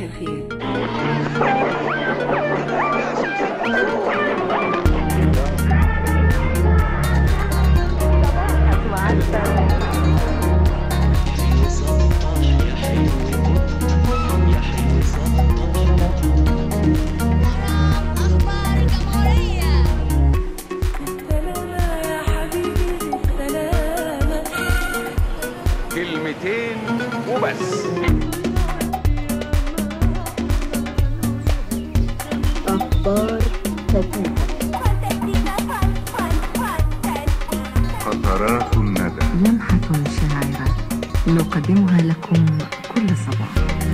الخير. كلمتين وبس. أخبار فتاة. قطرات الندى. لمحة شاعرة نقدمها لكم كل صباح.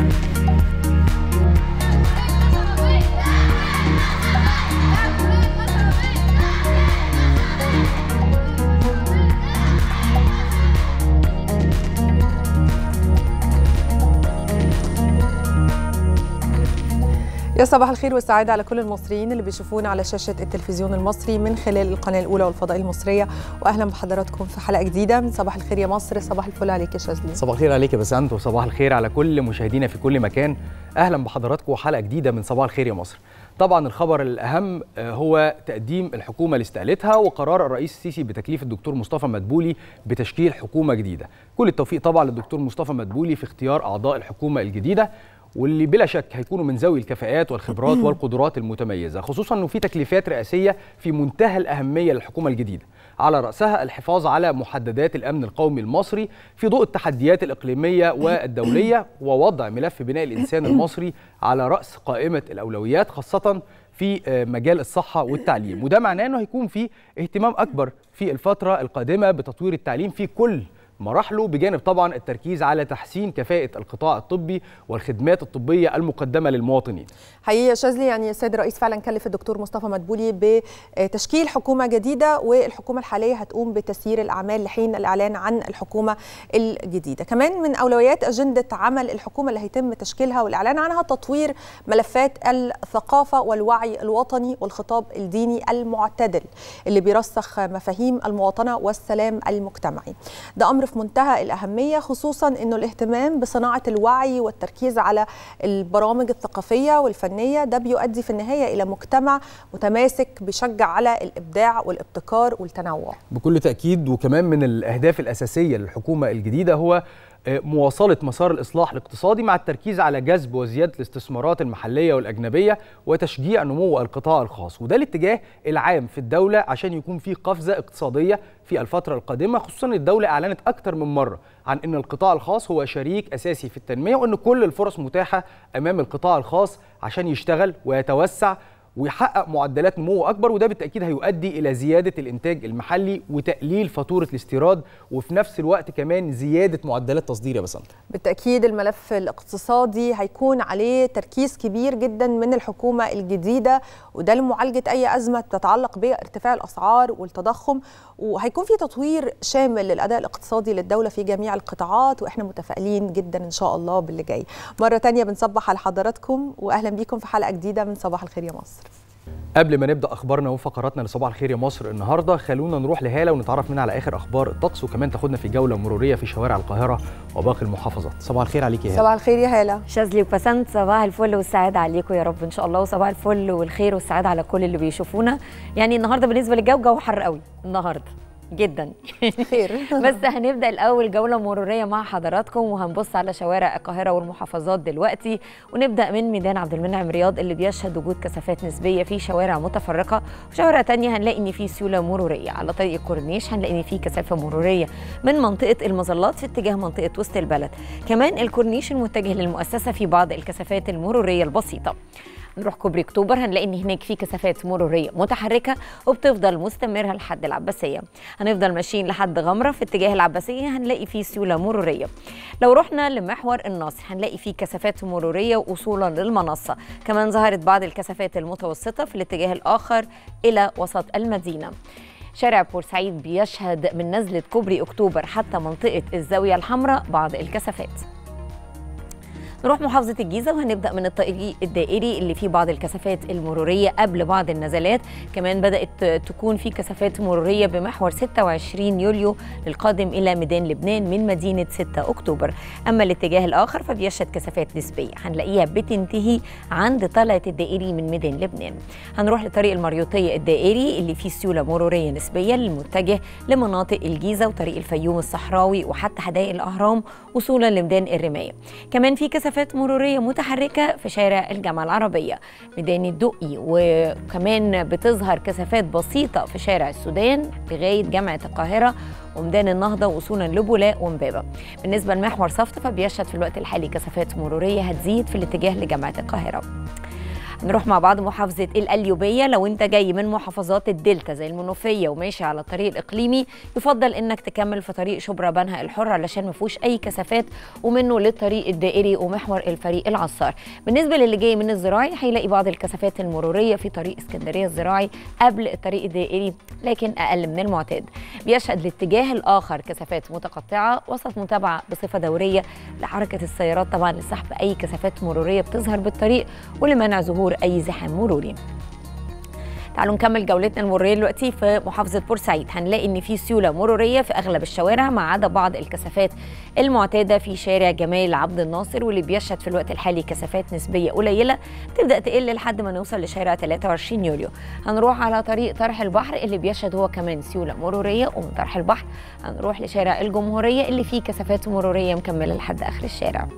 يا صباح الخير والسعادة على كل المصريين اللي بيشوفونا على شاشة التلفزيون المصري من خلال القناة الأولى والفضائية المصرية، وأهلا بحضراتكم في حلقة جديدة من صباح الخير يا مصر. صباح الفل عليك يا شاذلي. صباح الخير عليك يا بسنت، وصباح الخير على كل مشاهدينا في كل مكان. أهلا بحضراتكم وحلقة جديدة من صباح الخير يا مصر. طبعا الخبر الأهم هو تقديم الحكومة لاستقالتها وقرار الرئيس السيسي بتكليف الدكتور مصطفى مدبولي بتشكيل حكومة جديدة. كل التوفيق طبعا للدكتور مصطفى مدبولي في اختيار أعضاء الحكومة الجديدة، واللي بلا شك هيكونوا من ذوي الكفاءات والخبرات والقدرات المتميزة، خصوصا أنه في تكليفات رئاسية في منتهى الأهمية للحكومة الجديدة، على رأسها الحفاظ على محددات الأمن القومي المصري في ضوء التحديات الإقليمية والدولية، ووضع ملف بناء الإنسان المصري على رأس قائمة الأولويات، خاصة في مجال الصحة والتعليم. وده معناه أنه هيكون في اهتمام أكبر في الفترة القادمة بتطوير التعليم في كل مراحله، بجانب طبعا التركيز على تحسين كفاءة القطاع الطبي والخدمات الطبية المقدمة للمواطنين. حقيقة يا شاذلي، يعني السيد الرئيس فعلا كلف الدكتور مصطفى مدبولي بتشكيل حكومة جديدة، والحكومة الحالية هتقوم بتسيير الأعمال لحين الإعلان عن الحكومة الجديدة. كمان من أولويات أجندة عمل الحكومة اللي هيتم تشكيلها والإعلان عنها تطوير ملفات الثقافة والوعي الوطني والخطاب الديني المعتدل اللي بيرسخ مفاهيم المواطنة والسلام المجتمعي. ده أمر في منتهى الأهمية، خصوصا أنه الاهتمام بصناعة الوعي والتركيز على البرامج الثقافية والفنية ده بيؤدي في النهاية إلى مجتمع متماسك بيشجع على الإبداع والابتكار والتنوع. بكل تأكيد. وكمان من الأهداف الأساسية للحكومة الجديدة هو مواصلة مسار الإصلاح الاقتصادي مع التركيز على جذب وزيادة الاستثمارات المحلية والأجنبية وتشجيع نمو القطاع الخاص، وده الاتجاه العام في الدولة عشان يكون في قفزة اقتصادية في الفترة القادمة، خصوصا الدولة أعلنت أكتر من مرة عن أن القطاع الخاص هو شريك أساسي في التنمية، وأن كل الفرص متاحة أمام القطاع الخاص عشان يشتغل ويتوسع ويحقق معدلات نمو أكبر، وده بالتأكيد هيؤدي إلى زيادة الإنتاج المحلي وتقليل فاتورة الاستيراد، وفي نفس الوقت كمان زيادة معدلات تصدير. بس بالتأكيد الملف الاقتصادي هيكون عليه تركيز كبير جدا من الحكومة الجديدة، وده لمعالجة أي أزمة تتعلق بارتفاع الأسعار والتضخم، وهيكون في تطوير شامل للأداء الاقتصادي للدولة في جميع القطاعات، وإحنا متفائلين جدا إن شاء الله باللي جاي. مرة تانية بنصبح على حضراتكم وأهلا بيكم في حلقة جديدة من صباح الخير يا مصر. قبل ما نبدأ أخبارنا وفقراتنا لصباح الخير يا مصر النهاردة، خلونا نروح لهالة ونتعرف منها على آخر أخبار الطقس، وكمان تاخدنا في جولة مرورية في شوارع القاهرة وباقي المحافظات. صباح الخير عليك يا هالة. صباح الخير يا هالة. شاذلي وبسنت، صباح الفل والسعادة عليكم يا رب إن شاء الله، وصباح الفل والخير والسعادة على كل اللي بيشوفونا. يعني النهاردة بالنسبة للجو، جو حر قوي النهاردة جدا خير بس هنبدا الاول جوله مروريه مع حضراتكم، وهنبص على شوارع القاهره والمحافظات دلوقتي، ونبدا من ميدان عبد المنعم رياض اللي بيشهد وجود كثافات نسبيه في شوارع متفرقه، وفي شوارع ثانيه هنلاقي ان في سيوله مروريه. على طريق الكورنيش هنلاقي ان في كثافه مروريه من منطقه المظلات في اتجاه منطقه وسط البلد، كمان الكورنيش المتجه للمؤسسه في بعض الكثافات المروريه البسيطه. نروح كوبري اكتوبر هنلاقي ان هناك في كثافات مروريه متحركه وبتفضل مستمره لحد العباسيه. هنفضل ماشيين لحد غمره في اتجاه العباسيه هنلاقي في سيوله مروريه. لو رحنا لمحور النصر هنلاقي في كثافات مروريه وصولا للمنصه، كمان ظهرت بعض الكثافات المتوسطه في الاتجاه الاخر الى وسط المدينه. شارع بورسعيد بيشهد من نزله كوبري اكتوبر حتى منطقه الزاويه الحمراء بعض الكثافات. نروح محافظة الجيزة وهنبدأ من الطريق الدائري اللي فيه بعض الكثافات المرورية قبل بعض النزلات. كمان بدأت تكون في كثافات مرورية بمحور 26 يوليو للقادم إلى ميدان لبنان من مدينة 6 أكتوبر. أما الاتجاه الآخر فبيشهد كثافات نسبية هنلاقيها بتنتهي عند طلعة الدائري من ميدان لبنان. هنروح لطريق المريوطية الدائري اللي فيه سيولة مرورية نسبية للمتجه لمناطق الجيزة وطريق الفيوم الصحراوي وحتى حدائق الأهرام وصولا لميدان الرماية. كمان في كثافات مرورية متحركة في شارع الجامعة العربية ميدان الدقي، وكمان بتظهر كثافات بسيطة في شارع السودان لغاية جامعة القاهرة وميدان النهضة وصولا لبولاق ومبابة. بالنسبة لمحور صفت فبيشهد في الوقت الحالي كثافات مرورية هتزيد في الاتجاه لجامعة القاهرة. نروح مع بعض محافظة القليوبية. لو انت جاي من محافظات الدلتا زي المنوفية وماشي على الطريق الإقليمي يفضل انك تكمل في طريق شبرا بنها الحر علشان ما فيهوش اي كثافات ومنه للطريق الدائري ومحور الفريق العصار. بالنسبة للي جاي من الزراعي هيلاقي بعض الكثافات المرورية في طريق اسكندرية الزراعي قبل الطريق الدائري لكن أقل من المعتاد. بيشهد الاتجاه الآخر كثافات متقطعة وسط متابعة بصفة دورية لحركة السيارات طبعا لسحب أي كثافات مرورية بتظهر بالطريق ولمنع ظهور أي زحام مروري. تعالوا نكمل جولتنا المرورية دلوقتي في محافظة بورسعيد. هنلاقي إن في سيولة مرورية في أغلب الشوارع ما عدا بعض الكثافات المعتادة في شارع جمال عبد الناصر واللي بيشهد في الوقت الحالي كثافات نسبية قليلة تبدأ تقل لحد ما نوصل لشارع 23 يوليو. هنروح على طريق طرح البحر اللي بيشهد هو كمان سيولة مرورية، ومن طرح البحر هنروح لشارع الجمهورية اللي فيه كثافات مرورية مكملة لحد آخر الشارع.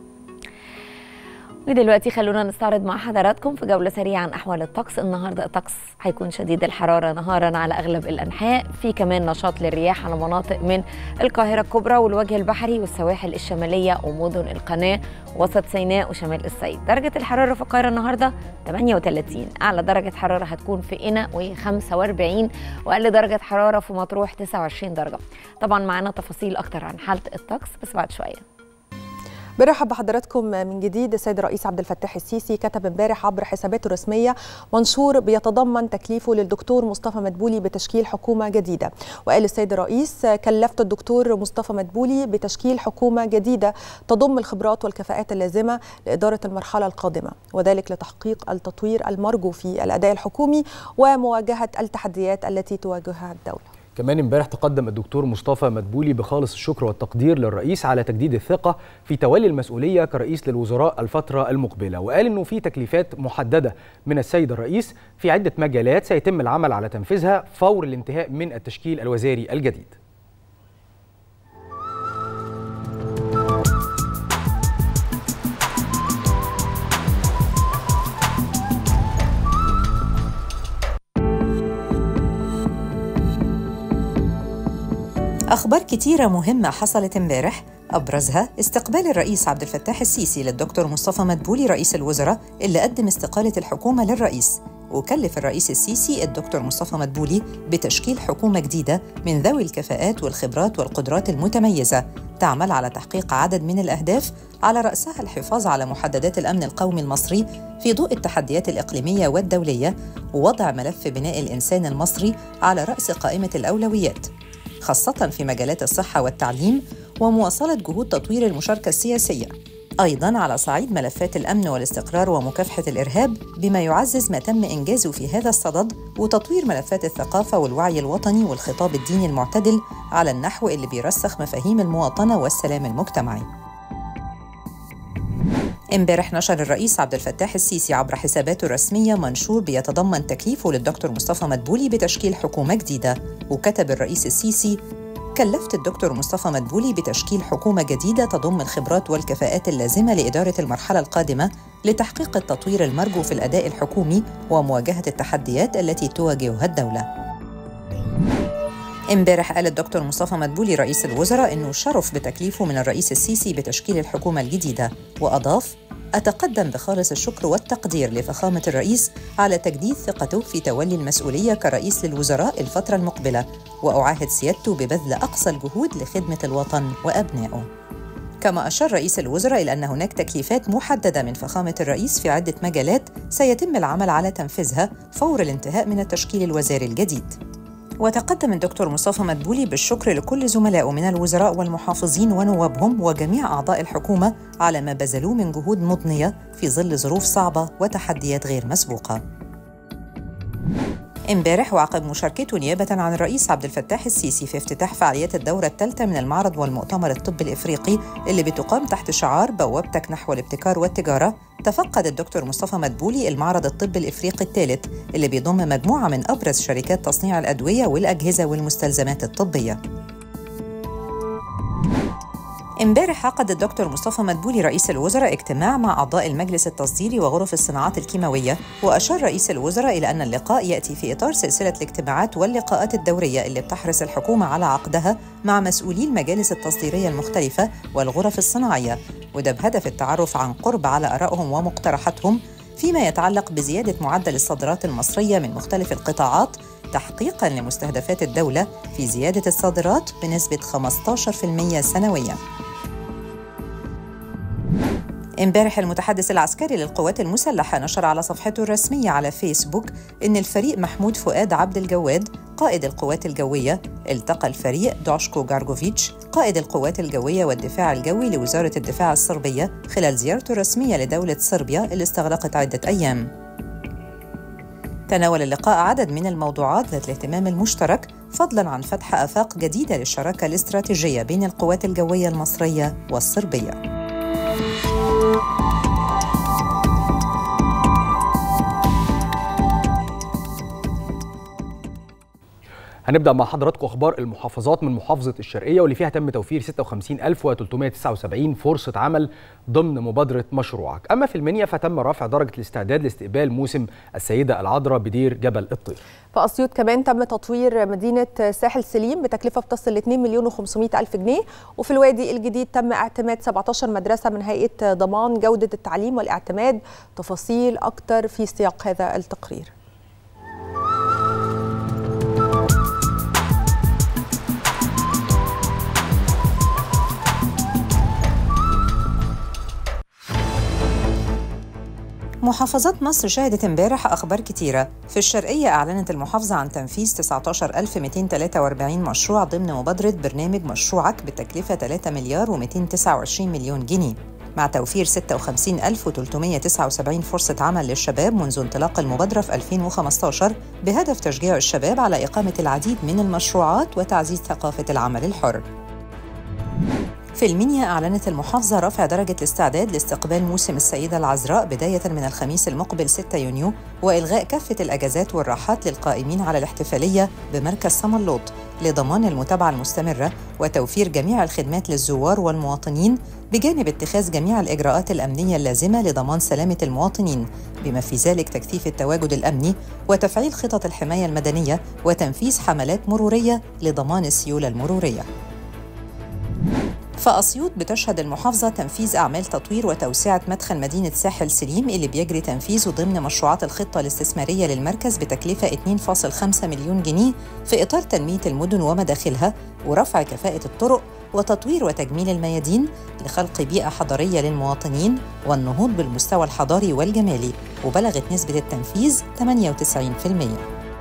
ودلوقتي خلونا نستعرض مع حضراتكم في جولة سريعة عن أحوال الطقس. النهاردة الطقس هيكون شديد الحرارة نهارا على أغلب الأنحاء، في كمان نشاط للرياح على مناطق من القاهرة الكبرى والوجه البحري والسواحل الشمالية ومدن القناة وسط سيناء وشمال الصعيد. درجة الحرارة في القاهرة النهاردة 38، أعلى درجة حرارة هتكون في قنا وهي 45، وأقل درجة حرارة في مطروح 29 درجة. طبعا معانا تفاصيل أكتر عن حالة الطقس بس بعد شوية. برحب بحضراتكم من جديد. السيد الرئيس عبد الفتاح السيسي كتب امبارح عبر حساباته الرسمية منشور بيتضمن تكليفه للدكتور مصطفى مدبولي بتشكيل حكومة جديدة. وقال السيد الرئيس: كلفت الدكتور مصطفى مدبولي بتشكيل حكومة جديدة تضم الخبرات والكفاءات اللازمة لإدارة المرحلة القادمة، وذلك لتحقيق التطوير المرجو في الأداء الحكومي ومواجهة التحديات التي تواجهها الدولة. كمان امبارح تقدم الدكتور مصطفى مدبولي بخالص الشكر والتقدير للرئيس على تجديد الثقة في تولي المسؤولية كرئيس للوزراء الفترة المقبلة، وقال انه في تكليفات محددة من السيد الرئيس في عدة مجالات سيتم العمل على تنفيذها فور الانتهاء من التشكيل الوزاري الجديد. أخبار كتيرة مهمة حصلت امبارح، أبرزها استقبال الرئيس عبد الفتاح السيسي للدكتور مصطفى مدبولي رئيس الوزراء اللي قدم استقالة الحكومة للرئيس، وكلف الرئيس السيسي الدكتور مصطفى مدبولي بتشكيل حكومة جديدة من ذوي الكفاءات والخبرات والقدرات المتميزة تعمل على تحقيق عدد من الأهداف على رأسها الحفاظ على محددات الأمن القومي المصري في ضوء التحديات الإقليمية والدولية، ووضع ملف بناء الإنسان المصري على رأس قائمة الأولويات، خاصة في مجالات الصحة والتعليم ومواصلة جهود تطوير المشاركة السياسية. أيضاً على صعيد ملفات الأمن والاستقرار ومكافحة الإرهاب بما يعزز ما تم إنجازه في هذا الصدد، وتطوير ملفات الثقافة والوعي الوطني والخطاب الديني المعتدل على النحو اللي بيرسخ مفاهيم المواطنة والسلام المجتمعي. امبارح نشر الرئيس عبد الفتاح السيسي عبر حساباته الرسمية منشور بيتضمن تكليفه للدكتور مصطفى مدبولي بتشكيل حكومة جديدة، وكتب الرئيس السيسي: كلفت الدكتور مصطفى مدبولي بتشكيل حكومة جديدة تضم الخبرات والكفاءات اللازمة لإدارة المرحلة القادمة لتحقيق التطوير المرجو في الأداء الحكومي ومواجهة التحديات التي تواجهها الدولة. امبارح قال الدكتور مصطفى مدبولي رئيس الوزراء إنه شرف بتكليفه من الرئيس السيسي بتشكيل الحكومة الجديدة، وأضاف: أتقدم بخالص الشكر والتقدير لفخامة الرئيس على تجديد ثقته في تولي المسؤولية كرئيس للوزراء الفترة المقبلة، وأعاهد سيادته ببذل أقصى الجهود لخدمة الوطن وأبنائه. كما أشار رئيس الوزراء إلى أن هناك تكليفات محددة من فخامة الرئيس في عدة مجالات سيتم العمل على تنفيذها فور الانتهاء من التشكيل الوزاري الجديد. وتقدم الدكتور مصطفى مدبولي بالشكر لكل زملائه من الوزراء والمحافظين ونوابهم وجميع أعضاء الحكومة على ما بذلوه من جهود مضنية في ظل ظروف صعبة وتحديات غير مسبوقة. امبارح وعقب مشاركته نيابة عن الرئيس عبد الفتاح السيسي في افتتاح فعاليات الدورة الثالثة من المعرض والمؤتمر الطبي الإفريقي اللي بتقام تحت شعار بوابتك نحو الابتكار والتجارة، تفقد الدكتور مصطفى مدبولي المعرض الطبي الإفريقي الثالث اللي بيضم مجموعة من أبرز شركات تصنيع الأدوية والأجهزة والمستلزمات الطبية. امبارح عقد الدكتور مصطفى مدبولي رئيس الوزراء اجتماع مع أعضاء المجلس التصديري وغرف الصناعات الكيماوية، وأشار رئيس الوزراء إلى أن اللقاء يأتي في إطار سلسلة الاجتماعات واللقاءات الدورية اللي بتحرص الحكومة على عقدها مع مسؤولي المجالس التصديرية المختلفة والغرف الصناعية، وده بهدف التعرف عن قرب على آرائهم ومقترحاتهم فيما يتعلق بزيادة معدل الصادرات المصرية من مختلف القطاعات تحقيقاً لمستهدفات الدولة في زيادة الصادرات بنسبة 15% سنوياً. امبارح المتحدث العسكري للقوات المسلحة نشر على صفحته الرسمية على فيسبوك إن الفريق محمود فؤاد عبد الجواد قائد القوات الجوية التقى الفريق دوشكو غارغوفيتش قائد القوات الجوية والدفاع الجوي لوزارة الدفاع الصربية خلال زيارته الرسمية لدولة صربيا اللي استغرقت عدة أيام. تناول اللقاء عدد من الموضوعات ذات الاهتمام المشترك فضلاً عن فتح آفاق جديدة للشراكة الاستراتيجية بين القوات الجوية المصرية والصربية. هنبدأ مع حضراتكم أخبار المحافظات من محافظة الشرقية واللي فيها تم توفير 56379 فرصة عمل ضمن مبادرة مشروعك. أما في المنيا فتم رفع درجة الاستعداد لاستقبال موسم السيدة العذراء بدير جبل الطير. في أسيوط كمان تم تطوير مدينة ساحل سليم بتكلفة بتصل ل 2,500,000 جنيه، وفي الوادي الجديد تم اعتماد 17 مدرسة من هيئة ضمان جودة التعليم والاعتماد. تفاصيل أكتر في سياق هذا التقرير. محافظات مصر شهدت امبارح أخبار كتيرة. في الشرقية أعلنت المحافظة عن تنفيذ 19,243 مشروع ضمن مبادرة برنامج مشروعك بتكلفة 3,229,000,000 جنيه، مع توفير 56,379 فرصة عمل للشباب منذ انطلاق المبادرة في 2015 بهدف تشجيع الشباب على إقامة العديد من المشروعات وتعزيز ثقافة العمل الحر. في المنيا أعلنت المحافظة رفع درجة الاستعداد لاستقبال موسم السيدة العذراء بداية من الخميس المقبل 6 يونيو، وإلغاء كافة الأجازات والراحات للقائمين على الاحتفالية بمركز سملوط لضمان المتابعة المستمرة وتوفير جميع الخدمات للزوار والمواطنين، بجانب اتخاذ جميع الإجراءات الأمنية اللازمة لضمان سلامة المواطنين، بما في ذلك تكثيف التواجد الأمني وتفعيل خطط الحماية المدنية وتنفيذ حملات مرورية لضمان السيولة المرورية. فأسيوط بتشهد المحافظة تنفيذ أعمال تطوير وتوسعة مدخل مدينة ساحل سليم اللي بيجري تنفيذه ضمن مشروعات الخطة الاستثمارية للمركز بتكلفة 2.5 مليون جنيه في إطار تنمية المدن ومداخلها ورفع كفاءة الطرق وتطوير وتجميل الميادين لخلق بيئة حضرية للمواطنين والنهوض بالمستوى الحضاري والجمالي، وبلغت نسبة التنفيذ 98%.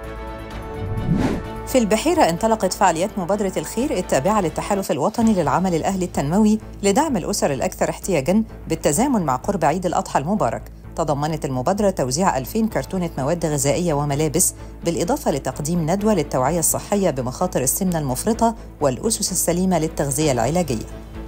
في البحيرة انطلقت فعاليات مبادرة الخير التابعة للتحالف الوطني للعمل الأهلي التنموي لدعم الأسر الأكثر احتياجاً بالتزامن مع قرب عيد الأضحى المبارك. تضمنت المبادرة توزيع 2000 كرتونة مواد غذائية وملابس، بالإضافة لتقديم ندوة للتوعية الصحية بمخاطر السمنة المفرطة والأسس السليمة للتغذية العلاجية.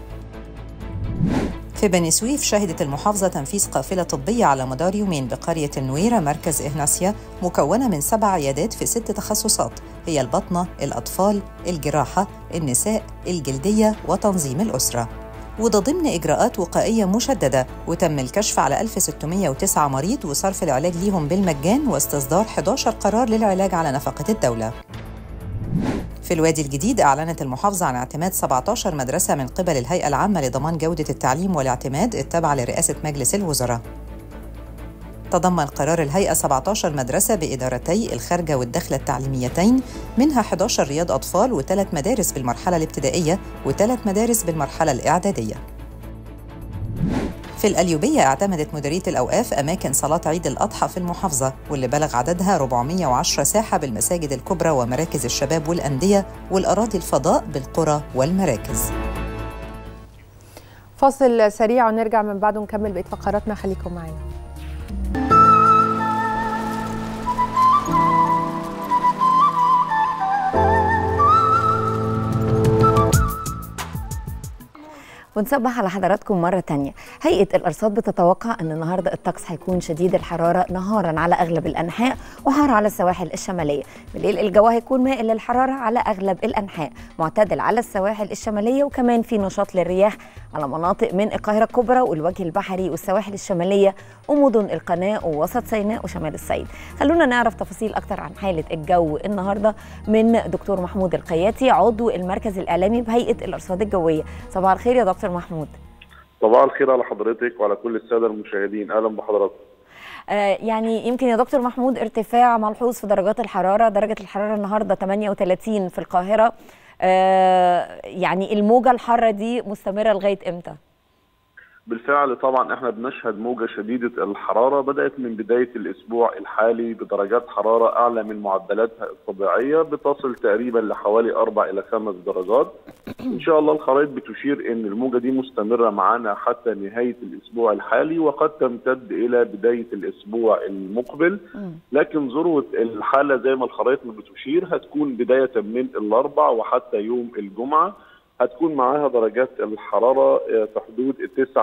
في بني سويف شهدت المحافظة تنفيذ قافلة طبية على مدار يومين بقرية النويرة مركز إهناسيا، مكونة من 7 عيادات في 6 تخصصات هي البطنة، الأطفال، الجراحة، النساء، الجلدية وتنظيم الأسرة، وده ضمن إجراءات وقائية مشددة. وتم الكشف على 1609 مريض وصرف العلاج ليهم بالمجان واستصدار 11 قرار للعلاج على نفقة الدولة. في الوادي الجديد أعلنت المحافظة عن اعتماد 17 مدرسة من قبل الهيئة العامة لضمان جودة التعليم والاعتماد التابعة لرئاسة مجلس الوزراء. تضمن قرار الهيئة 17 مدرسة بإدارتي الخارجة والداخلة التعليميتين، منها 11 رياض أطفال و3 مدارس بالمرحلة الابتدائية و3 مدارس بالمرحلة الإعدادية. في القليوبية اعتمدت مديرية الأوقاف أماكن صلاة عيد الأضحى في المحافظة واللي بلغ عددها 410 ساحة بالمساجد الكبرى ومراكز الشباب والأندية والأراضي الفضاء بالقرى والمراكز. فاصل سريع ونرجع من بعده نكمل بقية فقراتنا، خليكم معانا. ونصبح على حضراتكم مرة تانية. هيئة الأرصاد بتتوقع أن النهاردة الطقس هيكون شديد الحرارة نهارا على أغلب الأنحاء وحار على السواحل الشمالية. بالليل الجو هيكون مائل للحرارة على أغلب الأنحاء، معتدل على السواحل الشمالية، وكمان في نشاط للرياح على مناطق من القاهرة الكبرى والوجه البحري والسواحل الشمالية ومدن القناة ووسط سيناء وشمال الصعيد. خلونا نعرف تفاصيل أكتر عن حالة الجو النهاردة من دكتور محمود القياتي، عضو المركز الإعلامي بهيئة الأرصاد الجوية. صباح الخير يا دكتور محمود. صباح الخير على حضرتك وعلى كل الساده المشاهدين، اهلا بحضراتكم. يعني يمكن يا دكتور محمود ارتفاع ملحوظ في درجات الحراره، درجه الحراره النهارده 38 في القاهره، يعني الموجه الحاره دي مستمره لغايه امتى؟ بالفعل طبعا احنا بنشهد موجه شديده الحراره بدات من بدايه الاسبوع الحالي بدرجات حراره اعلى من معدلاتها الطبيعيه، بتصل تقريبا لحوالي 4 إلى 5 درجات. ان شاء الله الخرائط بتشير ان الموجه دي مستمره معانا حتى نهايه الاسبوع الحالي وقد تمتد الى بدايه الاسبوع المقبل، لكن ذروه الحاله زي ما الخرائط بتشير هتكون بدايه من الاربع وحتى يوم الجمعه، هتكون معاها درجات الحرارة في حدود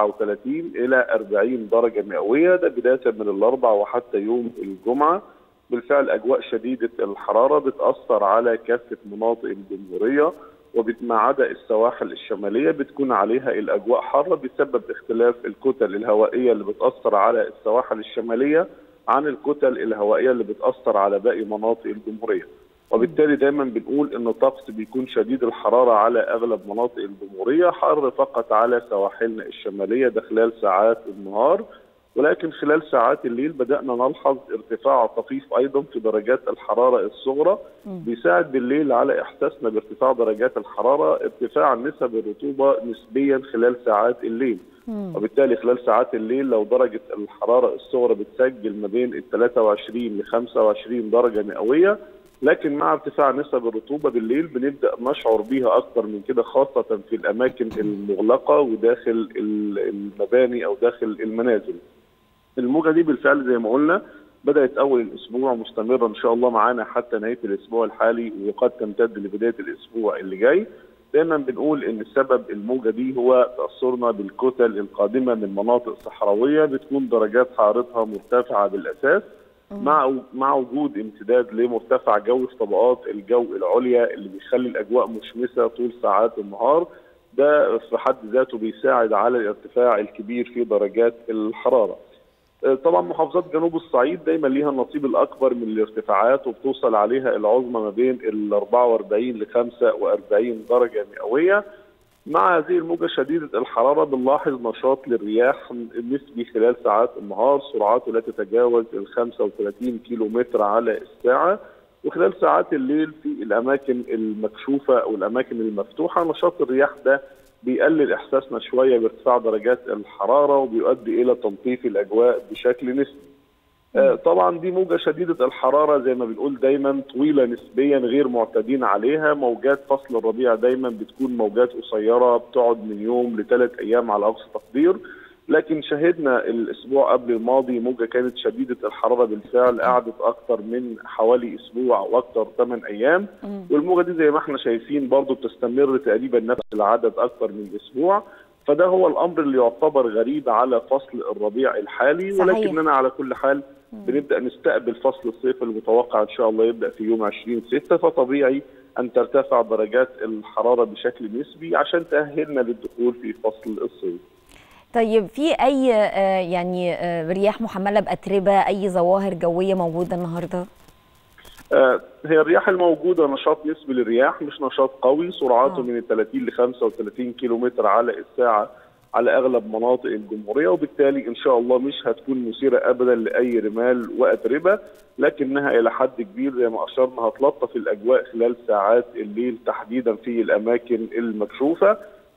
39 إلى 40 درجة مئوية، ده بداية من الأربع وحتى يوم الجمعة. بالفعل أجواء شديدة الحرارة بتأثر على كافة مناطق الجمهورية، وما عدا السواحل الشمالية بتكون عليها الأجواء حارة بسبب اختلاف الكتل الهوائية اللي بتأثر على السواحل الشمالية عن الكتل الهوائية اللي بتأثر على باقي مناطق الجمهورية. وبالتالي دايما بنقول ان الطقس بيكون شديد الحراره على اغلب مناطق الجمهوريه، حر فقط على سواحلنا الشماليه ده خلال ساعات النهار، ولكن خلال ساعات الليل بدانا نلحظ ارتفاع طفيف ايضا في درجات الحراره الصغرى، بيساعد بالليل على احساسنا بارتفاع درجات الحراره، ارتفاع نسب الرطوبه نسبيا خلال ساعات الليل. وبالتالي خلال ساعات الليل لو درجه الحراره الصغرى بتسجل ما بين ال 23 ل 25 درجه مئويه، لكن مع ارتفاع نسب الرطوبة بالليل بنبدأ نشعر بيها أكثر من كده، خاصة في الأماكن المغلقة وداخل المباني أو داخل المنازل. الموجة دي بالفعل زي ما قلنا بدأت أول الأسبوع مستمرة إن شاء الله معانا حتى نهاية الأسبوع الحالي وقد تمتد لبداية الأسبوع اللي جاي. دايما بنقول إن سبب الموجة دي هو تأثرنا بالكتل القادمة من مناطق صحراوية بتكون درجات حرارتها مرتفعة بالأساس، مع وجود امتداد لمرتفع جوي في طبقات الجو العليا اللي بيخلي الاجواء مشمسه طول ساعات النهار، ده في حد ذاته بيساعد على الارتفاع الكبير في درجات الحراره. طبعا محافظات جنوب الصعيد دايما ليها النصيب الاكبر من الارتفاعات وبتوصل عليها العظمى ما بين ال 44 ل 45 درجه مئويه. مع هذه الموجة شديدة الحرارة بنلاحظ نشاط للرياح نسبي خلال ساعات النهار، سرعاته لا تتجاوز ال 35 كيلومتر على الساعة، وخلال ساعات الليل في الأماكن المكشوفة أو الأماكن المفتوحة نشاط الرياح ده بيقلل إحساسنا شوية بارتفاع درجات الحرارة وبيؤدي إلى تلطيف الأجواء بشكل نسبي. طبعا دي موجة شديدة الحرارة زي ما بنقول دايما طويلة نسبيا غير معتادين عليها، موجات فصل الربيع دايما بتكون موجات قصيرة بتقعد من يوم ل3 أيام على أقصى تقدير، لكن شهدنا الأسبوع قبل الماضي موجة كانت شديدة الحرارة بالفعل قعدت أكثر من حوالي أسبوع أو أكثر 8 أيام، والموجة دي زي ما احنا شايفين برضو بتستمر تقريبا نفس العدد أكثر من أسبوع، فده هو الأمر اللي يعتبر غريب على فصل الربيع الحالي. صحيح. ولكننا على كل حال بنبدأ نستقبل فصل الصيف المتوقع إن شاء الله يبدأ في يوم 20/6، فطبيعي أن ترتفع درجات الحرارة بشكل نسبي عشان تأهلنا للدخول في فصل الصيف. طيب في أي يعني رياح محملة بأتربة، أي ظواهر جوية موجودة النهاردة؟ هي الرياح الموجودة نشاط نسبي للرياح مش نشاط قوي، سرعاته من 30 ل 35 كيلومتر على الساعة على أغلب مناطق الجمهورية، وبالتالي إن شاء الله مش هتكون مثيرة أبدا لأي رمال وأتربة، لكنها إلى حد كبير زي ما أشرنا هتلطف الأجواء خلال ساعات الليل تحديدا في الأماكن المكشوفة.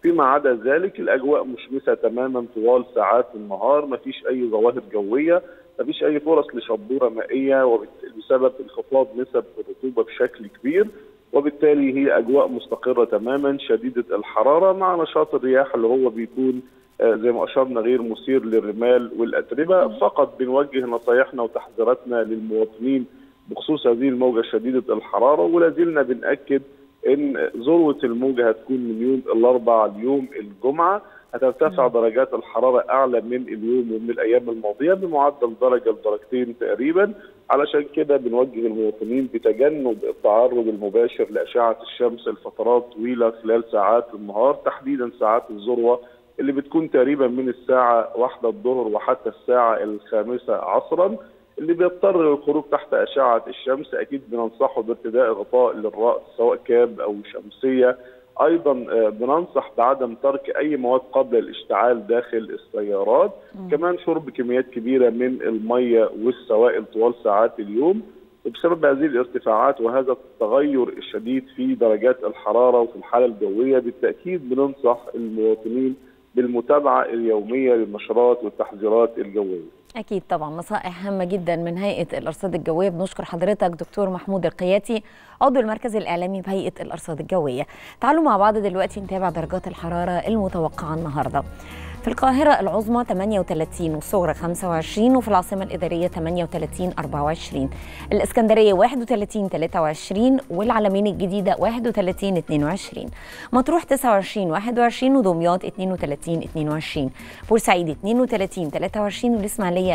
فيما عدا ذلك الاجواء مشمسه تماما طوال ساعات النهار، ما فيش اي ظواهر جويه، ما فيش اي فرص لشبوره مائيه بسبب انخفاض نسب الرطوبه بشكل كبير، وبالتالي هي اجواء مستقره تماما شديده الحراره مع نشاط الرياح اللي هو بيكون زي ما اشرنا غير مثير للرمال والاتربه. فقط بنوجه نصايحنا وتحذيراتنا للمواطنين بخصوص هذه الموجه شديده الحراره، ولا زلنا بنأكد ان ذروه الموجه هتكون من يوم الاربعاء ليوم الجمعه، هترتفع درجات الحراره اعلى من اليوم ومن الايام الماضيه بمعدل درجه لدرجتين تقريبا. علشان كده بنوجه المواطنين بتجنب التعرض المباشر لاشعه الشمس لفترات طويله خلال ساعات النهار، تحديدا ساعات الذروه اللي بتكون تقريبا من الساعه 1 الظهر وحتى الساعه 5 عصرا. اللي بيضطر للخروج تحت اشعه الشمس اكيد بننصحه بارتداء غطاء للراس سواء كاب او شمسيه. ايضا بننصح بعدم ترك اي مواد قبل الاشتعال داخل السيارات. كمان شرب كميات كبيره من الميه والسوائل طوال ساعات اليوم. وبسبب هذه الارتفاعات وهذا التغير الشديد في درجات الحراره وفي الحاله الجويه بالتاكيد بننصح المواطنين بالمتابعه اليوميه للنشرات والتحذيرات الجويه. أكيد طبعا نصائح هامة جدا من هيئة الأرصاد الجوية. بنشكر حضرتك دكتور محمود القياتي عضو المركز الإعلامي بهيئة الأرصاد الجوية. تعالوا مع بعض دلوقتي نتابع درجات الحرارة المتوقعة النهاردة. في القاهرة العظمى 38 والصغرى 25، وفي العاصمة الإدارية 38 24، الإسكندرية 31 23، والعلمين الجديدة 31 22، مطروح 29 21، ودمياط 32 22، بورسعيد 32 23، والإسماعيلية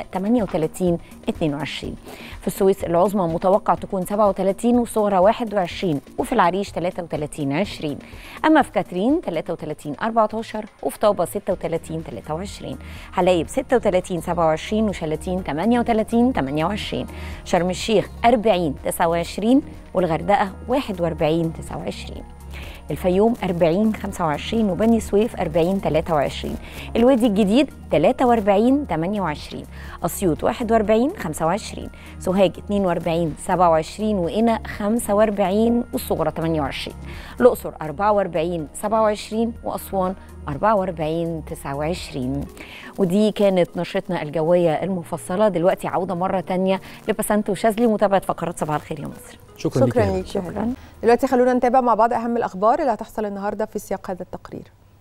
38 22. في السويس العظمى متوقع تكون 37 والصغرى 21، وفي العريش 33 20. أما في كاترين 33 14، وفي طابة 36 23، حلايب 36 27، وشلاتين 38 28، شرم الشيخ 40 29، والغردقة 41 29، الفيوم 40 25، وبني سويف 40 23، الوادي الجديد 43 28، أسيوط 41 25، سوهاج 42 27، وقنا 45 والصغرى 28، الأقصر 44 27، وأسوان 44 29. ودي كانت نشرتنا الجوية المفصلة. دلوقتي عودة مرة تانية لبسنت وشاذلي متابعة فقرات صباح الخير يا مصر. شكرا ليك. شكرا. دلوقتي خلونا نتابع مع بعض أهم الأخبار اللي هتحصل النهاردة في سياق هذا التقرير.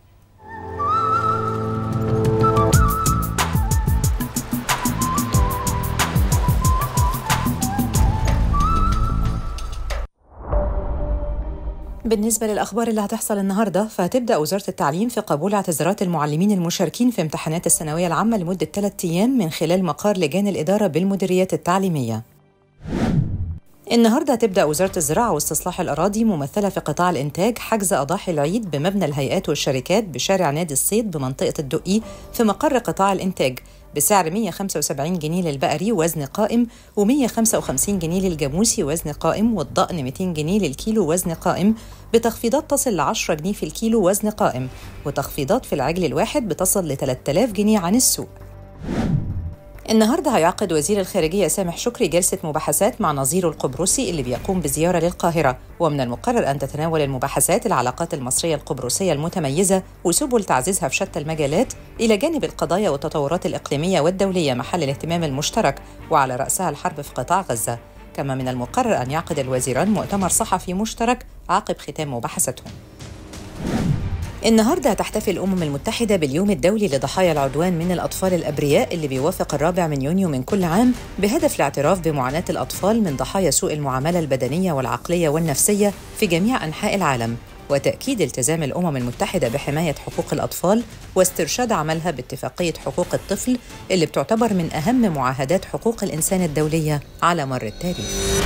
بالنسبة للأخبار اللي هتحصل النهاردة، فهتبدأ وزارة التعليم في قبول اعتذارات المعلمين المشاركين في امتحانات الثانوية العامة لمدة 3 أيام من خلال مقار لجان الإدارة بالمديريات التعليمية. النهاردة هتبدأ وزارة الزراعة واستصلاح الأراضي ممثلة في قطاع الإنتاج حجز أضاحي العيد بمبنى الهيئات والشركات بشارع نادي الصيد بمنطقة الدقي في مقر قطاع الإنتاج بسعر 175 جنيه للبقري وزن قائم، و155 جنيه للجاموسي وزن قائم، والضأن 200 جنيه للكيلو وزن قائم، بتخفيضات تصل ل 10 جنيه في الكيلو وزن قائم، وتخفيضات في العجل الواحد بتصل ل 3000 جنيه عن السوق. النهارده هيعقد وزير الخارجية سامح شكري جلسة مباحثات مع نظيره القبرصي اللي بيقوم بزيارة للقاهرة، ومن المقرر أن تتناول المباحثات العلاقات المصرية القبرصية المتميزة وسبل تعزيزها في شتى المجالات، إلى جانب القضايا والتطورات الإقليمية والدولية محل الاهتمام المشترك وعلى رأسها الحرب في قطاع غزة. كما من المقرر أن يعقد الوزيران مؤتمر صحفي مشترك عقب ختام مباحثتهم. النهارده هتحتفل الأمم المتحدة باليوم الدولي لضحايا العدوان من الأطفال الأبرياء اللي بيوافق 4 يونيو من كل عام، بهدف الاعتراف بمعاناة الأطفال من ضحايا سوء المعاملة البدنية والعقلية والنفسية في جميع أنحاء العالم، وتأكيد التزام الأمم المتحدة بحماية حقوق الأطفال واسترشاد عملها باتفاقية حقوق الطفل اللي بتعتبر من أهم معاهدات حقوق الإنسان الدولية على مر التاريخ.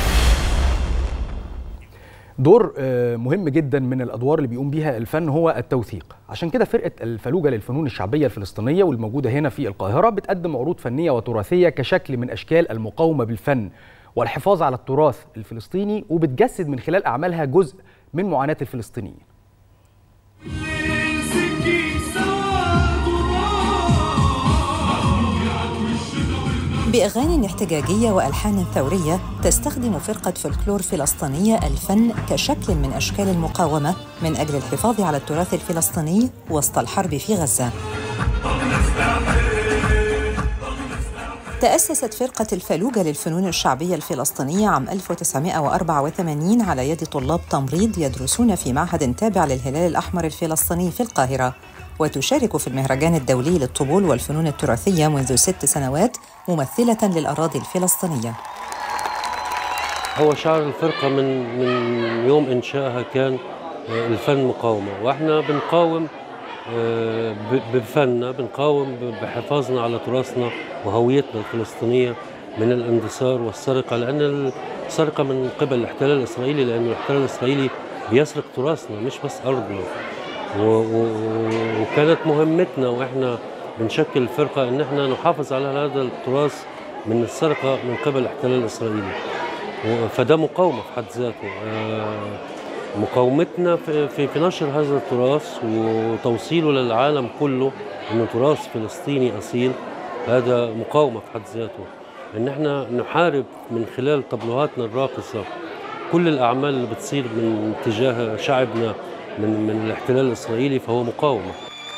دور مهم جدا من الادوار اللي بيقوم بيها الفن هو التوثيق. عشان كده فرقه الفلوجه للفنون الشعبيه الفلسطينيه والموجوده هنا في القاهره بتقدم عروض فنيه وتراثيه كشكل من اشكال المقاومه بالفن والحفاظ على التراث الفلسطيني، وبتجسد من خلال اعمالها جزء من معاناه الفلسطينيين. بأغاني احتجاجية وألحان ثورية تستخدم فرقة فولكلور فلسطينية الفن كشكل من أشكال المقاومة من أجل الحفاظ على التراث الفلسطيني وسط الحرب في غزة. تأسست فرقة الفلوجة للفنون الشعبية الفلسطينية عام 1984 على يد طلاب تمريض يدرسون في معهد تابع للهلال الأحمر الفلسطيني في القاهرة، وتشارك في المهرجان الدولي للطبول والفنون التراثية منذ 6 سنوات ممثلة للأراضي الفلسطينية. هو شعار الفرقة من يوم إنشائها كان الفن مقاومة، وإحنا بنقاوم بفننا، بنقاوم بحفاظنا على تراثنا وهويتنا الفلسطينية من الاندثار والسرقة، لأن السرقة من قبل الاحتلال الإسرائيلي، لأن الاحتلال الإسرائيلي بيسرق تراثنا مش بس أرضنا. وكانت مهمتنا وإحنا بنشكل الفرقة إن إحنا نحافظ على هذا التراث من السرقة من قبل الاحتلال الإسرائيلي، فده مقاومة في حد ذاته. مقاومتنا في نشر هذا التراث وتوصيله للعالم كله إنه تراث فلسطيني أصيل، هذا مقاومة في حد ذاته. إن إحنا نحارب من خلال طبلوهاتنا الراقصة كل الأعمال اللي بتصير من تجاه شعبنا من الاحتلال الإسرائيلي، فهو مقاومة.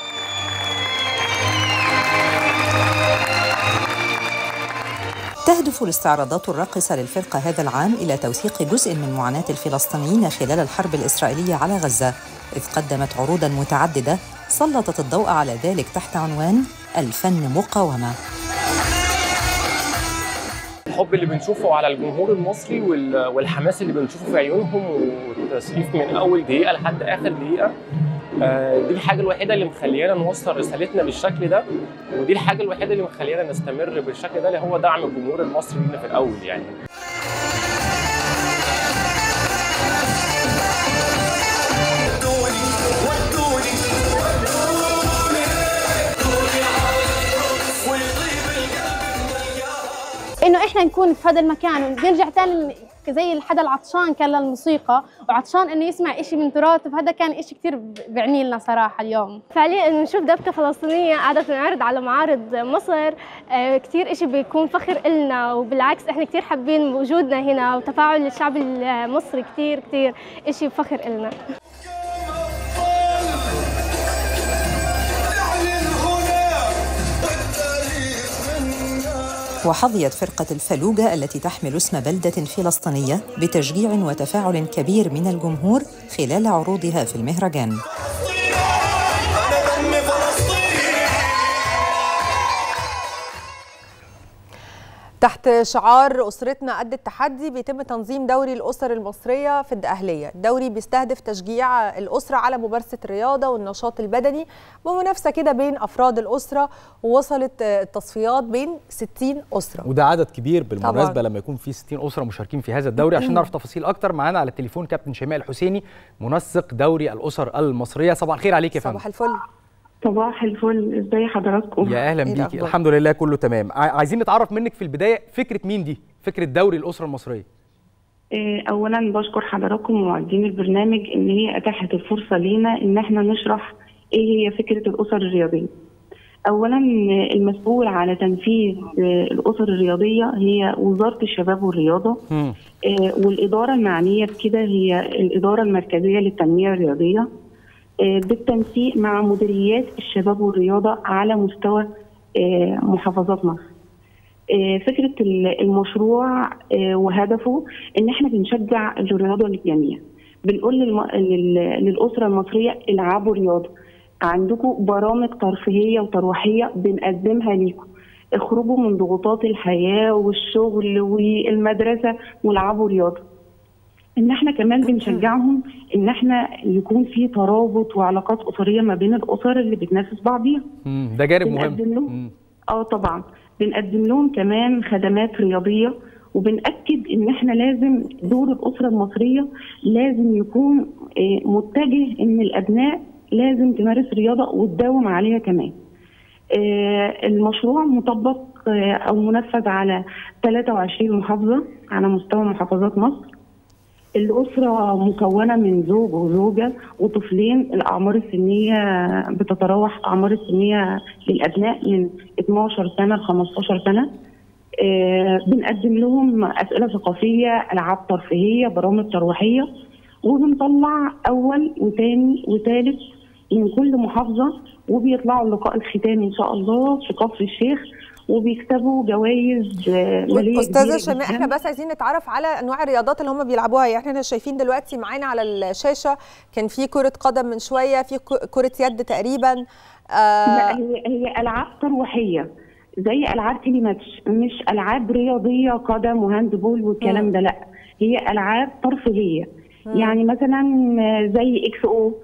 تهدف الاستعراضات الراقصة للفرقة هذا العام إلى توثيق جزء من معاناة الفلسطينيين خلال الحرب الإسرائيلية على غزة، إذ قدمت عروضاً متعددة سلطت الضوء على ذلك تحت عنوان الفن مقاومة. الحب اللي بنشوفه على الجمهور المصري والحماس اللي بنشوفه في عيونهم والتسقيف من أول دقيقة لحد آخر دقيقة، دي الحاجة الوحيدة اللي مخليانا نوصل رسالتنا بالشكل ده، ودي الحاجة الوحيدة اللي مخليانا نستمر بالشكل ده، اللي هو دعم الجمهور المصري لينا في الأول يعني. انه احنا نكون في هذا المكان ونرجع تاني زي الحدا العطشان كان للموسيقى وعطشان انه يسمع إشي من تراثه، فهذا كان إشي كثير بعني لنا صراحه اليوم. فعليا انه نشوف دبكه فلسطينيه قاعده تنعرض على معارض مصر كثير إشي بيكون فخر إلنا، وبالعكس احنا كثير حابين وجودنا هنا وتفاعل الشعب المصري كثير إشي فخر إلنا. وحظيت فرقة الفلوجة التي تحمل اسم بلدة فلسطينية بتشجيع وتفاعل كبير من الجمهور خلال عروضها في المهرجان. تحت شعار أسرتنا قد التحدي بيتم تنظيم دوري الأسر المصرية في الدقهلية. الدوري بيستهدف تشجيع الأسرة على ممارسة الرياضة والنشاط البدني بمنافسة كده بين أفراد الأسرة، ووصلت التصفيات بين 60 أسرة، وده عدد كبير بالمناسبة طبعا. لما يكون في 60 أسرة مشاركين في هذا الدوري. عشان نعرف تفاصيل أكتر معانا على التليفون كابتن شيماء الحسيني منسق دوري الأسر المصرية. صباح الخير عليك يا فندم. صباح الفل. صباح الفل، ازاي حضراتكم؟ يا اهلا بيكي. الحمد لله كله تمام. عايزين نتعرف منك في البدايه فكره مين دي، فكره دوري الاسره المصريه؟ اولا بشكر حضراتكم ومعدين البرنامج ان هي اتاحت الفرصه لينا ان احنا نشرح ايه هي فكره الاسر الرياضيه. اولا المسؤول على تنفيذ الاسر الرياضيه هي وزاره الشباب والرياضه، والاداره المعنيه بكده هي الاداره المركزيه للتنميه الرياضيه بالتنسيق مع مديريات الشباب والرياضة على مستوى محافظات مصر. فكرة المشروع وهدفه إن إحنا بنشجع الرياضة للجميع. بنقول للأسرة المصرية العبوا رياضة، عندكم برامج ترفيهية وترويحية بنقدمها ليكم، اخرجوا من ضغوطات الحياة والشغل والمدرسة والعبوا رياضة. ان احنا كمان بنشجعهم ان احنا يكون في ترابط وعلاقات اسريه ما بين الاسر اللي بتنافس بعضيها. ده جانب مهم. طبعا بنقدم لهم كمان خدمات رياضيه، وبنأكد ان احنا لازم دور الاسره المصريه لازم يكون متجه ان الابناء لازم تمارس رياضه وتداوم عليها كمان. المشروع مطبق او منفذ على 23 محافظه على مستوى محافظات مصر. الأسرة مكونة من زوج وزوجة وطفلين، الأعمار السنية بتتراوح أعمار السنية للأبناء من 12 سنة ل 15 سنة. بنقدم لهم اسئله ثقافيه، العاب ترفيهيه، برامج ترويحيه، وبنطلع اول وثاني وثالث من كل محافظه، وبيطلعوا اللقاء الختامي ان شاء الله في كفر الشيخ، وبيكسبوا جوائز ماليه. استاذه شيماء، احنا بس عايزين نتعرف على انواع الرياضات اللي هم بيلعبوها. يعني احنا شايفين دلوقتي معانا على الشاشه كان في كره قدم من شويه، في كره يد تقريبا. لا، هي العاب ترويحيه زي العاب تيلي ماتش، مش العاب رياضيه قدم وهاند بول والكلام ده، لا هي العاب ترفيهيه. يعني مثلا زي اكس او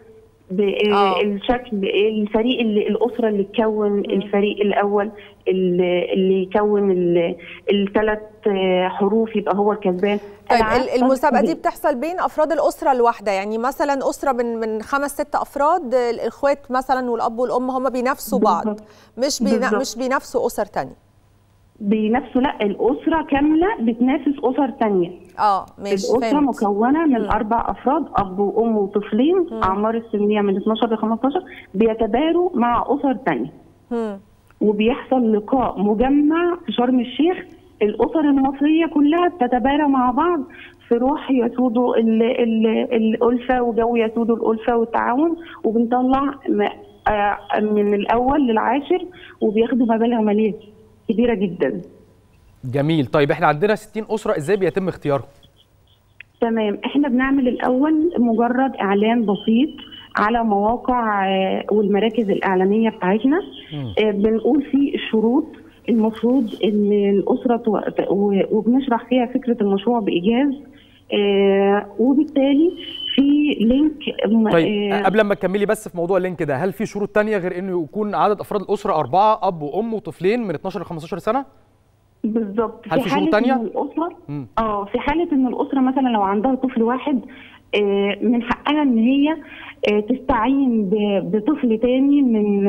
الشكل، الفريق الاسره اللي تكون الفريق الاول اللي يكون الثلاث حروف يبقى هو الكسبان. طيب المسابقه دي بتحصل بين افراد الاسره الواحده، يعني مثلا اسره من 5-6 افراد، الاخوات مثلا والاب والام هم بينافسوا بعض، مش بينافسوا اسر ثانيه. بينافسوا، لا الاسره كامله بتنافس اسر ثانيه. ماشي. الاسره مكونه من 4 افراد، اب وام وطفلين، اعمار السنيه من 12 ل 15، بيتباروا مع اسر ثانيه. وبيحصل لقاء مجمع في شرم الشيخ، الاسر المصريه كلها بتتبارى مع بعض في روح يسود الالفه وجو يسود الالفه والتعاون، وبنطلع من الاول للعاشر، وبياخدوا مبالغ ماليه كبيره جدا. جميل. طيب احنا عندنا 60 اسره، ازاي بيتم اختيارهم؟ تمام، احنا بنعمل الاول مجرد اعلان بسيط على مواقع والمراكز الاعلاميه بتاعتنا. بنقول فيه الشروط المفروض ان الاسره وبنشرح فيها فكره المشروع بايجاز، وبالتالي في لينك. طيب قبل ما تكملي بس في موضوع اللينك ده، هل في شروط تانية غير انه يكون عدد افراد الاسره 4 اب وام وطفلين من 12 ل 15 سنه؟ بالظبط. هل في شروط تانية؟ الاسره في حاله ان الاسره مثلا لو عندها طفل واحد، من حقها ان هي تستعين بطفل تاني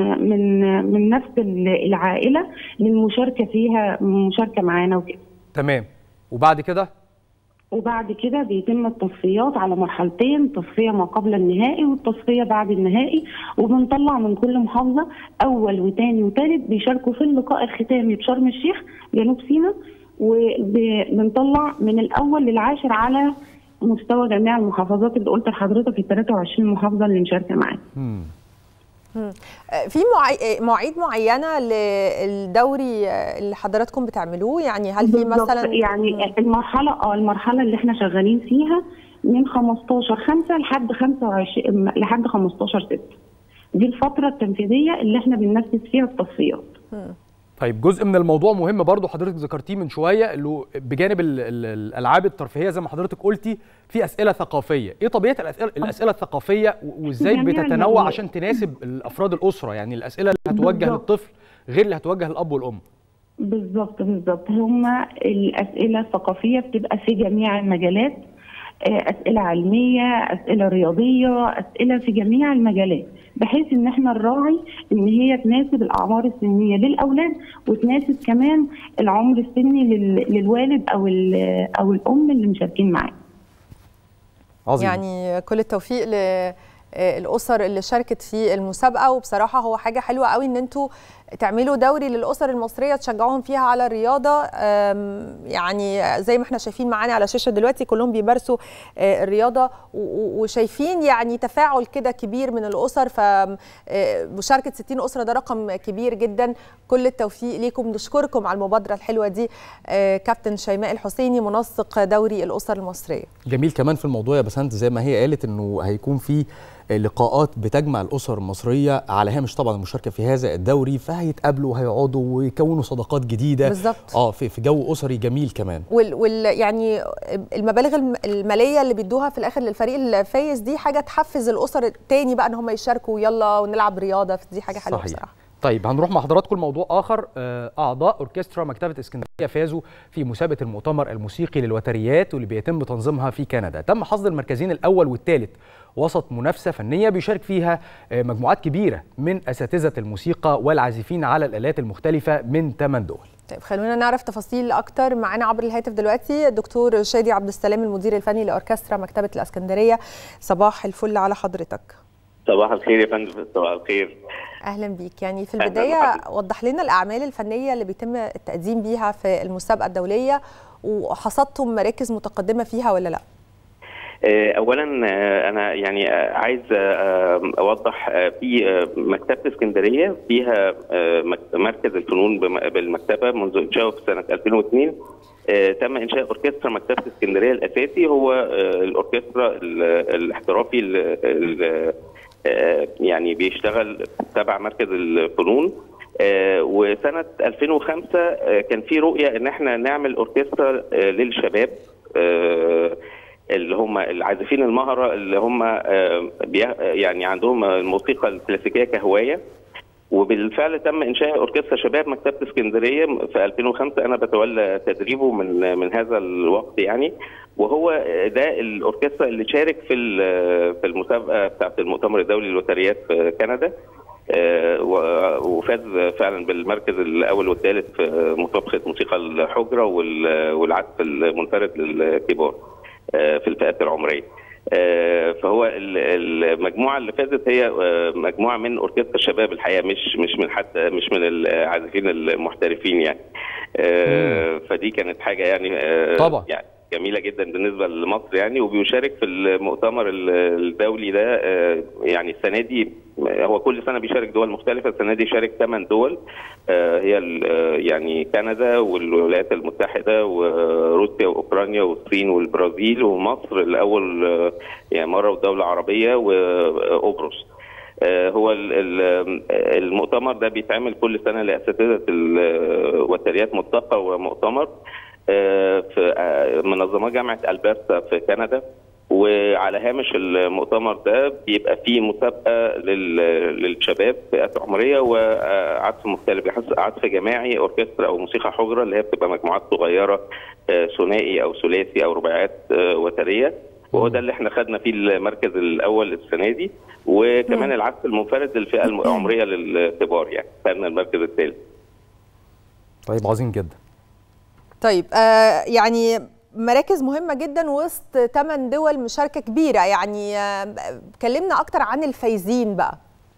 من نفس العائله للمشاركه فيها، مشاركه معانا وكده. تمام. وبعد كده بيتم التصفيات على مرحلتين، تصفيه ما قبل النهائي والتصفيه بعد النهائي، وبنطلع من كل محافظه اول وثاني وثالث بيشاركوا في اللقاء الختامي بشرم الشيخ جنوب سيناء، وبنطلع من الاول للعاشر على مستوى جميع المحافظات اللي قلت لحضرتك، ال 23 محافظه اللي مشاركه معانا. في مواعيد معينه للدوري اللي حضراتكم بتعملوه؟ يعني هل في مثلا يعني المرحله اللي احنا شغالين فيها من 15/5 لحد 15/6، دي الفتره التنفيذيه اللي احنا بننفذ فيها التصفيات. طيب جزء من الموضوع مهم برضو حضرتك ذكرتيه من شويه، اللي بجانب الالعاب الترفيهيه زي ما حضرتك قلتي، في اسئله ثقافيه. ايه طبيعه الاسئله الثقافيه وازاي بتتنوع عشان تناسب افراد الاسره؟ يعني الاسئله اللي هتوجه للطفل غير اللي هتوجه للاب والام. بالظبط. هما الاسئله الثقافيه بتبقى في جميع المجالات، اسئله علميه، اسئله رياضيه، اسئله في جميع المجالات، بحيث ان احنا نراعي ان هي تناسب الاعمار السنيه للاولاد، وتناسب كمان العمر السني للوالد او الام اللي مشاركين معاه. عظيم. يعني كل التوفيق الاسر اللي شاركت في المسابقه، وبصراحه هو حاجه حلوه قوي ان انتوا تعملوا دوري للاسر المصريه تشجعوهم فيها على الرياضه. يعني زي ما احنا شايفين معانا على الشاشه دلوقتي كلهم بيمارسوا الرياضه، وشايفين يعني تفاعل كده كبير من الاسر، فمشاركه 60 اسره ده رقم كبير جدا. كل التوفيق ليكم، نشكركم على المبادره الحلوه دي. كابتن شيماء الحسيني منسق دوري الاسر المصريه. جميل كمان في الموضوع يا بسنت، زي ما هي قالت انه هيكون في لقاءات بتجمع الاسر المصريه على هامش طبعا المشاركه في هذا الدوري، فهيتقابلوا وهيقعدوا ويكونوا صداقات جديده بالظبط. في جو اسري جميل كمان. يعني المبالغ الماليه اللي بيدوها في الاخر للفريق الفايز دي حاجه تحفز الاسر التاني بقى ان هم يشاركوا، يلا ونلعب رياضه، دي حاجه حلوه بصراحه. طيب هنروح مع حضراتكم لموضوع اخر. اعضاء اوركسترا مكتبه اسكندريه فازوا في مسابقه المؤتمر الموسيقي للوتريات واللي بيتم تنظيمها في كندا. تم حصد المركزين الاول والثالث وسط منافسه فنيه بيشارك فيها مجموعات كبيره من اساتذه الموسيقى والعازفين على الالات المختلفه من 8 دول. طيب خلونا نعرف تفاصيل اكتر. معانا عبر الهاتف دلوقتي الدكتور شادي عبد السلام المدير الفني لاوركسترا مكتبه الاسكندريه. صباح الفل على حضرتك. صباح الخير يا فندم. صباح الخير. اهلا بيك. يعني في البدايه وضح لنا الاعمال الفنيه اللي بيتم التقديم بيها في المسابقه الدوليه، وحصدتم مراكز متقدمه فيها ولا لا؟ اولا انا يعني عايز اوضح في مكتبه اسكندريه فيها مركز الفنون بالمكتبه منذ انشائه في سنه 2002. تم انشاء اوركسترا مكتبه اسكندريه الاساسي هو الاوركسترا الاحترافي يعني بيشتغل تبع مركز الفنون. وسنه 2005 كان في رؤيه ان احنا نعمل اوركسترا للشباب اللي هم العازفين المهره اللي هم يعني عندهم الموسيقى الكلاسيكيه كهوايه. وبالفعل تم انشاء اوركسترا شباب مكتبه اسكندريه في 2005. انا بتولى تدريبه من هذا الوقت يعني. وهو ده الاوركسترا اللي شارك في المسابقه بتاعه المؤتمر الدولي للوتريات في كندا، وفاز فعلا بالمركز الاول والثالث في مسابقه موسيقى الحجره والعزف المنفرد للكبار في الفئات العمريه. فهو المجموعه اللي فازت هي مجموعه من اوركسترا الشباب الحقيقه، مش من العازفين المحترفين يعني. فدي كانت حاجه يعني طبعا يعني جميله جدا بالنسبه لمصر يعني. وبيشارك في المؤتمر الدولي ده يعني السنه دي، هو كل سنه بيشارك دول مختلفه، السنه دي شارك 8 دول هي يعني كندا والولايات المتحده وروسيا واوكرانيا والصين والبرازيل ومصر الاول يعني مره، ودوله عربيه وقبرص. هو المؤتمر ده بيتعمل كل سنه لاساتذه الوتريات ملتقى ومؤتمر في منظمه جامعه البرتا في كندا. وعلى هامش المؤتمر ده بيبقى فيه مسابقه للشباب فئات عمريه وعزف مختلف، عزف جماعي اوركسترا او موسيقى حجره اللي هي بتبقى مجموعات صغيره ثنائي او ثلاثي او رباعيات وتريه. وهو ده اللي احنا خدنا فيه المركز الاول السنه دي. وكمان العزف المنفرد للفئه العمريه للكبار يعني خدنا المركز الثالث. طيب عظيم جدا. طيب يعني مراكز مهمة جدا وسط 8 دول مشاركة كبيرة يعني. كلمنا أكتر عن الفايزين بقى.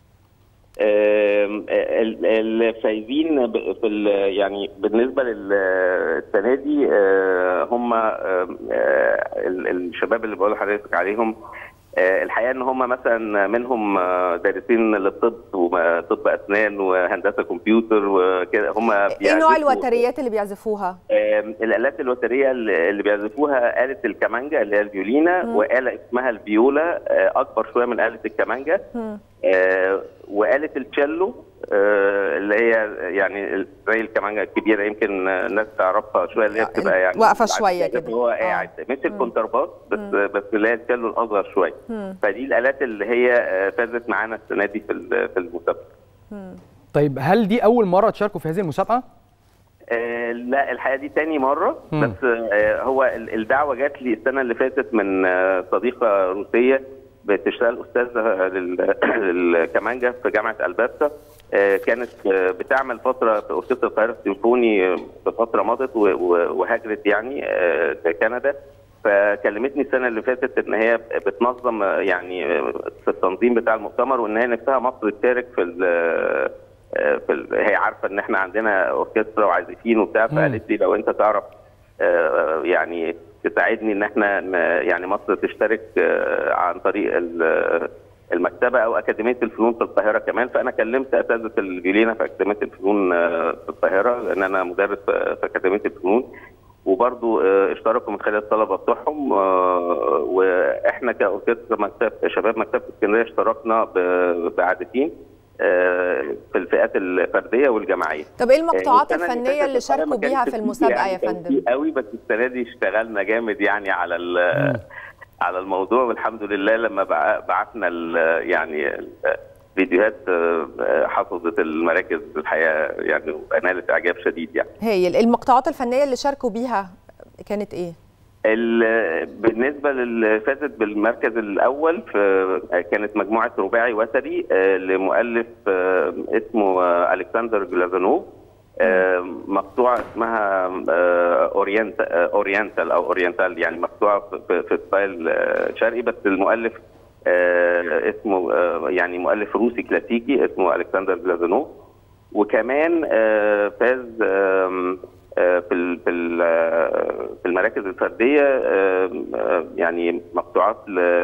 الفايزين في يعني بالنسبة للسنة دي هم الشباب اللي بقول لحضرتك عليهم. الحقيقه ان هم مثلا منهم دارسين للطب وطب اسنان وهندسه كمبيوتر وكده. هم ايه نوع الوتريات اللي بيعزفوها؟ الالات الوتريه اللي بيعزفوها آلة الكمانجا اللي هي الفيولينا، وآلة اسمها الفيولا اكبر شويه من آلة الكمانجا، وآلة التشيلو اللي هي يعني زي الكمانجا الكبيره يمكن الناس تعرفها شويه اللي هي بتبقى يعني واقفه شويه كده هو قاعد مش الكونترباس بس اللي هي التشيلو الاصغر شويه. فدي الالات اللي هي فازت معانا السنه دي في المسابقه. طيب هل دي اول مره تشاركوا في هذه المسابقه؟ لا الحقيقه دي تاني مره. بس هو الدعوه جات لي السنه اللي فاتت من صديقه روسيه بتشتغل استاذه للكمانجا في جامعه البرتا. كانت بتعمل فتره في اوركسترا القاهره السيمفوني في فتره مضت وهاجرت يعني لكندا. فكلمتني السنه اللي فاتت ان هي بتنظم يعني في التنظيم بتاع المؤتمر، وان هي نفسها مصر تشارك هي عارفه ان احنا عندنا اوركسترا وعازفين وبتاع. فقالت لي لو انت تعرف يعني تساعدني ان احنا يعني مصر تشترك عن طريق المكتبه او اكاديميه الفنون في القاهره كمان. فانا كلمت اساتذه الفيولينا في اكاديميه الفنون في القاهره لان انا مدرس في اكاديميه الفنون، وبرضو اشتركوا من خلال الطلبه بتوعهم. واحنا كاوركسترا شباب مكتبه اسكندريه اشتركنا بعازفين في الفئات الفرديه والجماعيه. طب ايه المقطوعات الفنيه اللي شاركوا بيها في المسابقه يا فندم؟ قوي بس السنه دي اشتغلنا جامد يعني على الموضوع، والحمد لله لما بعتنا يعني فيديوهات حصدت المراكز الحقيقه يعني ونالت اعجاب شديد يعني. هي المقطوعات الفنيه اللي شاركوا بيها كانت ايه؟ بالنسبه اللي فازت بالمركز الاول كانت مجموعه رباعي وتري لمؤلف اسمه الكسندر جلافانوف. مقطوعه اسمها اورينتال او اورينتال يعني مقطوعه في ستايل شرقي، بس المؤلف اسمه يعني مؤلف روسي كلاسيكي اسمه الكسندر جلازونوف. وكمان فاز في المراكز الفرديه يعني مقطوعات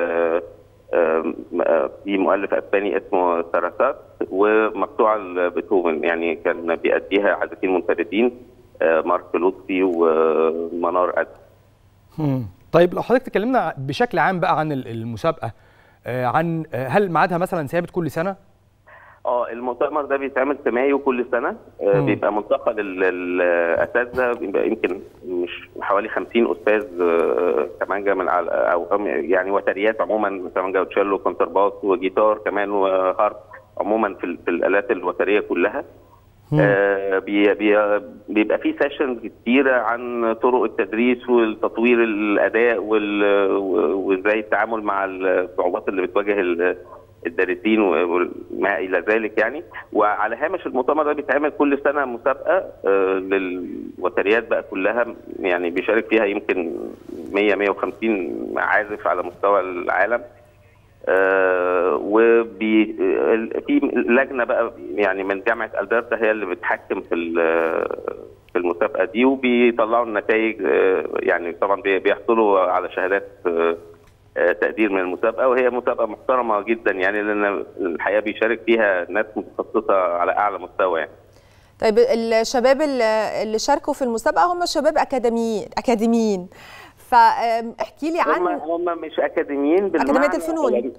في مؤلف اسباني اسمه ساراسات، ومقطوعه لبيتهوفن يعني كان بيأديها عازفين منفردين مارك لطفي ومنار أدم. طيب لو حضرتك تكلمنا بشكل عام بقى عن المسابقه، عن هل ميعادها مثلا ثابت كل سنه؟ المؤتمر ده بيتعمل في مايو كل سنه، بيبقى ملتقى للاساتذه، بيبقى يمكن مش حوالي 50 استاذ كمانجا من او يعني وتريات عموما، كمانجا وتشيلو كونترباس وجيتار كمان وهارب عموما في الالات الوتريه كلها. بيبقى في سيشنز كتيره عن طرق التدريس والتطوير الاداء وازاي التعامل مع الصعوبات اللي بتواجه الدارسين وما الى ذلك يعني. وعلى هامش المؤتمر ده بيتعمل كل سنه مسابقه للوتريات بقى كلها، يعني بيشارك فيها يمكن 150 عازف على مستوى العالم. وفي لجنه بقى يعني من جامعه البرتا هي اللي بتحكم في المسابقه دي، وبيطلعوا النتائج. يعني طبعا بيحصلوا على شهادات تقدير من المسابقه، وهي مسابقه محترمه جدا يعني، لان الحقيقه بيشارك فيها ناس متخصصه على اعلى مستوى يعني. طيب الشباب اللي شاركوا في المسابقه هم شباب اكاديميين، فاحكي لي عن هم مش اكاديميين اكاديميه الفنون.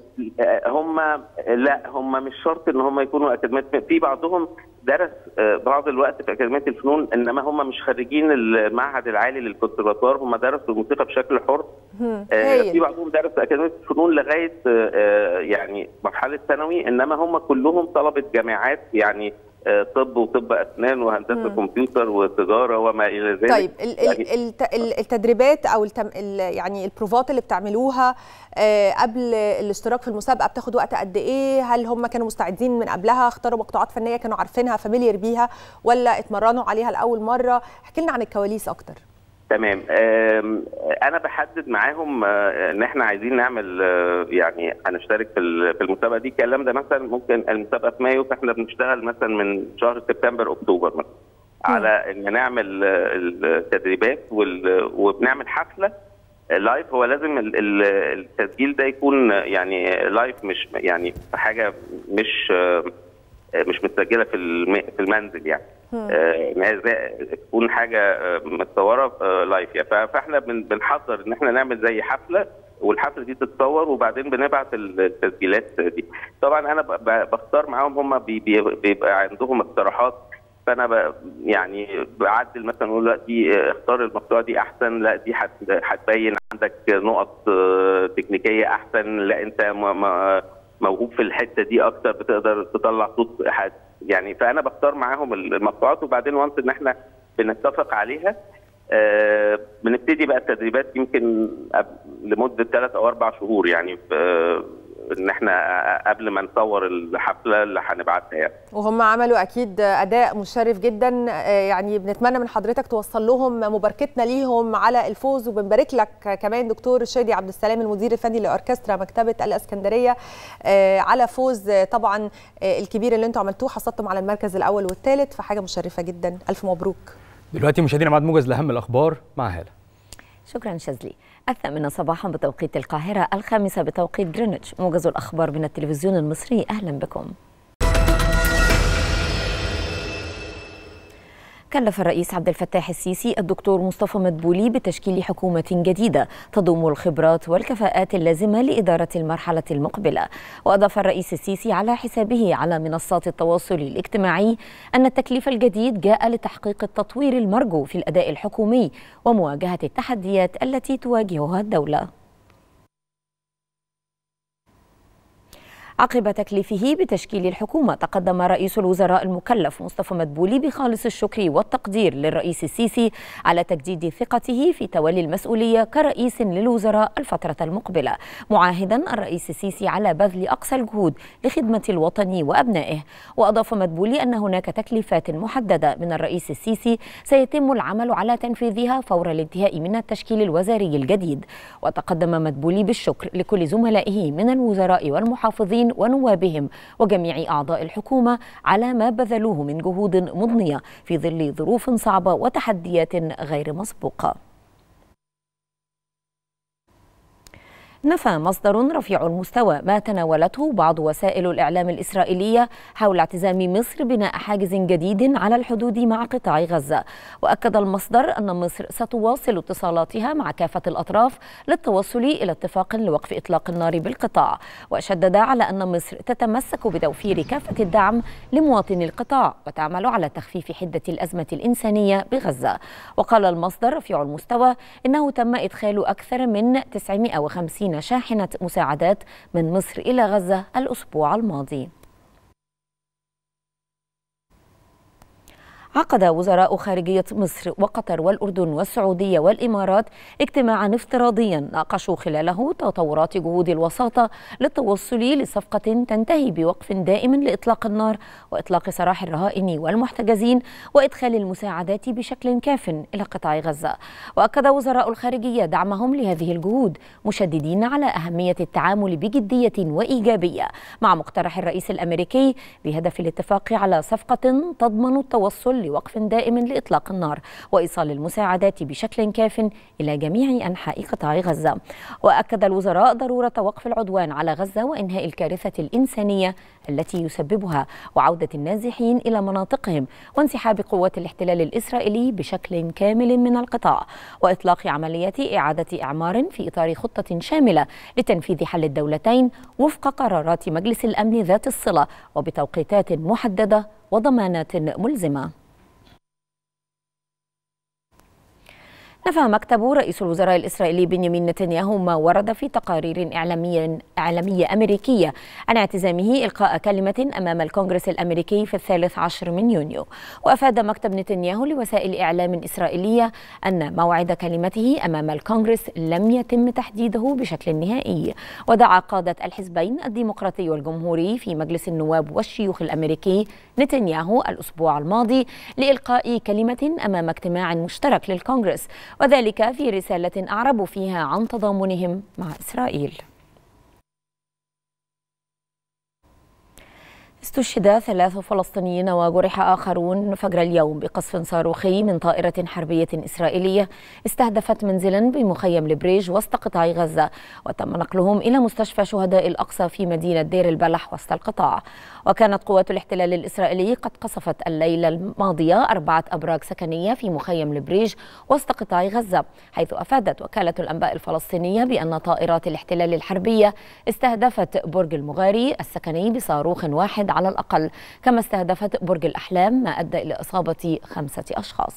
هم مش شرط ان هم يكونوا اكاديميات، في بعضهم درس بعض الوقت في اكاديميه الفنون، انما هم مش خريجين المعهد العالي للكونسرفاتوار، هم درسوا الموسيقى بشكل حر. في بعضهم درس في اكاديميه الفنون لغايه يعني مرحله ثانوي، انما هم كلهم طلبه جامعات يعني طب وطب اسنان وهندسه كمبيوتر وتجاره وما الى ذلك. طيب التدريبات او يعني البروفات اللي بتعملوها قبل الاشتراك في المسابقه بتاخد وقت قد ايه؟ هل هم كانوا مستعدين من قبلها، اختاروا مقطوعات فنيه كانوا عارفينها فاميليير بيها، ولا اتمرنوا عليها لاول مره؟ احكي لنا عن الكواليس اكتر. تمام. انا بحدد معاهم ان احنا عايزين نعمل يعني هنشترك في المسابقه دي. الكلام ده مثلا ممكن المسابقه في مايو، فاحنا بنشتغل مثلا من شهر سبتمبر اكتوبر مثلا على ان نعمل التدريبات وبنعمل حفله لايف. هو لازم التسجيل ده يكون يعني لايف، مش يعني حاجه مش متسجله في المنزل يعني. تكون حاجه متصوره لايف يعني. فاحنا بنحضر ان احنا نعمل زي حفله، والحفله دي تتصور وبعدين بنبعت التسجيلات دي. طبعا انا بختار معاهم، هم بيبقى عندهم اقتراحات، فانا يعني بعدل مثلا اقول لا دي اختار المقطوعه دي احسن، لا دي هتبين عندك نقط تكنيكيه احسن، لا انت موهوب في الحته دي اكتر بتقدر تطلع صوت يعني. فانا بختار معاهم المقطوعات، وبعدين وانس ان احنا بنتفق عليها بنبتدي بقى التدريبات يمكن لمده 3 أو 4 شهور يعني، ان احنا قبل ما نصور الحفله اللي هنبعتها يعني. وهم عملوا اكيد اداء مشرف جدا يعني. بنتمنى من حضرتك توصل لهم مباركتنا ليهم على الفوز، وبنبارك لك كمان دكتور شادي عبد السلام المدير الفني لاوركسترا مكتبه الاسكندريه على فوز طبعا الكبير اللي انتم عملتوه، حصلتم على المركز الاول والثالث، فحاجه مشرفه جدا. الف مبروك. دلوقتي مشاهدينا ميعاد موجز لاهم الاخبار مع هاله. شكرا شاذلي. 8 صباحا بتوقيت القاهرة، 5 بتوقيت جرينتش. موجز الأخبار من التلفزيون المصري، أهلا بكم. كلف الرئيس عبد الفتاح السيسي الدكتور مصطفى مدبولي بتشكيل حكومة جديدة تضم الخبرات والكفاءات اللازمة لإدارة المرحلة المقبلة. وأضاف الرئيس السيسي على حسابه على منصات التواصل الاجتماعي أن التكليف الجديد جاء لتحقيق التطوير المرجو في الأداء الحكومي ومواجهة التحديات التي تواجهها الدولة. عقب تكليفه بتشكيل الحكومة، تقدم رئيس الوزراء المكلف مصطفى مدبولي بخالص الشكر والتقدير للرئيس السيسي على تجديد ثقته في تولي المسؤولية كرئيس للوزراء الفترة المقبلة، معاهدا الرئيس السيسي على بذل أقصى الجهود لخدمة الوطن وأبنائه. وأضاف مدبولي أن هناك تكليفات محددة من الرئيس السيسي سيتم العمل على تنفيذها فور الانتهاء من التشكيل الوزاري الجديد. وتقدم مدبولي بالشكر لكل زملائه من الوزراء والمحافظين ونوابهم وجميع أعضاء الحكومة على ما بذلوه من جهود مضنية في ظل ظروف صعبة وتحديات غير مسبوقة. نفى مصدر رفيع المستوى ما تناولته بعض وسائل الإعلام الإسرائيلية حول اعتزام مصر بناء حاجز جديد على الحدود مع قطاع غزة. وأكد المصدر أن مصر ستواصل اتصالاتها مع كافة الأطراف للتوصل إلى اتفاق لوقف إطلاق النار بالقطاع، وشدد على أن مصر تتمسك بتوفير كافة الدعم لمواطني القطاع وتعمل على تخفيف حدة الأزمة الإنسانية بغزة. وقال المصدر رفيع المستوى إنه تم إدخال أكثر من 950 شاحنة مساعدات من مصر إلى غزة الأسبوع الماضي. عقد وزراء خارجية مصر وقطر والأردن والسعودية والإمارات اجتماعا افتراضيا ناقشوا خلاله تطورات جهود الوساطة للتوصل لصفقة تنتهي بوقف دائم لإطلاق النار وإطلاق سراح الرهائن والمحتجزين وإدخال المساعدات بشكل كاف إلى قطاع غزة. وأكد وزراء الخارجية دعمهم لهذه الجهود، مشددين على أهمية التعامل بجدية وإيجابية مع مقترح الرئيس الأمريكي بهدف الاتفاق على صفقة تضمن التوصل لوقف دائم لإطلاق النار وإيصال المساعدات بشكل كاف إلى جميع أنحاء قطاع غزة. وأكد الوزراء ضرورة وقف العدوان على غزة وإنهاء الكارثة الإنسانية التي يسببها وعودة النازحين إلى مناطقهم وانسحاب قوات الاحتلال الإسرائيلي بشكل كامل من القطاع وإطلاق عمليات إعادة إعمار في إطار خطة شاملة لتنفيذ حل الدولتين وفق قرارات مجلس الأمن ذات الصلة وبتوقيتات محددة وضمانات ملزمة. نفى مكتب رئيس الوزراء الإسرائيلي بنيامين نتنياهو ما ورد في تقارير إعلامية أمريكية عن اعتزامه إلقاء كلمة أمام الكونغرس الأمريكي في 13 من يونيو. وأفاد مكتب نتنياهو لوسائل إعلام إسرائيلية أن موعد كلمته أمام الكونغرس لم يتم تحديده بشكل نهائي. ودعا قادة الحزبين الديمقراطي والجمهوري في مجلس النواب والشيوخ الأمريكي نتنياهو الأسبوع الماضي لإلقاء كلمة أمام اجتماع مشترك للكونغرس، وذلك في رسالة أعربوا فيها عن تضامنهم مع إسرائيل. استشهد 3 فلسطينيين وجرح آخرون فجر اليوم بقصف صاروخي من طائرة حربية إسرائيلية استهدفت منزلا بمخيم البريج وسط قطاع غزة، وتم نقلهم إلى مستشفى شهداء الأقصى في مدينة دير البلح وسط القطاع. وكانت قوات الاحتلال الإسرائيلي قد قصفت الليلة الماضية 4 أبراج سكنية في مخيم البريج وسط قطاع غزة، حيث أفادت وكالة الأنباء الفلسطينية بأن طائرات الاحتلال الحربية استهدفت برج المغاري السكني بصاروخ واحد على الأقل، كما استهدفت برج الأحلام ما أدى إلى إصابة 5 أشخاص.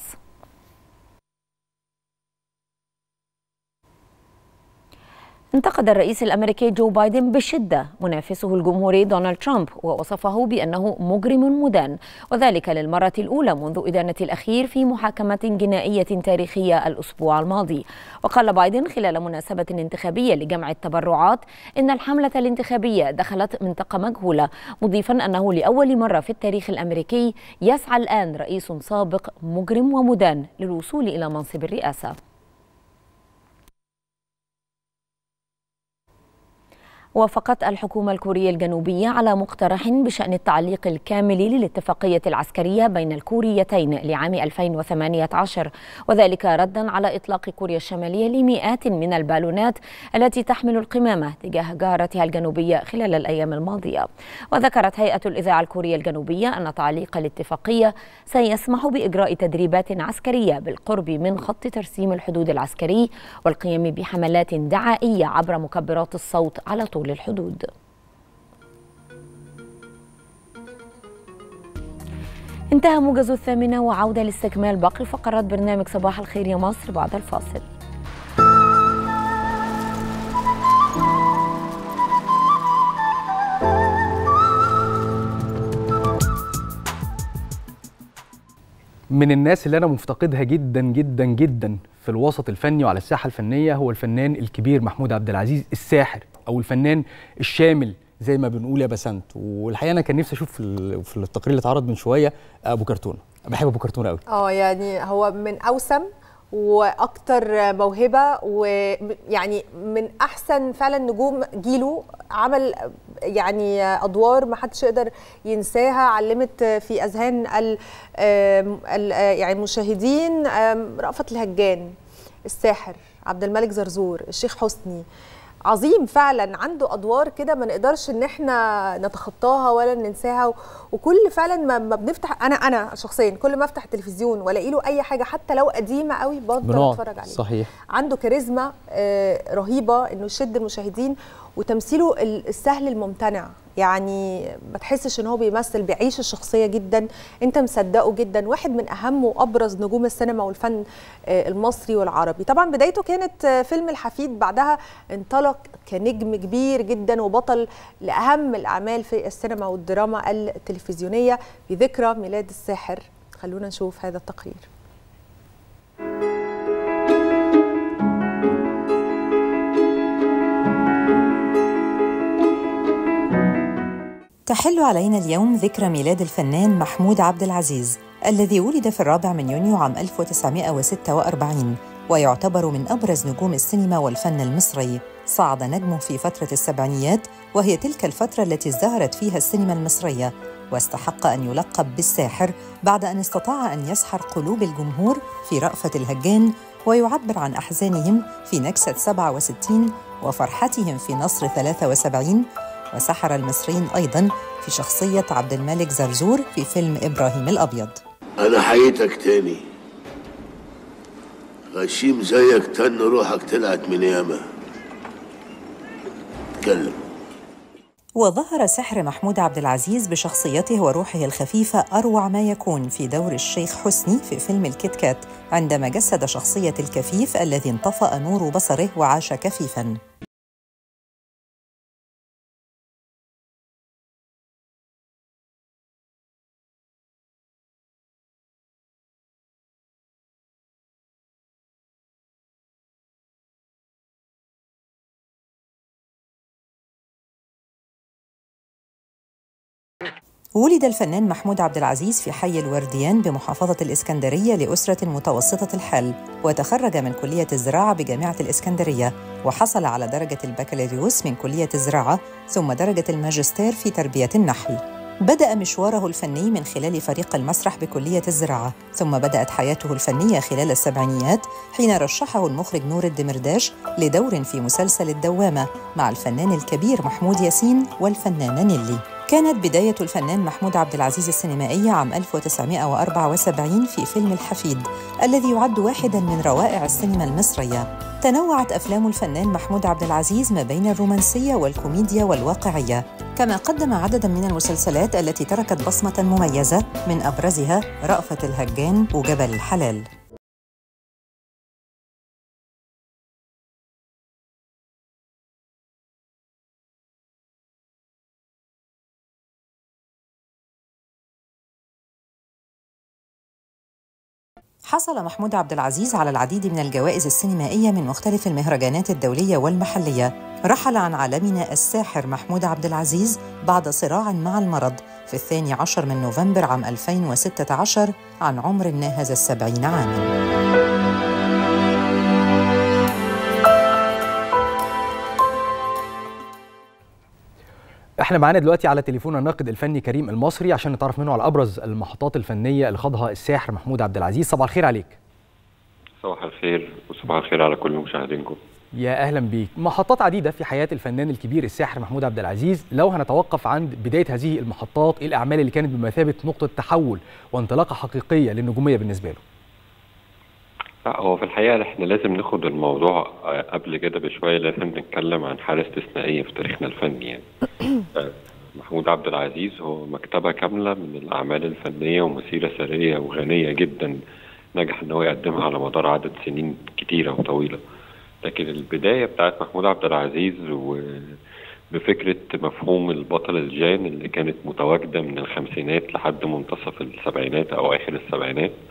انتقد الرئيس الأمريكي جو بايدن بشدة منافسه الجمهوري دونالد ترامب ووصفه بأنه مجرم مدان، وذلك للمرة الأولى منذ إدانة الأخير في محاكمة جنائية تاريخية الأسبوع الماضي. وقال بايدن خلال مناسبة انتخابية لجمع التبرعات إن الحملة الانتخابية دخلت منطقة مجهولة، مضيفا أنه لأول مرة في التاريخ الأمريكي يسعى الآن رئيس سابق مجرم ومدان للوصول إلى منصب الرئاسة. وافقت الحكومة الكورية الجنوبية على مقترح بشأن التعليق الكامل للاتفاقية العسكرية بين الكوريتين لعام 2018، وذلك ردا على إطلاق كوريا الشمالية لمئات من البالونات التي تحمل القمامة تجاه جارتها الجنوبية خلال الأيام الماضية. وذكرت هيئة الإذاعة الكورية الجنوبية أن تعليق الاتفاقية سيسمح بإجراء تدريبات عسكرية بالقرب من خط ترسيم الحدود العسكري والقيام بحملات دعائية عبر مكبرات الصوت على طول الحدود. انتهى موجز 8 وعودة لاستكمال باقي فقرات برنامج صباح الخير يا مصر بعد الفاصل. من الناس اللي أنا مفتقدها جدا جدا جدا في الوسط الفني وعلى الساحة الفنية هو الفنان الكبير محمود عبد العزيز الساحر، أو الفنان الشامل زي ما بنقول يا بسنت. والحقيقة أنا كان نفسي أشوف في التقرير اللي اتعرض من شوية أبو كرتونة. بحب أبو كرتونة قوي. يعني هو من أوسم واكتر موهبه، ويعني من احسن فعلا نجوم جيله. عمل يعني ادوار ما حدش يقدر ينساها، علمت في اذهان يعني المشاهدين. رأفت الهجان، الساحر، عبد الملك زرزور، الشيخ حسني. عظيم فعلا، عنده ادوار كده ما نقدرش ان احنا نتخطاها ولا ننساها. وكل فعلا ما بنفتح، انا شخصيا كل ما افتح التلفزيون والاقي له اي حاجه حتى لو قديمه قوي بفضل اتفرج عليها. صحيح. عنده كاريزما رهيبه انه يشد المشاهدين، وتمثيله السهل الممتنع. يعني ما تحسش ان هو بيمثل، بيعيش الشخصيه جدا، انت مصدقه جدا. واحد من اهم وابرز نجوم السينما والفن المصري والعربي. طبعا بدايته كانت فيلم الحفيد، بعدها انطلق كنجم كبير جدا وبطل لاهم الاعمال في السينما والدراما التلفزيونيه. في ذكرى ميلاد الساحر خلونا نشوف هذا التقرير. تحل علينا اليوم ذكرى ميلاد الفنان محمود عبد العزيز الذي ولد في 4 يونيو عام 1946، ويعتبر من أبرز نجوم السينما والفن المصري. صعد نجمه في فترة السبعينيات، وهي تلك الفترة التي ازدهرت فيها السينما المصرية، واستحق أن يلقب بالساحر بعد أن استطاع أن يسحر قلوب الجمهور في رأفت الهجان، ويعبر عن أحزانهم في نكسة 67 وفرحتهم في نصر 73، وسحر المصريين أيضاً في شخصية عبد الملك زرزور في فيلم إبراهيم الأبيض. أنا حييتك تاني، غشيم زيك تن روحك طلعت من ياما. اتكلم. وظهر سحر محمود عبد العزيز بشخصيته وروحه الخفيفة أروع ما يكون في دور الشيخ حسني في فيلم الكيت كات، عندما جسد شخصية الكفيف الذي انطفأ نور بصره وعاش كفيفاً. ولد الفنان محمود عبد العزيز في حي الورديان بمحافظة الإسكندرية لأسرة متوسطة الحال، وتخرج من كلية الزراعة بجامعة الإسكندرية، وحصل على درجة البكالوريوس من كلية الزراعة، ثم درجة الماجستير في تربية النحل. بدأ مشواره الفني من خلال فريق المسرح بكلية الزراعة، ثم بدأت حياته الفنية خلال السبعينيات حين رشحه المخرج نور الدمرداش لدور في مسلسل الدوامة مع الفنان الكبير محمود ياسين والفنانة نيلي. كانت بداية الفنان محمود عبد العزيز السينمائية عام 1974 في فيلم الحفيد الذي يعد واحداً من روائع السينما المصرية. تنوعت أفلام الفنان محمود عبد العزيز ما بين الرومانسية والكوميديا والواقعية، كما قدم عدداً من المسلسلات التي تركت بصمة مميزة، من أبرزها رأفت الهجان وجبل الحلال. حصل محمود عبد العزيز على العديد من الجوائز السينمائية من مختلف المهرجانات الدولية والمحلية. رحل عن عالمنا الساحر محمود عبد العزيز بعد صراع مع المرض في 12 من نوفمبر عام 2016 عن عمر ناهز 70 عاماً. احنا معانا دلوقتي على تليفون الناقد الفني كريم المصري عشان نتعرف منه على ابرز المحطات الفنيه اللي خاضها الساحر محمود عبد العزيز. صباح الخير عليك. صباح الخير وصباح الخير على كل مشاهدينكم. يا اهلا بيك. محطات عديده في حياه الفنان الكبير الساحر محمود عبد العزيز، لو هنتوقف عند بدايه هذه المحطات، ايه الاعمال اللي كانت بمثابه نقطه تحول وانطلاقه حقيقيه للنجوميه بالنسبه له؟ لا، هو في الحقيقه احنا لازم ناخد الموضوع قبل كده بشويه، لازم نتكلم عن حاله استثنائيه في تاريخنا الفني يعني. محمود عبد العزيز هو مكتبه كامله من الاعمال الفنيه ومسيره سريه وغنيه جدا، نجح ان هو يقدمها على مدار عدد سنين كتيره وطويله. لكن البدايه بتاعت محمود عبد العزيز وبفكره مفهوم البطل الجان اللي كانت متواجده من الخمسينات لحد منتصف السبعينات او اخر السبعينات،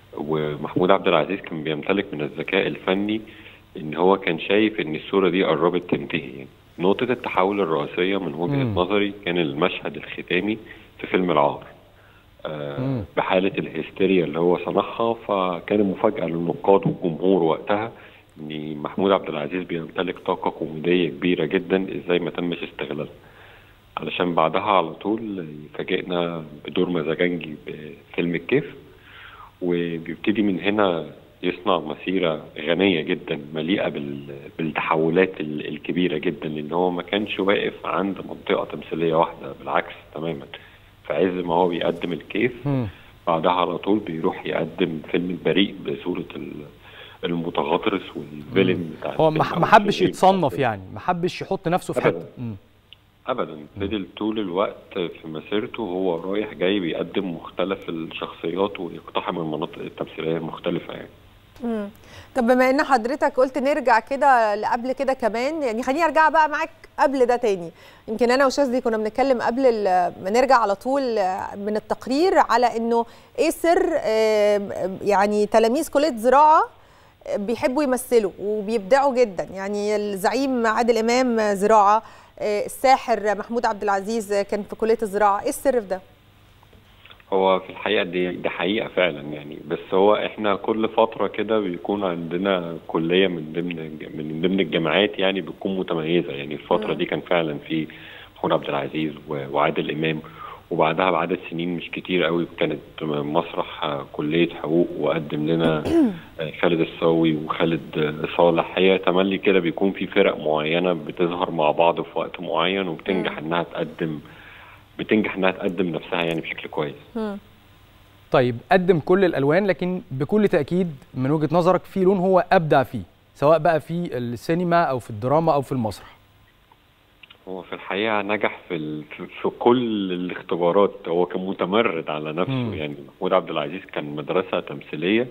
ومحمود عبد العزيز كان بيمتلك من الذكاء الفني ان هو كان شايف ان الصورة دي قربت تنتهي. يعني نقطة التحول الرئيسية من وجهة نظري كان المشهد الختامي في فيلم العار، بحالة الهستيريا اللي هو صنعها. فكان مفاجأة للنقاد والجمهور وقتها ان محمود عبد العزيز بيمتلك طاقة كوميدية كبيرة جدا، ازاي ما تمش استغلالها. علشان بعدها على طول يفاجئنا بدور مزاجنجي بفيلم الكيف، وبيبتدي من هنا يصنع مسيرة غنية جدا مليئة بالتحولات الكبيرة جدا، لأن هو ما كانش واقف عند منطقة تمثيلية واحدة، بالعكس تماما. في عز ما هو بيقدم الكيف بعدها على طول بيروح يقدم فيلم البريء بصورة المتغطرس والفيلن بتاع هو ما حبش يتصنف، يعني ما حبش يحط نفسه في حته ابدا. فضل طول الوقت في مسيرته هو رايح جاي بيقدم مختلف الشخصيات ويقتحم المناطق التمثيليه المختلفه يعني. طب بما ان حضرتك قلت نرجع كده لقبل كده كمان، يعني خليني ارجع بقى معاك قبل ده تاني. يمكن انا وشاذلي كنا بنتكلم قبل ما نرجع على طول من التقرير على انه ايه سر يعني تلاميذ كليه زراعه بيحبوا يمثلوا وبيبدعوا جدا. يعني الزعيم عادل امام زراعه، الساحر محمود عبد العزيز كان في كليه الزراعه. ايه السر في ده؟ هو في الحقيقه دي حقيقه فعلا يعني، بس هو احنا كل فتره كده بيكون عندنا كليه من ضمن الجامعات يعني بتكون متميزه. يعني الفتره دي كان فعلا في محمود عبد العزيز وعادل امام، وبعدها بعدد سنين مش كتير قوي كانت مسرح كليه حقوق وقدم لنا خالد الصاوي وخالد صالح. هي تملي كده بيكون في فرق معينه بتظهر مع بعض في وقت معين وبتنجح انها تقدم نفسها يعني بشكل كويس. طيب قدم كل الالوان، لكن بكل تاكيد من وجهه نظرك في لون هو ابدع فيه، سواء بقى في السينما او في الدراما او في المسرح. هو في الحقيقه نجح في كل الاختبارات. هو كان متمرد على نفسه. يعني محمود عبد العزيز كان مدرسه تمثيليه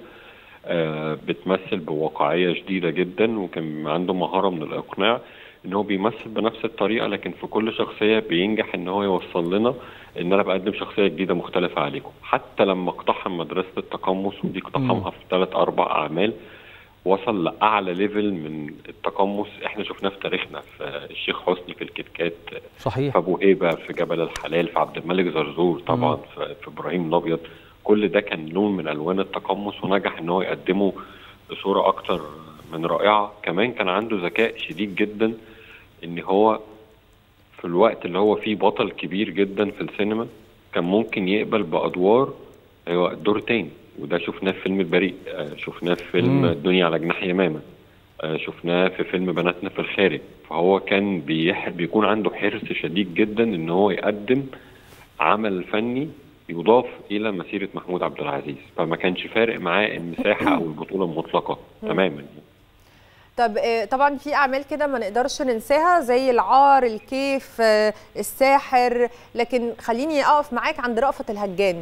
بتمثل بواقعيه شديده جدا، وكان عنده مهاره من الاقناع ان هو بيمثل بنفس الطريقه، لكن في كل شخصيه بينجح ان هو يوصل لنا ان انا بقدم شخصيه جديده مختلفه عليكم. حتى لما اقتحم مدرسه التقمص، ودي اقتحمها في 3-4 اعمال، وصل لاعلى ليفل من التقمص احنا شفناه في تاريخنا. في الشيخ حسني في الكتكات، صحيح، في ابو هيبه، في جبل الحلال، في عبد الملك زرزور طبعا، في ابراهيم الابيض. كل ده كان لون من الوان التقمص، ونجح ان هو يقدمه بصوره اكتر من رائعه. كمان كان عنده ذكاء شديد جدا ان هو في الوقت اللي هو فيه بطل كبير جدا في السينما كان ممكن يقبل بادوار دور تاني. وده شفناه في فيلم البريء، شفناه في فيلم الدنيا على جناح يمامه، شفناه في فيلم بناتنا في الخارج. فهو كان بيكون عنده حرص شديد جدا ان هو يقدم عمل فني يضاف الى مسيره محمود عبد العزيز، فما كانش فارق معاه المساحه او البطوله المطلقه تماما. طب طبعا في اعمال كده ما نقدرش ننساها زي العار، الكيف، الساحر، لكن خليني اقف معاك عند رأفت الهجان.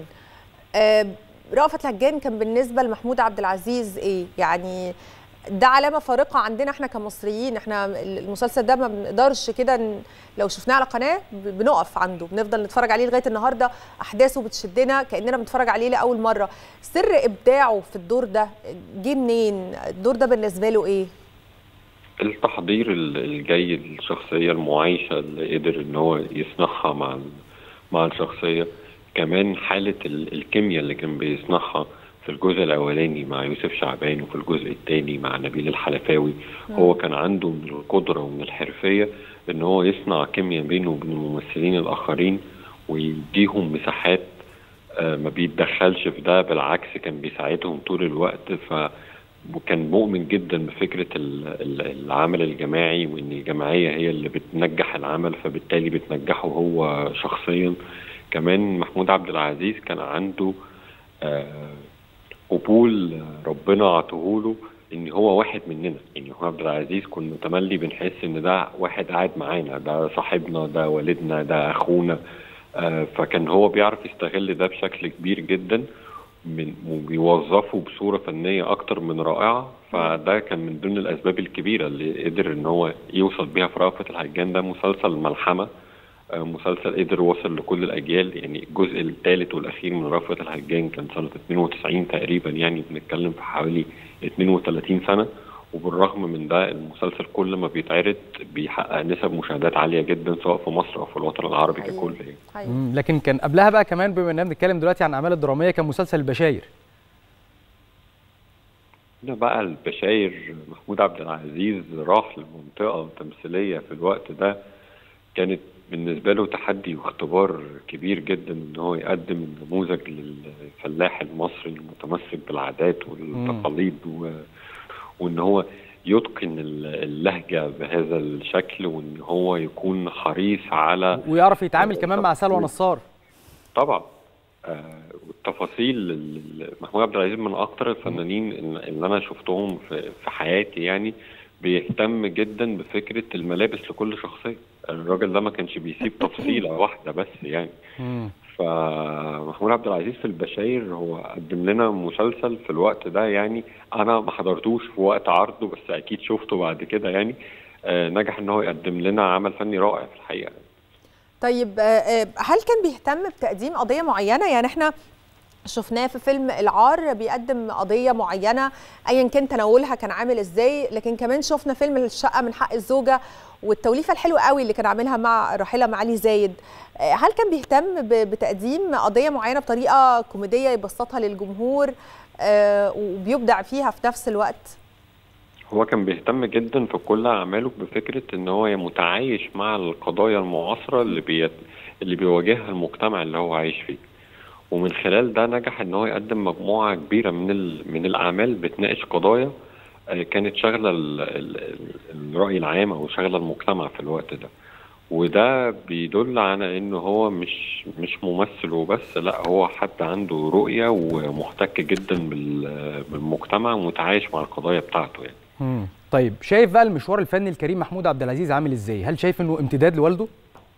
رأفت الهجان كان بالنسبه لمحمود عبد العزيز ايه؟ يعني ده علامه فارقه عندنا احنا كمصريين. احنا المسلسل ده ما بنقدرش كده لو شفناه على قناه بنقف عنده، بنفضل نتفرج عليه لغايه النهارده، احداثه بتشدنا كاننا بنتفرج عليه لاول مره. سر ابداعه في الدور ده جه منين؟ الدور ده بالنسبه له ايه؟ التحضير الجيد للشخصيه، المعايشه اللي قدر ان هو يصنعها مع الشخصيه. كمان حاله الكيمياء اللي كان بيصنعها في الجزء الاولاني مع يوسف شعبان، وفي الجزء الثاني مع نبيل الحلفاوي. هو كان عنده من القدره ومن الحرفيه ان هو يصنع كيمياء بينه وبين الممثلين الاخرين ويديهم مساحات ما بيتدخلش في ده، بالعكس كان بيساعدهم طول الوقت. وكان مؤمن جدا بفكره العمل الجماعي، وان الجماعيه هي اللي بتنجح العمل، فبالتالي بتنجحه هو شخصيا. كمان محمود عبد العزيز كان عنده قبول ربنا عطوهوله ان هو واحد مننا. يعني محمود عبد العزيز كنا تملي بنحس ان ده واحد قاعد معانا، ده صاحبنا، ده والدنا، ده اخونا. فكان هو بيعرف يستغل ده بشكل كبير جدا وبيوظفه بصوره فنيه اكتر من رائعه. فده كان من ضمن الاسباب الكبيره اللي قدر ان هو يوصل بيها في رأفت الهجان. ده مسلسل ملحمه مسلسل قدر وصل لكل الأجيال. يعني الجزء الثالث والأخير من رأفت الهجان كان سنة 92 تقريبا، يعني بنتكلم في حوالي 32 سنة. وبالرغم من ده المسلسل كل ما بيتعرض بيحقق نسب مشاهدات عالية جدا سواء في مصر أو في الوطن العربي ككل. لكن كان قبلها بقى كمان، بما اننا بنتكلم دلوقتي عن الأعمال الدرامية، كان مسلسل البشاير. ده بقى البشاير محمود عبد العزيز راح لمنطقة تمثيلية في الوقت ده كانت بالنسبة له تحدي واختبار كبير جدا، ان هو يقدم نموذج للفلاح المصري المتمسك بالعادات والتقاليد وان هو يتقن اللهجة بهذا الشكل، وان هو يكون حريص على ويعرف يتعامل كمان مع سلوى نصار. طبعا والتفاصيل. محمود عبد العزيز من اكتر الفنانين اللي انا شفتهم في حياتي، يعني بيهتم جدا بفكرة الملابس لكل شخصية. الراجل ده ما كانش بيسيب تفصيلة واحدة بس يعني. فمحمود عبد العزيز في البشاير هو قدم لنا مسلسل في الوقت ده، يعني أنا ما حضرتوش في وقت عرضه بس أكيد شفته بعد كده، يعني نجح إن هو يقدم لنا عمل فني رائع في الحقيقة. طيب هل كان بيهتم بتقديم قضية معينة؟ يعني احنا شفناه في فيلم العار بيقدم قضية معينة أيا كان تناولها كان عامل إزاي، لكن كمان شفنا فيلم الشقة من حق الزوجة والتوليفة الحلوة قوي اللي كان عاملها مع راحلة معالي زايد. هل كان بيهتم بتقديم قضية معينة بطريقة كوميدية يبسطها للجمهور وبيبدع فيها في نفس الوقت؟ هو كان بيهتم جدا في كل أعماله بفكرة إن هو متعايش مع القضايا المعاصرة اللي بيواجهها المجتمع اللي هو عايش فيه، ومن خلال ده نجح ان هو يقدم مجموعه كبيره من الاعمال بتناقش قضايا كانت شاغله الراي العام او شاغله المجتمع في الوقت ده. وده بيدل على انه هو مش ممثل وبس، لا هو حد عنده رؤيه ومحتك جدا بالمجتمع ومتعايش مع القضايا بتاعته يعني. طيب شايف بقى المشوار الفني الكريم محمود عبد العزيز عامل ازاي؟ هل شايف انه امتداد لوالده؟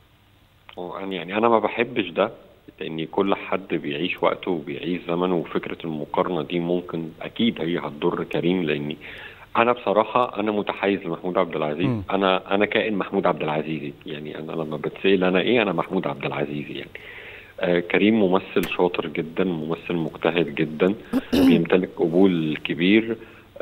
يعني انا ما بحبش ده، لأن كل حد بيعيش وقته وبيعيش زمنه، وفكرة المقارنة دي ممكن أكيد هي هتضر كريم. لأني أنا بصراحة أنا متحيز لمحمود عبد العزيز. أنا كائن محمود عبد العزيز، يعني أنا لما بتسأل أنا إيه، أنا محمود عبد العزيز يعني. كريم ممثل شاطر جدا، ممثل مجتهد جدا، بيمتلك قبول كبير.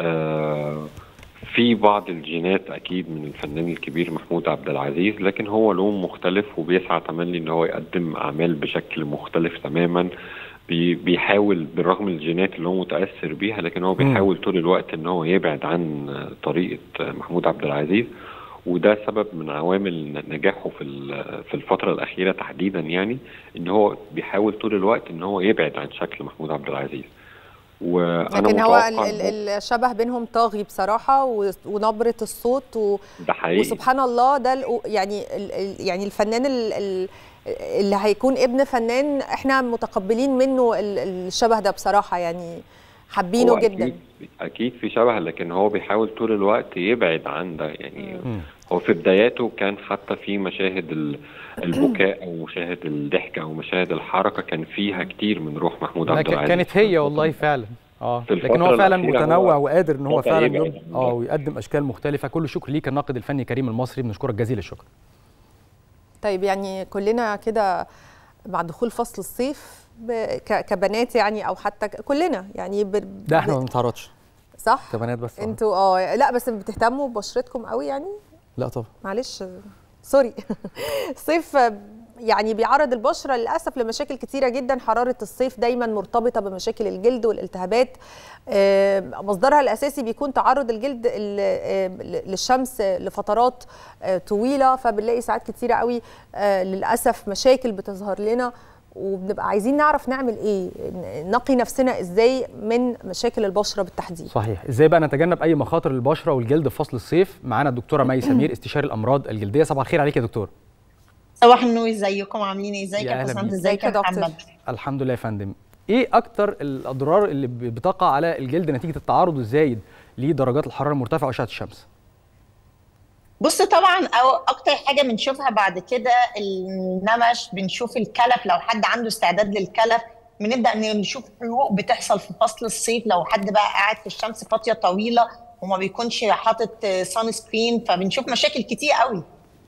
في بعض الجينات اكيد من الفنان الكبير محمود عبد العزيز، لكن هو لون مختلف وبيسعى تملي ان هو يقدم اعمال بشكل مختلف تماما. بيحاول بالرغم الجينات اللي هو متاثر بيها، لكن هو بيحاول طول الوقت ان هو يبعد عن طريقه محمود عبد العزيز، وده سبب من عوامل نجاحه في الفتره الاخيره تحديدا، يعني ان هو بيحاول طول الوقت ان هو يبعد عن شكل محمود عبد العزيز. لكن هو الشبه بينهم طاغي بصراحه، ونبره الصوت ده حقيقي. وسبحان الله ده يعني الفنان اللي هيكون ابن فنان احنا متقبلين منه الشبه ده بصراحه، يعني حابينه جدا. اكيد في شبه، لكن هو بيحاول طول الوقت يبعد عن ده يعني. هو في بداياته كان حتى في مشاهد البكاء او مشاهد الضحك او مشاهد الحركه كان فيها كتير من روح محمود عبد العزيز. كانت هي والله فعلا. لكن هو فعلا متنوع وقادر ان هو فعلا ويقدم اشكال مختلفه. كل شكر ليك الناقد الفني كريم المصري، بنشكرك جزيل الشكر. طيب يعني كلنا كده مع دخول فصل الصيف كبنات يعني، او حتى كلنا يعني ده احنا ما بنتعرضش صح كبنات بس. انتوا لا بس بتهتموا ببشرتكم قوي يعني؟ لا طبعا، معلش سوري. صيف يعني بيعرض البشره للاسف لمشاكل كتيره جدا. حراره الصيف دايما مرتبطه بمشاكل الجلد والالتهابات، مصدرها الاساسي بيكون تعرض الجلد للشمس لفترات طويله، فبنلاقي ساعات كتيره قوي للاسف مشاكل بتظهر لنا، وبنبقى عايزين نعرف نعمل ايه، نقي نفسنا ازاي من مشاكل البشره بالتحديد. صحيح. ازاي بقى نتجنب اي مخاطر البشره والجلد في فصل الصيف؟ معانا الدكتوره مي سمير، استشاري الامراض الجلديه. صباح الخير عليك يا دكتور. صباح النور، ازيكم عاملين ايه؟ ازيك يا باشمهندس؟ ازيك يا محمد؟ الحمد لله يا فندم. ايه اكتر الاضرار اللي بتقع على الجلد نتيجه التعرض الزايد لدرجات الحراره المرتفعه واشعه الشمس؟ بص طبعا اكتر حاجه بنشوفها بعد كده النمش، بنشوف الكلف لو حد عنده استعداد للكلف، بنبدا نشوف حروق بتحصل في فصل الصيف لو حد بقى قاعد في الشمس فتره طويله وما بيكونش حاطط سان سكرين، فبنشوف مشاكل كتير قوي.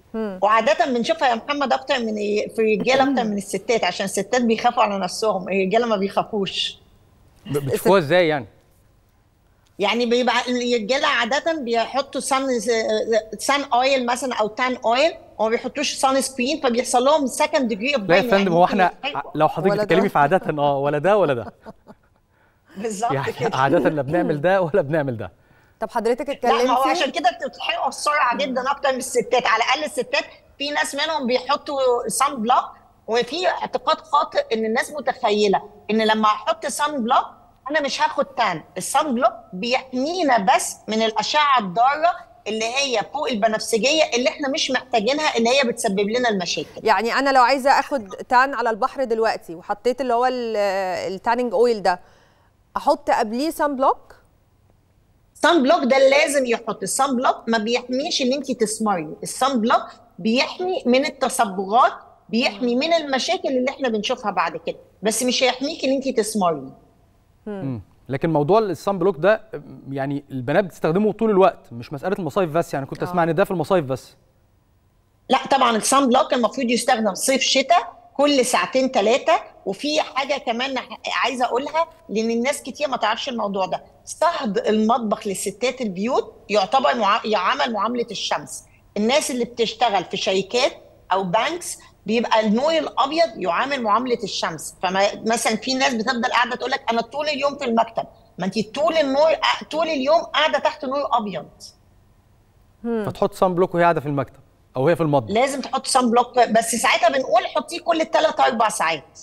وعاده بنشوفها يا محمد اكتر من في الرجاله اكتر من الستات، عشان الستات بيخافوا على نفسهم، الرجاله ما بيخافوش. بتشوفوها ازاي يعني؟ يعني بيبقى الرجاله عاده بيحطوا سان اويل مثلا او تان اويل، وما بيحطوش سان سكرين، فبيحصل لهم سكند ديجري اوف لا يا فندم، هو احنا لو حضرتك بتتكلمي في عاده ولا ده ولا ده بالظبط يعني كده. عاده لا بنعمل ده ولا بنعمل ده. طب حضرتك اتكلمتي؟ لا، ما هو عشان كده بتتحرقوا بسرعه جدا اكتر من الستات. على الاقل الستات في ناس منهم بيحطوا سان بلوك، وفي اعتقاد خاطئ ان الناس متخيله ان لما احط سان بلوك انا مش هاخد تان. السان بلوك بيحمينا بس من الاشعه الضاره اللي هي فوق البنفسجيه اللي احنا مش محتاجينها، اللي هي بتسبب لنا المشاكل. يعني انا لو عايزه اخد تان على البحر دلوقتي وحطيت اللي هو التانينج اويل ده، احط قبليه سان بلوك؟ السان بلوك ده لازم يحط. السان بلوك ما بيحميش ان انت تسمري، السان بلوك بيحمي من التصبغات، بيحمي من المشاكل اللي احنا بنشوفها بعد كده، بس مش هيحميك ان انت تسمري. لكن موضوع الصن بلوك ده يعني البنات بتستخدمه طول الوقت، مش مساله المصايف بس، يعني كنت اسمع ان ده في المصايف بس. لا طبعا الصن بلوك المفروض يستخدم صيف شتاء كل ساعتين 3. وفي حاجه كمان عايزه اقولها، لان الناس كتير ما تعرفش الموضوع ده، صهد المطبخ للستات البيوت يعتبر يعامل معامله الشمس. الناس اللي بتشتغل في شركات او بانكس بيبقى النور الابيض يعامل معامله الشمس. فمثلا في ناس بتفضل قاعده تقول لك انا طول اليوم في المكتب، ما انت طول اليوم قاعده تحت نور ابيض. فتحط صن بلوك وهي قاعده في المكتب او هي في المطبخ. لازم تحط صن بلوك، بس ساعتها بنقول حطيه كل 3-4 ساعات.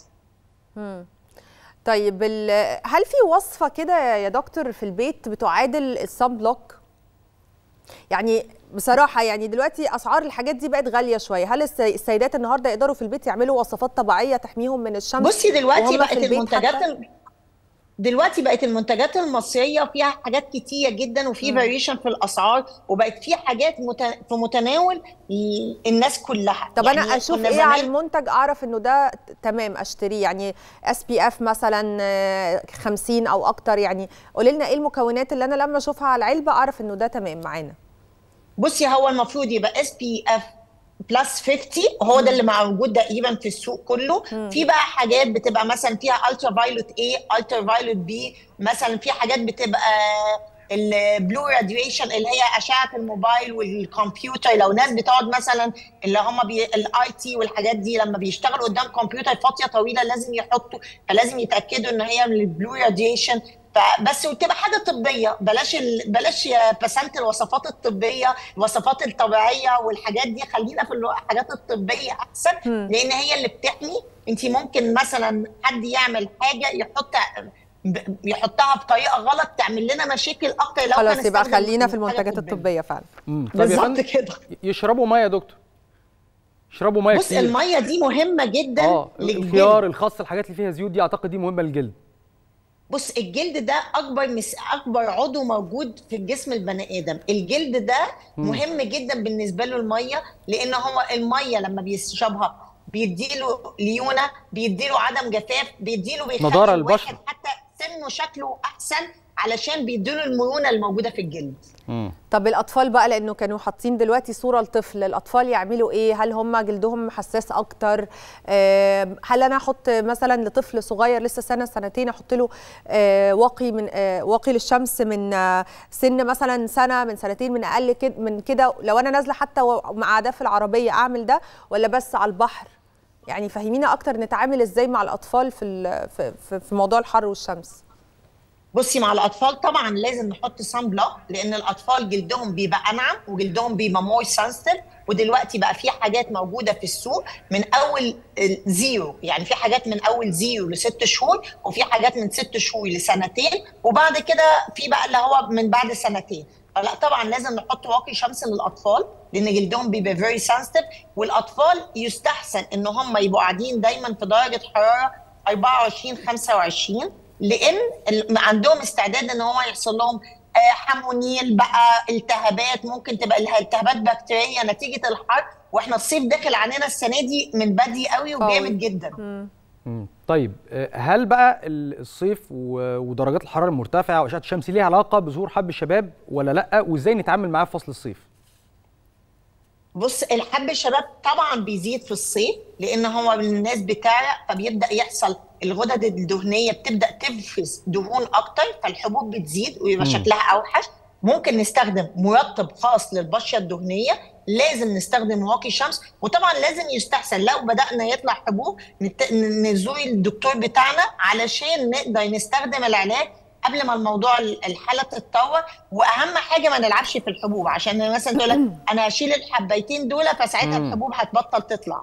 طيب هل في وصفه كده يا دكتور في البيت بتعادل الصن بلوك؟ يعني بصراحه يعني دلوقتي اسعار الحاجات دي بقت غاليه شويه، هل السيدات النهارده يقدروا في البيت يعملوا وصفات طبيعيه تحميهم من الشمس؟ بصي دلوقتي بقت المنتجات المصريه فيها حاجات كتيره جدا، وفي فاريشن في الاسعار، وبقت في حاجات في متناول الناس كلها. طب يعني انا اشوف ايه على المنتج اعرف انه ده تمام اشتريه؟ يعني SPF مثلا 50 او اكتر، يعني قولي لنا ايه المكونات اللي انا لما اشوفها على العلبه اعرف انه ده تمام معانا. بصي هو المفروض يبقى SPF بلس 50، هو ده اللي موجود تقريبا في السوق كله. في بقى حاجات بتبقى مثلا فيها الترا فايلوت A، الترا فايلوت B، مثلا في حاجات بتبقى البلو راديويشن اللي هي اشعه الموبايل والكمبيوتر. لو ناس بتقعد مثلا اللي هم الاي تي والحاجات دي لما بيشتغلوا قدام كمبيوتر فتره طويله لازم يحطوا، فلازم يتاكدوا ان هي من البلو راديويشن. بس وتبقى حاجه طبيه، بلاش يا بسنت الوصفات الطبيه، الوصفات الطبيعيه والحاجات دي، خلينا في الحاجات الطبيه احسن، لان هي اللي بتحمي. انت ممكن مثلا حد يعمل حاجه يحطها بطريقه غلط تعمل لنا مشاكل اكتر لو خلاص يبقى خلينا في المنتجات الطبيه فعلا. بالظبط كده. يشربوا ميه يا دكتور، يشربوا ميه كتير. بص الميه دي مهمه جدا للجلد. الخيار، الخس، الحاجات اللي فيها زيوت دي اعتقد دي مهمه للجلد. بص الجلد ده اكبر عضو موجود في الجسم البني ادم. الجلد ده مهم جدا بالنسبه له الميه، لان هو الميه لما بيشربها بيديله ليونه، بيديله عدم جفاف، بيديله نضاره البشره، حتى سنه شكله احسن علشان بيديله المرونه الموجوده في الجلد. طب الاطفال بقى، لانه كانوا حاطين دلوقتي صوره لطفل، الاطفال يعملوا ايه؟ هل هم جلدهم حساس اكتر؟ هل انا احط مثلا لطفل صغير لسه سنه سنتين احط له واقي للشمس من سن مثلا سنه، من سنتين، من اقل من كده، لو انا نازله حتى مع ده في العربيه اعمل ده ولا بس على البحر؟ يعني فهمينا اكتر نتعامل ازاي مع الاطفال في موضوع الحر والشمس. بصي مع الاطفال طبعا لازم نحط صن بلوك، لان الاطفال جلدهم بيبقى انعم وجلدهم بيبقى مور سنسيتيف. ودلوقتي بقى في حاجات موجوده في السوق من اول 0، يعني في حاجات من اول 0 ل6 شهور، وفي حاجات من 6 شهور لسنتين، وبعد كده في بقى اللي هو من بعد سنتين. فلا طبعا لازم نحط واقي شمس للاطفال لان جلدهم بيبقى فيري سنسيتيف. والاطفال يستحسن ان هم يبقوا قاعدين دايما في درجه حراره 24-25، لان عندهم استعداد ان هو يحصل لهم حمونيل بقى، التهابات، ممكن تبقى التهابات بكتيريه نتيجه الحر. واحنا الصيف داخل علينا السنه دي من بدري قوي وجامد جدا. طيب هل بقى الصيف ودرجات الحراره المرتفعه واشعه الشمس ليها علاقه بظهور حب الشباب ولا لا؟ وازاي نتعامل معاه في فصل الصيف؟ بص، الحب الشباب طبعا بيزيد في الصيف لان هو الناس بتعرق، فبيبدا يحصل الغدد الدهنيه بتبدا تفرز دهون اكتر، فالحبوب بتزيد ويبقى شكلها اوحش. ممكن نستخدم مرطب خاص للبشره الدهنيه، لازم نستخدم واقي شمس، وطبعا لازم يستحسن لو بدانا يطلع حبوب نزور الدكتور بتاعنا علشان نقدر نستخدم العلاج قبل ما الموضوع الحاله تتطور. واهم حاجه ما نلعبش في الحبوب، عشان مثلا تقول لك انا هشيل الحبايتين دول فساعتها الحبوب هتبطل تطلع.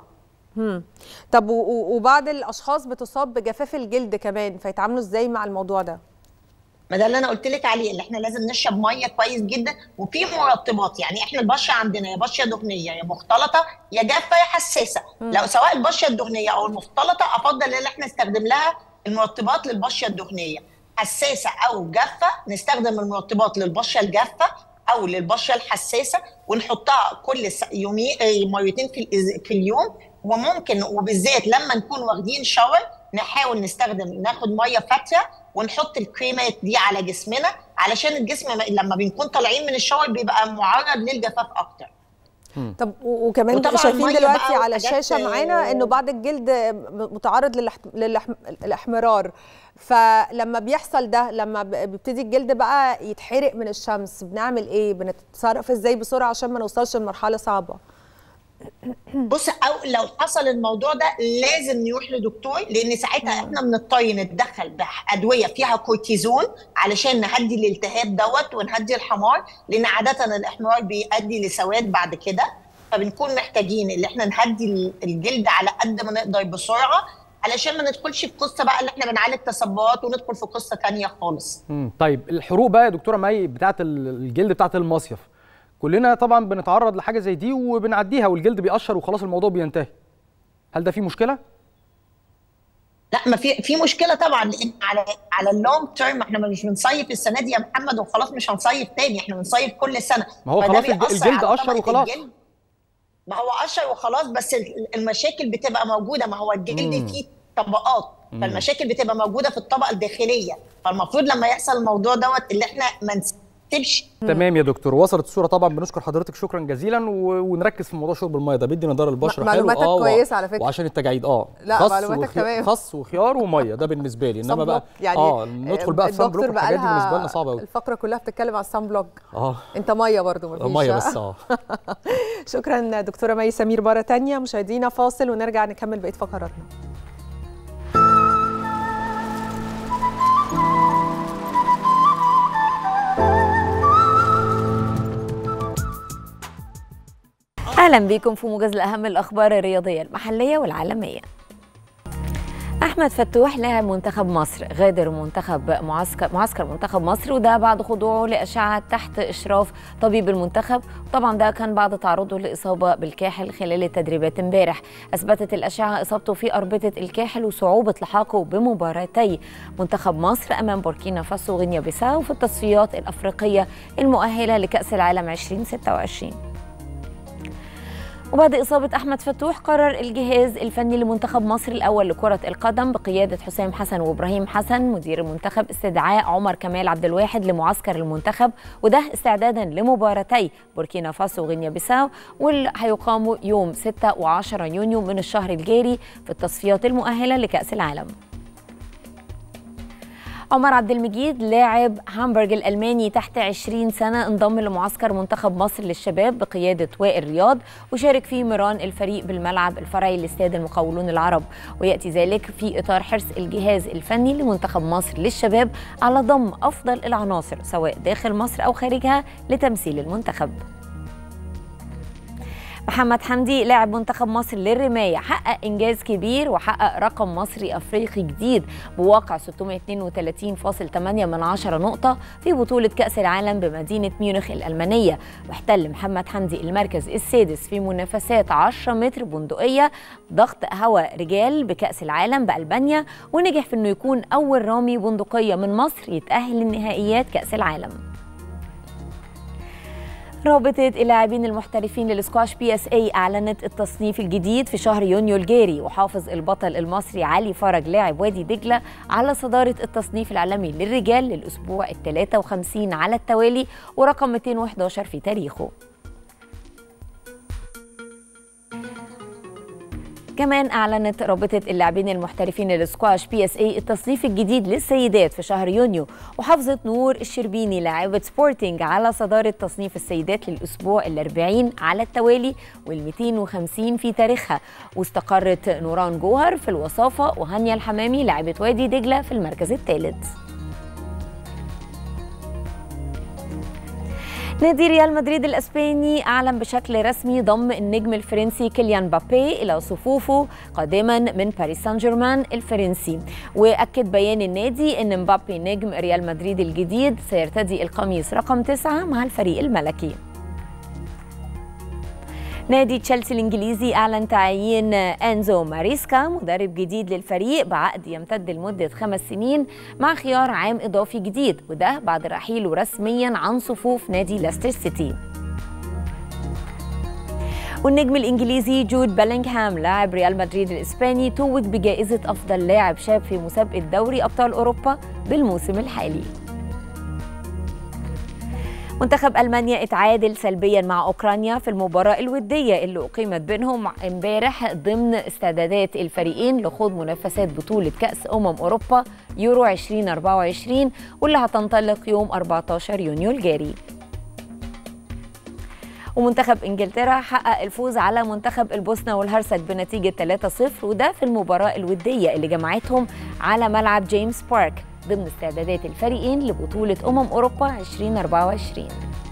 طب وبعض الاشخاص بتصاب بجفاف الجلد كمان، فيتعاملوا ازاي مع الموضوع ده؟ ما ده اللي انا قلت لك عليه، اللي احنا لازم نشرب ميه كويس جدا، وفي مرطبات. يعني احنا البشره عندنا يا بشره دهنيه يا مختلطه يا جافه يا حساسه. لو سواء البشره الدهنيه او المختلطه افضل ان احنا نستخدم لها المرطبات للبشره الدهنيه. حساسه او جافه نستخدم المرطبات للبشره الجافه او للبشره الحساسه، ونحطها كل يومين مرتين في اليوم. وممكن وبالذات لما نكون واخدين شاور نحاول ناخد ميه فاتره ونحط الكريمات دي على جسمنا، علشان الجسم لما بنكون طالعين من الشاور بيبقى معرض للجفاف اكتر. طب وكمان شايفين دلوقتي على الشاشه معانا انه بعض الجلد متعرض للاحمرار، فلما بيحصل ده، لما بيبتدي الجلد بقى يتحرق من الشمس، بنعمل ايه؟ بنتصرف ازاي بسرعه عشان ما نوصلش لمرحله صعبه؟ بص، او لو حصل الموضوع ده لازم نروح لدكتور، لان ساعتها احنا بنضطر نتدخل بادويه فيها كورتيزون علشان نهدي الالتهاب دوت ونهدي الحمار، لان عاده الاحمرار بيؤدي لسواد بعد كده. فبنكون محتاجين ان احنا نهدي الجلد على قد ما نقدر بسرعه، علشان ما ندخلش في قصه بقى اللي احنا بنعالج تصبغات وندخل في قصه ثانيه خالص. طيب الحروق بقى يا دكتوره مي بتاعه الجلد بتاعه المصيف، كلنا طبعا بنتعرض لحاجه زي دي وبنعديها والجلد بيقشر وخلاص الموضوع بينتهي. هل ده فيه مشكله؟ لا، ما في مشكله طبعا، لان على اللونج تيرم احنا مش بنصيف السنه دي يا محمد وخلاص مش هنصيف تاني، احنا بنصيف كل سنه. ما هو خلاص الجلد قشر وخلاص. ما هو قشر وخلاص، بس المشاكل بتبقى موجوده. ما هو الجلد فيه طبقات، فالمشاكل بتبقى موجوده في الطبقه الداخليه، فالمفروض لما يحصل الموضوع دوت اللي احنا ما نسيبش. تمام يا دكتور، وصلت الصوره طبعا. بنشكر حضرتك شكرا جزيلا، ونركز في موضوع شرب الميه ده، بيدي نضاره البشره حلو. معلوماتك كويسه على فكره، وعشان التجاعيد لا معلوماتك تمام. خس وخيار وميه ده بالنسبه لي، انما بقى يعني ندخل بقى في صن بلوك والحاجات دي بالنسبه لنا صعبه قوي. الفقره كلها بتتكلم على الصن بلوك. انت ميه برضو مفيش ميه بس. شكرا دكتوره مي سمير مره ثانيه. مشاهدينا فاصل ونرجع نكمل بقيه فقراتنا. أهلا بكم في موجز لأهم الأخبار الرياضية المحلية والعالمية. أحمد فتوح لاعب منتخب مصر غادر معسكر منتخب مصر، وده بعد خضوعه لأشعة تحت إشراف طبيب المنتخب. طبعا ده كان بعد تعرضه لإصابة بالكاحل خلال التدريبات امبارح. أثبتت الأشعة إصابته في أربطة الكاحل وصعوبة لحاقه بمباراتي منتخب مصر أمام بوركينا فاسو وغينيا بيساو في التصفيات الأفريقية المؤهلة لكأس العالم 2026. وبعد إصابة أحمد فتوح قرر الجهاز الفني لمنتخب مصر الأول لكرة القدم بقيادة حسام حسن وإبراهيم حسن مدير المنتخب استدعاء عمر كمال عبد الواحد لمعسكر المنتخب، وده استعدادا لمباراتي بوركينا فاسو وغينيا بيساو واللي هيقاموا يوم 6 و10 يونيو من الشهر الجاري في التصفيات المؤهلة لكأس العالم. عمر عبد المجيد لاعب هامبورغ الألماني تحت 20 سنة انضم لمعسكر منتخب مصر للشباب بقيادة وائل رياض، وشارك في مران الفريق بالملعب الفرعي لاستاد المقاولون العرب، ويأتي ذلك في إطار حرص الجهاز الفني لمنتخب مصر للشباب على ضم أفضل العناصر سواء داخل مصر أو خارجها لتمثيل المنتخب. محمد حمدي لاعب منتخب مصر للرماية حقق إنجاز كبير وحقق رقم مصري أفريقي جديد بواقع 632.8 نقطة في بطولة كأس العالم بمدينة ميونخ الألمانية، واحتل محمد حمدي المركز السادس في منافسات 10 متر بندقية ضغط هواء رجال بكأس العالم بألبانيا، ونجح في أنه يكون أول رامي بندقية من مصر يتأهل لنهائيات كأس العالم. رابطة اللاعبين المحترفين للسكواش PSA أعلنت التصنيف الجديد في شهر يونيو الجاري، وحافظ البطل المصري علي فرج لاعب وادي دجلة على صدارة التصنيف العالمي للرجال للأسبوع ال53 على التوالي ورقم 211 في تاريخه. كمان أعلنت رابطة اللاعبين المحترفين للسكواش PSA التصنيف الجديد للسيدات في شهر يونيو، وحافظت نور الشربيني لاعبة سبورتينج على صدارة تصنيف السيدات للأسبوع ال40 على التوالي وال250 في تاريخها، واستقرت نوران جوهر في الوصافة وهانيا الحمامي لاعبة وادي دجلة في المركز الثالث. نادي ريال مدريد الاسباني اعلن بشكل رسمي ضم النجم الفرنسي كيليان مبابي الى صفوفه قادما من باريس سان جيرمان الفرنسي، واكد بيان النادي ان مبابي نجم ريال مدريد الجديد سيرتدي القميص رقم 9 مع الفريق الملكي. نادي تشيلسي الانجليزي اعلن تعيين انزو ماريسكا مدرب جديد للفريق بعقد يمتد لمده 5 سنين مع خيار عام اضافي جديد، وده بعد رحيله رسميا عن صفوف نادي ليستر سيتي. والنجم الانجليزي جود بيلينغهام لاعب ريال مدريد الاسباني توج بجائزه افضل لاعب شاب في مسابقه دوري ابطال اوروبا بالموسم الحالي. منتخب ألمانيا اتعادل سلبيا مع أوكرانيا في المباراة الودية اللي أقيمت بينهم امبارح ضمن استعدادات الفريقين لخوض منافسات بطولة كأس أوروبا يورو 2024 واللي هتنطلق يوم 14 يونيو الجاري. ومنتخب إنجلترا حقق الفوز على منتخب البوسنة والهرسك بنتيجة 3-0، وده في المباراة الودية اللي جمعتهم على ملعب جيمس بارك ضمن استعدادات الفريقين لبطولة أوروبا 2024.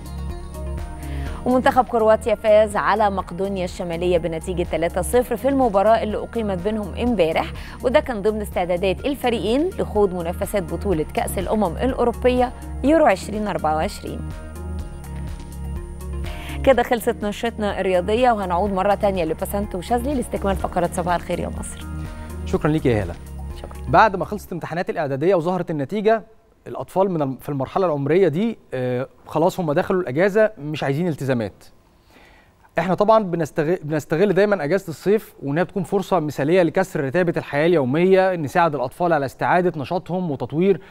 ومنتخب كرواتيا فاز على مقدونيا الشمالية بنتيجة 3-0 في المباراة اللي أقيمت بينهم امبارح، وده كان ضمن استعدادات الفريقين لخوض منافسات بطولة كأس الأوروبية يورو 2024. كده خلصت نشرتنا الرياضية، وهنعود مرة تانية لبسنت وشاذلي لاستكمال فقرات صباح الخير يا مصر. شكرا ليك يا هالة. بعد ما خلصت امتحانات الإعدادية وظهرت النتيجة، الأطفال في المرحلة العمرية دي خلاص هم دخلوا الأجازة مش عايزين التزامات. احنا طبعا بنستغل دايما أجازة الصيف وإنها بتكون فرصة مثالية لكسر رتابة الحياة اليومية، نساعد الأطفال على استعادة نشاطهم وتطوير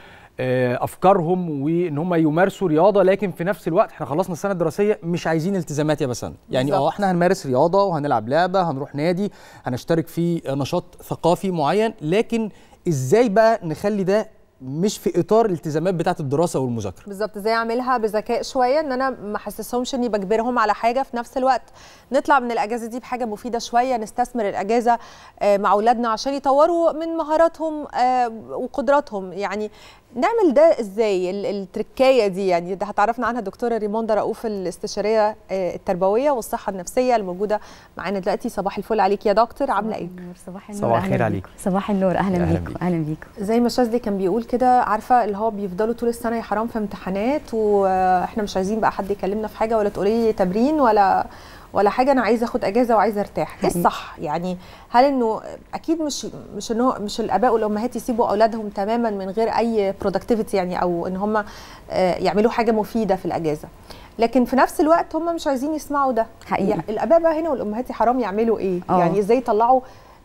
أفكارهم وإن هم يمارسوا رياضة، لكن في نفس الوقت احنا خلصنا السنة الدراسية مش عايزين التزامات يا بسنت. يعني احنا هنمارس رياضة وهنلعب لعبة، هنروح نادي، هنشترك في نشاط ثقافي معين، لكن ازاي بقى نخلي ده مش في اطار الالتزامات بتاعه الدراسه والمذاكره؟ بالظبط، ازاي اعملها بذكاء شويه، ان انا ما احسسهمش اني بجبرهم على حاجه، في نفس الوقت نطلع من الاجازه دي بحاجه مفيده شويه، نستثمر الاجازه مع اولادنا عشان يطوروا من مهاراتهم وقدراتهم. يعني نعمل ده ازاي؟ التركايه دي يعني ده هتعرفنا عنها دكتوره ريموندا رؤوف الاستشاريه التربويه والصحه النفسيه الموجوده معانا دلوقتي. صباح الفل عليك يا دكتور، عامله ايه؟ صباح النور. صباح الخير عليك. صباح النور، اهلا بيكم. اهلا بيكم. زي ما شاذلي كان بيقول كده، عارفه اللي هو بيفضلوا طول السنه يا حرام في امتحانات، واحنا مش عايزين بقى حد يكلمنا في حاجه ولا تقولي لي تمرين ولا حاجه، انا عايزه اخد اجازه وعايزه ارتاح. ايه الصح؟ يعني هل انه اكيد مش الاباء والامهات يسيبوا اولادهم تماما من غير اي برودكتيفيتي، يعني او ان هم يعملوا حاجه مفيده في الاجازه، لكن في نفس الوقت هم مش عايزين يسمعوا ده حقيقي. يعني الاباء بقى هنا والامهات حرام يعملوا ايه؟ يعني ازاي يطلعوا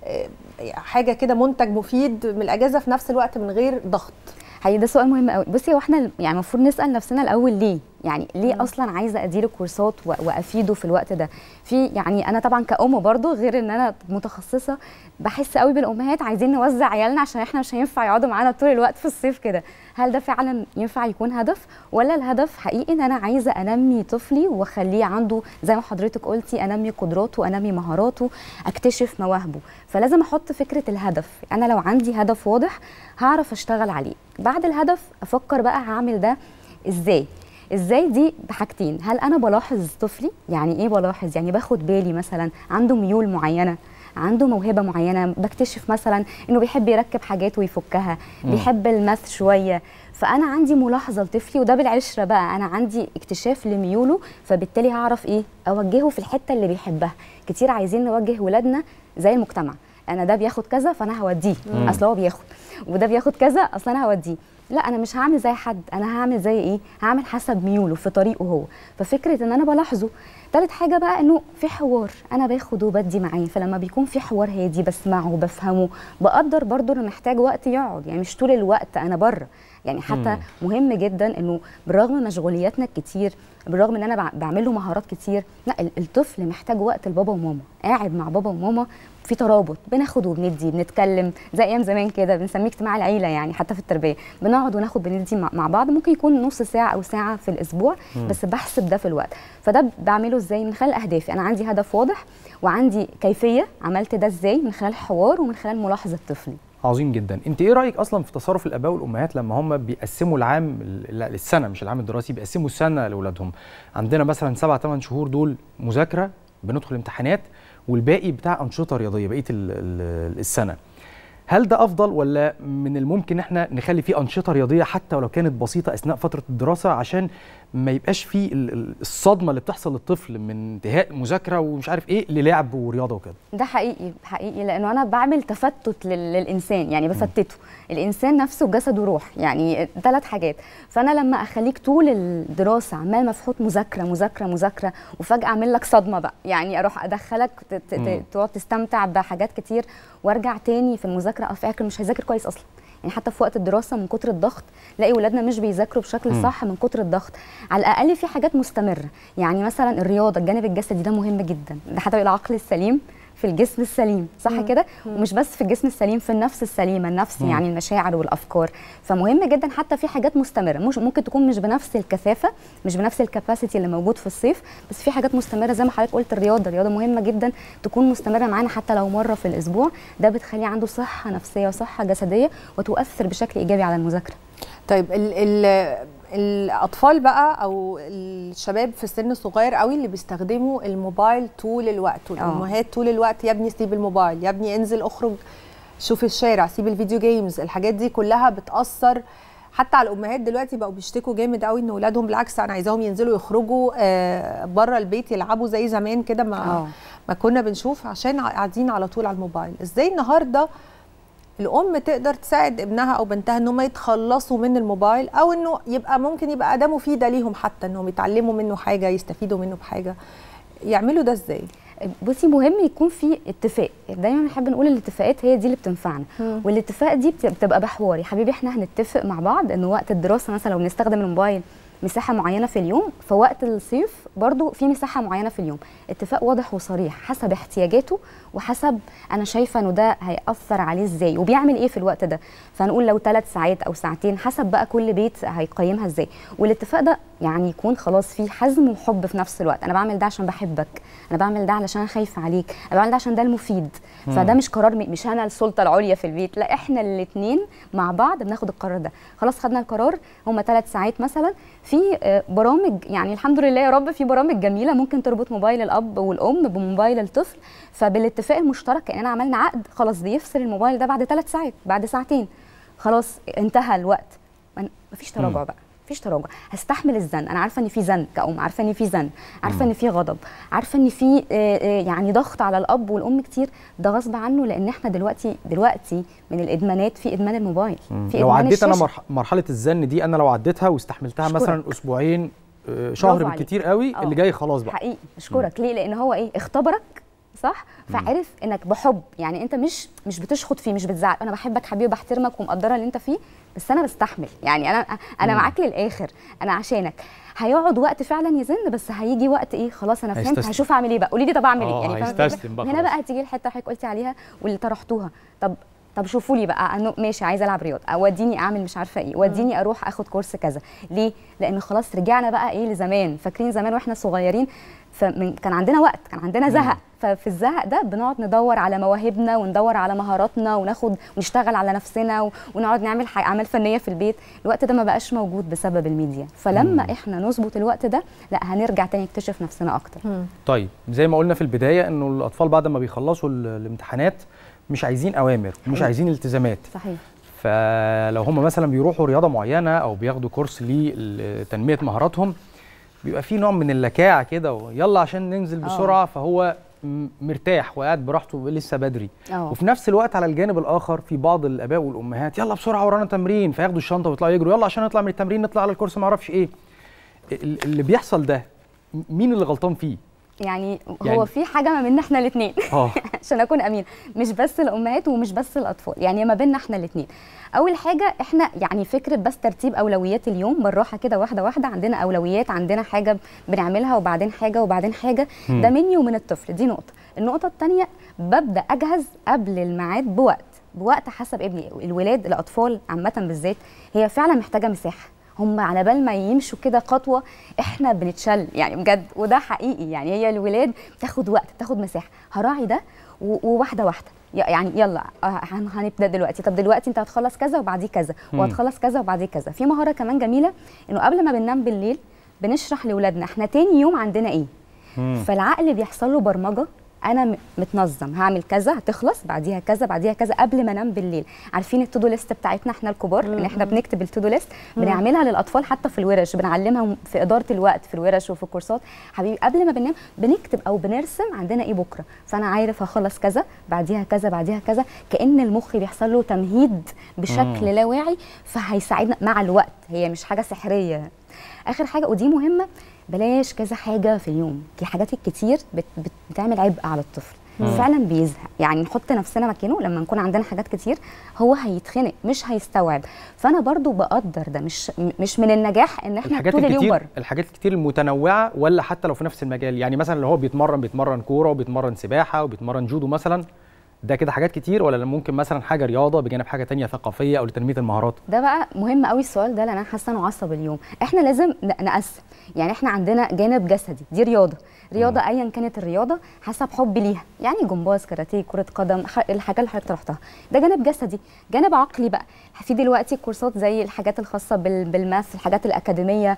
حاجه كده منتج مفيد من الاجازه في نفس الوقت من غير ضغط؟ حقيقي ده سؤال مهم قوي. بصي، هو احنا يعني المفروض نسال نفسنا الاول ليه؟ يعني ليه اصلا عايزه اديله كورسات وافيده في الوقت ده؟ في يعني انا طبعا كأم برضو غير ان انا متخصصه، بحس قوي بالامهات عايزين نوزع عيالنا عشان احنا مش هينفع يقعدوا معانا طول الوقت في الصيف كده. هل ده فعلا ينفع يكون هدف، ولا الهدف حقيقي ان انا عايزه انمي طفلي واخليه عنده زي ما حضرتك قلتي انمي قدراته، انمي مهاراته، اكتشف مواهبه؟ فلازم احط فكره الهدف. انا لو عندي هدف واضح هعرف اشتغل عليه. بعد الهدف افكر بقى هعمل ده ازاي دي بحاجتين. هل انا بلاحظ طفلي؟ يعني ايه بلاحظ؟ يعني باخد بالي مثلا عنده ميول معينه، عنده موهبه معينه، بكتشف مثلا انه بيحب يركب حاجات ويفكها، بيحب الماث شويه، فانا عندي ملاحظه لطفلي، وده بالعشره بقى انا عندي اكتشاف لميوله، فبالتالي هعرف ايه اوجهه في الحته اللي بيحبها. كتير عايزين نوجه ولادنا زي المجتمع، انا ده بياخد كذا فانا هوديه، اصل هو بياخد، وده بياخد كذا اصل انا هوديه. لا، انا مش هعمل زي حد، انا هعمل زي ايه؟ هعمل حسب ميوله في طريقه هو. ففكره ان انا بلاحظه. ثالث حاجه بقى انه في حوار، انا باخد وبدي معاه، فلما بيكون في حوار هادي بسمعه وبفهمه، بقدر برضو انه محتاج وقت يقعد، يعني مش طول الوقت انا بره، يعني حتى مهم جدا انه بالرغم من مشغولياتنا الكتير، بالرغم ان انا بعمل له مهارات كتير، لا الطفل محتاج وقت لبابا وماما، قاعد مع بابا وماما في ترابط، بناخد وبندي، بنتكلم زي ايام زمان كده، بنسميه اجتماع العيله يعني حتى في التربيه، بنقعد وناخد بندي مع بعض، ممكن يكون نص ساعه او ساعه في الاسبوع، بس بحسب ده في الوقت. فده بعمله ازاي؟ من خلال اهدافي، انا عندي هدف واضح وعندي كيفيه عملت ده ازاي، من خلال حوار ومن خلال ملاحظه طفلي. عظيم جدا. انت ايه رايك اصلا في تصرف الاباء والامهات لما هم بيقسموا العام السنه، مش العام الدراسي، بيقسموا السنه لاولادهم؟ عندنا مثلا 7-8 شهور دول مذاكره، بندخل امتحانات، والباقي بتاع انشطه رياضيه بقيه السنه. هل ده افضل ولا من الممكن احنا نخلي فيه انشطه رياضيه حتى ولو كانت بسيطه اثناء فتره الدراسه، عشان ما يبقاش فيه الصدمه اللي بتحصل للطفل من انتهاء مذاكره ومش عارف ايه للعب ورياضه وكده؟ ده حقيقي لانه انا بعمل تفتت للانسان، يعني بفتته. الانسان نفسه جسد وروح، يعني 3 حاجات. فانا لما اخليك طول الدراسه عمال مفحوط مذاكره مذاكره مذاكره، وفجاه اعمل لك صدمه بقى، يعني اروح ادخلك تقعد تستمتع بحاجات كتير، وارجع تاني في المذاكره افكر مش هيذاكر كويس اصلا. يعني حتى في وقت الدراسه من كتر الضغط نلاقي ولادنا مش بيذاكروا بشكل صح من كتر الضغط. على الاقل في حاجات مستمره، يعني مثلا الرياضه، الجانب الجسدي ده مهم جدا، ده حتى العقل السليم في الجسم السليم، صح كده؟ ومش بس في الجسم السليم، في النفس السليمه، النفس يعني المشاعر والافكار. فمهم جدا حتى في حاجات مستمره، مش ممكن تكون مش بنفس الكثافه، مش بنفس الكاباسيتي اللي موجود في الصيف، بس في حاجات مستمره زي ما حضرتك قلت. الرياضه مهمه جدا تكون مستمره معانا حتى لو مره في الاسبوع، ده بتخلي عنده صحه نفسيه وصحه جسديه وتؤثر بشكل ايجابي على المذاكره. طيب الاطفال بقى او الشباب في السن الصغير قوي اللي بيستخدموا الموبايل طول الوقت، والامهات طول الوقت يا ابني سيب الموبايل، يا ابني انزل اخرج شوف الشارع، سيب الفيديو جيمز، الحاجات دي كلها بتاثر حتى على الامهات. دلوقتي بقوا بيشتكوا جامد قوي ان اولادهم بالعكس انا عايزاهم ينزلوا يخرجوا بره البيت يلعبوا زي زمان كده ما كنا بنشوف، عشان قاعدين على طول على الموبايل. ازاي النهارده الام تقدر تساعد ابنها او بنتها ان هم يتخلصوا من الموبايل، او انه ممكن يبقى اداه مفيده ليهم، حتى انهم يتعلموا منه حاجه، يستفيدوا منه بحاجه؟ يعملوا ده ازاي؟ بصي، مهم يكون في اتفاق. دايما بنحب نقول الاتفاقات هي دي اللي بتنفعنا، والاتفاق دي بتبقى بحوار. يا حبيبي احنا هنتفق مع بعض انه وقت الدراسه مثلا لو بنستخدم الموبايل مساحه معينه في اليوم، فوقت الصيف برضو في مساحه معينه في اليوم. اتفاق واضح وصريح حسب احتياجاته وحسب انا شايفه انه ده هيأثر عليه ازاي وبيعمل ايه في الوقت ده. فنقول لو 3 ساعات او ساعتين حسب بقى كل بيت هيقيمها ازاي. والاتفاق ده يعني يكون خلاص فيه حزم وحب في نفس الوقت. انا بعمل ده عشان بحبك، انا بعمل ده علشان خايفه عليك، انا بعمل ده عشان ده المفيد. فده مش قرار مش انا السلطه العليا في البيت، لا احنا الاثنين مع بعض بناخد القرار ده. خلاص خدنا القرار، هم 3 ساعات مثلا. في برامج يعني الحمد لله يا رب، في برامج جميله ممكن تربط موبايل الاب والام بموبايل الطفل، فبالاتفاق المشترك كاننا عملنا عقد، خلاص بيفصل الموبايل ده بعد 3 ساعات، بعد ساعتين خلاص انتهى الوقت. مفيش تراجع بقى، مفيش تراجع. هستحمل الزن، انا عارفه ان في زن كأم، عارفه ان في زن، عارفه ان في غضب، عارفه ان في يعني ضغط على الاب والام كتير، ده غصب عنه، لان احنا دلوقتي من الادمانات في ادمان الموبايل، في لو عديت انا مرحله الزن دي، انا لو عديتها واستحملتها مثلا اسبوعين شهر بالكتير قوي، اللي جاي خلاص بقى حقيقي اشكرك. ليه؟ لان هو اختبرك صح، فعرف انك بحب، يعني انت مش بتشخط فيه، مش بتزعق، انا بحبك حبيبي وبحترمك ومقدره اللي انت فيه، بس انا بستحمل، يعني انا معاك للاخر، انا عشانك. هيقعد وقت فعلا يزن، بس هيجي وقت ايه خلاص انا فهمت، هشوف اعمل ايه بقى، قولي لي طب اعمل ايه، يعني هنا بقى هتيجي الحته حضرتك قلتي عليها واللي طرحتوها. طب شوفوا لي بقى، انه ماشي عايزه العب رياضه، وديني اعمل مش عارفه ايه، وديني اروح اخد كورس كذا. ليه؟ لان خلاص رجعنا بقى ايه لزمان. فاكرين زمان واحنا صغيرين كان عندنا وقت، كان عندنا زهق، ففي الزهق ده بنقعد ندور على مواهبنا وندور على مهاراتنا ونشتغل على نفسنا ونقعد نعمل اعمال فنيه في البيت. الوقت ده ما بقاش موجود بسبب الميديا، فلما احنا نظبط الوقت ده لا هنرجع تاني نكتشف نفسنا اكتر. طيب زي ما قلنا في البدايه انه الاطفال بعد ما بيخلصوا الامتحانات مش عايزين اوامر ومش عايزين التزامات. صحيح. فلو هم مثلا بيروحوا رياضه معينه او بياخدوا كورس لتنميه مهاراتهم، بيبقى في نوع من اللكاعه كده، يلا عشان ننزل بسرعه، فهو مرتاح وقاعد براحته لسه بدري. وفي نفس الوقت على الجانب الاخر في بعض الاباء والامهات يلا بسرعه ورانا تمرين، فياخدوا الشنطه ويطلعوا يجروا، يلا عشان نطلع من التمرين نطلع على الكورس ما اعرفش ايه. اللي بيحصل ده مين اللي غلطان فيه؟ يعني هو في حاجه ما بيننا احنا الاثنين عشان اكون امين، مش بس الامهات ومش بس الاطفال، يعني ما بيننا احنا الاثنين. اول حاجه احنا يعني فكره بس ترتيب اولويات اليوم بالراحه كده واحده واحده، عندنا اولويات، عندنا حاجه بنعملها وبعدين حاجه وبعدين حاجه، ده مني ومن الطفل، دي نقطه. النقطه الثانيه ببدا اجهز قبل الميعاد بوقت حسب ابني. الولاد الاطفال عامه بالذات هي فعلا محتاجه مساحه، هم على بال ما يمشوا كده خطوه احنا بنتشل يعني بجد، وده حقيقي. يعني هي الولاد تاخد وقت، تاخد مساحه، هراعي ده وواحده واحده. يعني يلا هنبدا دلوقتي، طب دلوقتي انت هتخلص كذا وبعديه كذا وهتخلص كذا وبعديه كذا. في مهاره كمان جميله انه قبل ما بننام بالليل بنشرح لاولادنا احنا تاني يوم عندنا ايه. فالعقل بيحصل له برمجه، انا متنظم، هعمل كذا، هتخلص بعديها كذا بعديها كذا قبل ما انام بالليل. عارفين التودو ليست بتاعتنا احنا الكبار ان احنا بنكتب التودو ليست، بنعملها للاطفال حتى في الورش، بنعلمها في اداره الوقت في الورش وفي الكورسات. حبيبي قبل ما بننام بنكتب او بنرسم عندنا ايه بكره، فانا عارف هخلص كذا بعديها كذا بعديها كذا، كأن المخ بيحصل له تمهيد بشكل لا واعي، فهيساعدنا مع الوقت. هي مش حاجه سحريه. اخر حاجه ودي مهمه، بلاش كذا حاجه في اليوم. الحاجات الكتير بتعمل عبء على الطفل، فعلا بيزهق. يعني نحط نفسنا مكانه، لما نكون عندنا حاجات كتير هو هيتخنق مش هيستوعب. فانا برضو بقدر ده، مش من النجاح ان احنا طول اليوم بره. الحاجات الكتير المتنوعه ولا حتى لو في نفس المجال، يعني مثلا لو هو بيتمرن كوره وبيتمرن سباحه وبيتمرن جودو مثلا، ده كده حاجات كتير، ولا ممكن مثلا حاجه رياضه بجانب حاجه تانية ثقافيه او لتنميه المهارات؟ ده بقى مهم قوي السؤال ده، لان انا حاسه انه عصب اليوم. احنا لازم نقسم. يعني احنا عندنا جانب جسدي، دي رياضه ايا كانت الرياضه حسب حبي ليها، يعني جمباز، كاراتيه، كره قدم، الحاجات اللي حضرتك رحتها، ده جانب جسدي. جانب عقلي بقى، في دلوقتي كورسات زي الحاجات الخاصه بالماث، الحاجات الاكاديميه،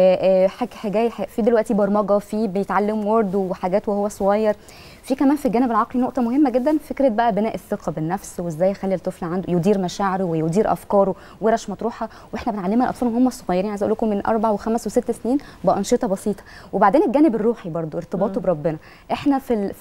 في دلوقتي برمجه، في بيتعلم وورد وحاجات وهو صغير. في كمان في الجانب العقلي نقطه مهمه جدا، فكره بقى بناء الثقه بالنفس، وازاي يخلي الطفل عنده يدير مشاعره ويدير افكاره، ورش مطروحه واحنا بنعلمها الاطفال وهم صغيرين. عايزه اقول لكم من 4 و5 و6 سنين بانشطه بسيطه. وبعدين الجانب الروحي برضو، ارتباطه بربنا. احنا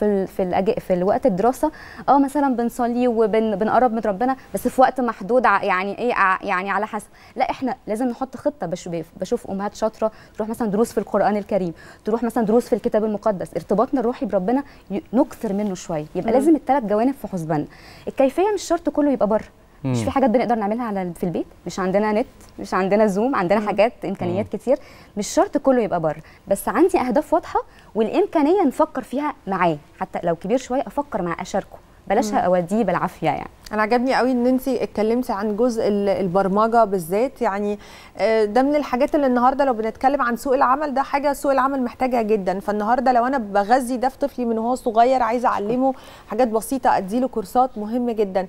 في الوقت الدراسه مثلا بنصلي وبنقرب من ربنا، بس في وقت محدود، يعني ايه، يعني على حسب. لا، احنا لازم نحط خطه. بشوف امهات شاطره تروح مثلا دروس في القران الكريم، تروح مثلا دروس في الكتاب المقدس. ارتباطنا الروحي بربنا نكثر منه شويه. يبقى لازم الثلاث جوانب في حسباننا. الكيفيه مش شرط كله يبقى بره. مش في حاجات بنقدر نعملها في البيت، مش عندنا نت، مش عندنا زوم، عندنا حاجات امكانيات كتير. مش شرط كله يبقى بره، بس عندي اهداف واضحه والامكانيه نفكر فيها معاه، حتى لو كبير شويه افكر معاه، اشاركه، بلاش اوديه بالعافيه. يعني انا عجبني قوي ان انت اتكلمتي عن جزء البرمجه بالذات. يعني ده من الحاجات اللي النهارده لو بنتكلم عن سوق العمل، ده حاجه سوق العمل محتاجها جدا. فالنهارده لو انا بغذي ده في طفلي من هو صغير، عايزه اعلمه حاجات بسيطه، اديله كورسات مهمه جدا.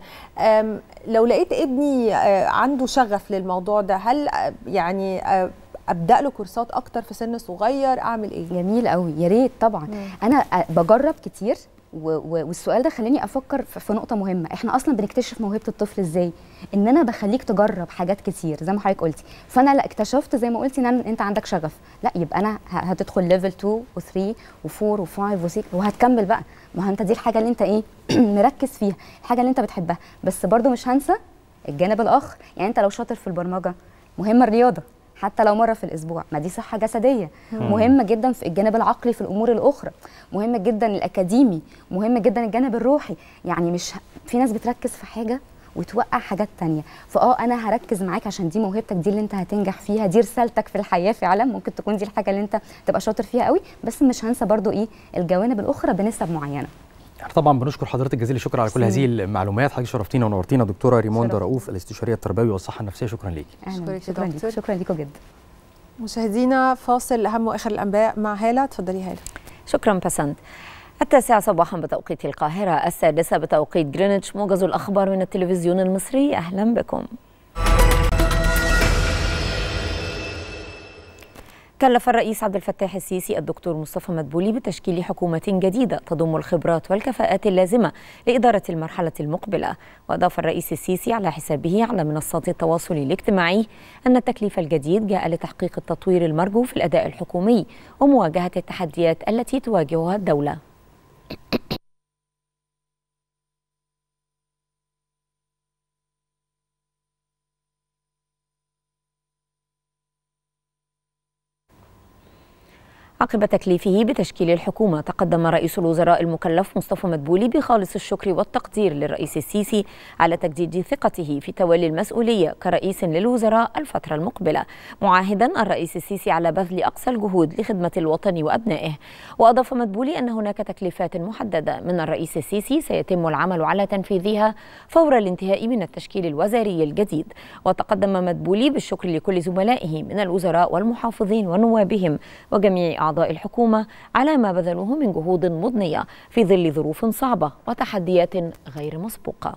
لو لقيت ابني عنده شغف للموضوع ده، هل يعني ابدا له كورسات اكتر في سن صغير؟ اعمل ايه؟ جميل قوي، يا ريت طبعا. انا بجرب كتير، والسؤال ده خلاني افكر في نقطه مهمه. احنا اصلا بنكتشف موهبه الطفل ازاي؟ ان انا بخليك تجرب حاجات كتير زي ما حضرتك قلتي. فانا لا اكتشفت زي ما قلتي ان انت عندك شغف، لا يبقى انا هتدخل ليفل 2 و3 و4 و5 و6 وهتكمل بقى. ما انت دي الحاجه اللي انت ايه مركز فيها، الحاجه اللي انت بتحبها. بس برضو مش هنسى الجانب الاخر. يعني انت لو شاطر في البرمجه، مهمه الرياضه حتى لو مره في الاسبوع، ما دي صحه جسديه. مهمه جدا في الجانب العقلي في الامور الاخرى، مهمه جدا الاكاديمي، مهم جدا الجانب الروحي. يعني مش في ناس بتركز في حاجه وتوقع حاجات تانية. انا هركز معاك عشان دي موهبتك، دي اللي انت هتنجح فيها، دي رسالتك في الحياه فعلا. ممكن تكون دي الحاجه اللي انت تبقى شاطر فيها قوي، بس مش هنسى برضو الجوانب الاخرى بنسب معينه. طبعا بنشكر حضرتك جزيل الشكر على كل هذه المعلومات. حضرتك شرفتينا ونورتينا دكتوره ريموندا رؤوف، الاستشاريه التربويه والصحه النفسيه. شكرا ليكي. شكرا ليكم جدا. مشاهدينا فاصل اهم واخر الانباء مع هاله. اتفضلي هاله. شكرا بسنت. 9 صباحا بتوقيت القاهره، 6 بتوقيت جرينتش. موجز الاخبار من التلفزيون المصري، اهلا بكم. كلف الرئيس عبد الفتاح السيسي الدكتور مصطفى مدبولي بتشكيل حكومة جديدة تضم الخبرات والكفاءات اللازمة لإدارة المرحلة المقبلة. وأضاف الرئيس السيسي على حسابه على منصات التواصل الاجتماعي أن التكليف الجديد جاء لتحقيق التطوير المرجو في الأداء الحكومي ومواجهة التحديات التي تواجهها الدولة. عقب تكليفه بتشكيل الحكومة، تقدم رئيس الوزراء المكلف مصطفى مدبولي بخالص الشكر والتقدير للرئيس السيسي على تجديد ثقته في تولي المسؤولية كرئيس للوزراء الفترة المقبلة، معاهدا الرئيس السيسي على بذل أقصى الجهود لخدمة الوطن وأبنائه. وأضاف مدبولي أن هناك تكليفات محددة من الرئيس السيسي سيتم العمل على تنفيذها فور الانتهاء من التشكيل الوزاري الجديد. وتقدم مدبولي بالشكر لكل زملائه من الوزراء والمحافظين ونوابهم وجميع أعضاء الحكومة على ما بذلوه من جهود مضنية في ظل ظروف صعبة وتحديات غير مسبوقة.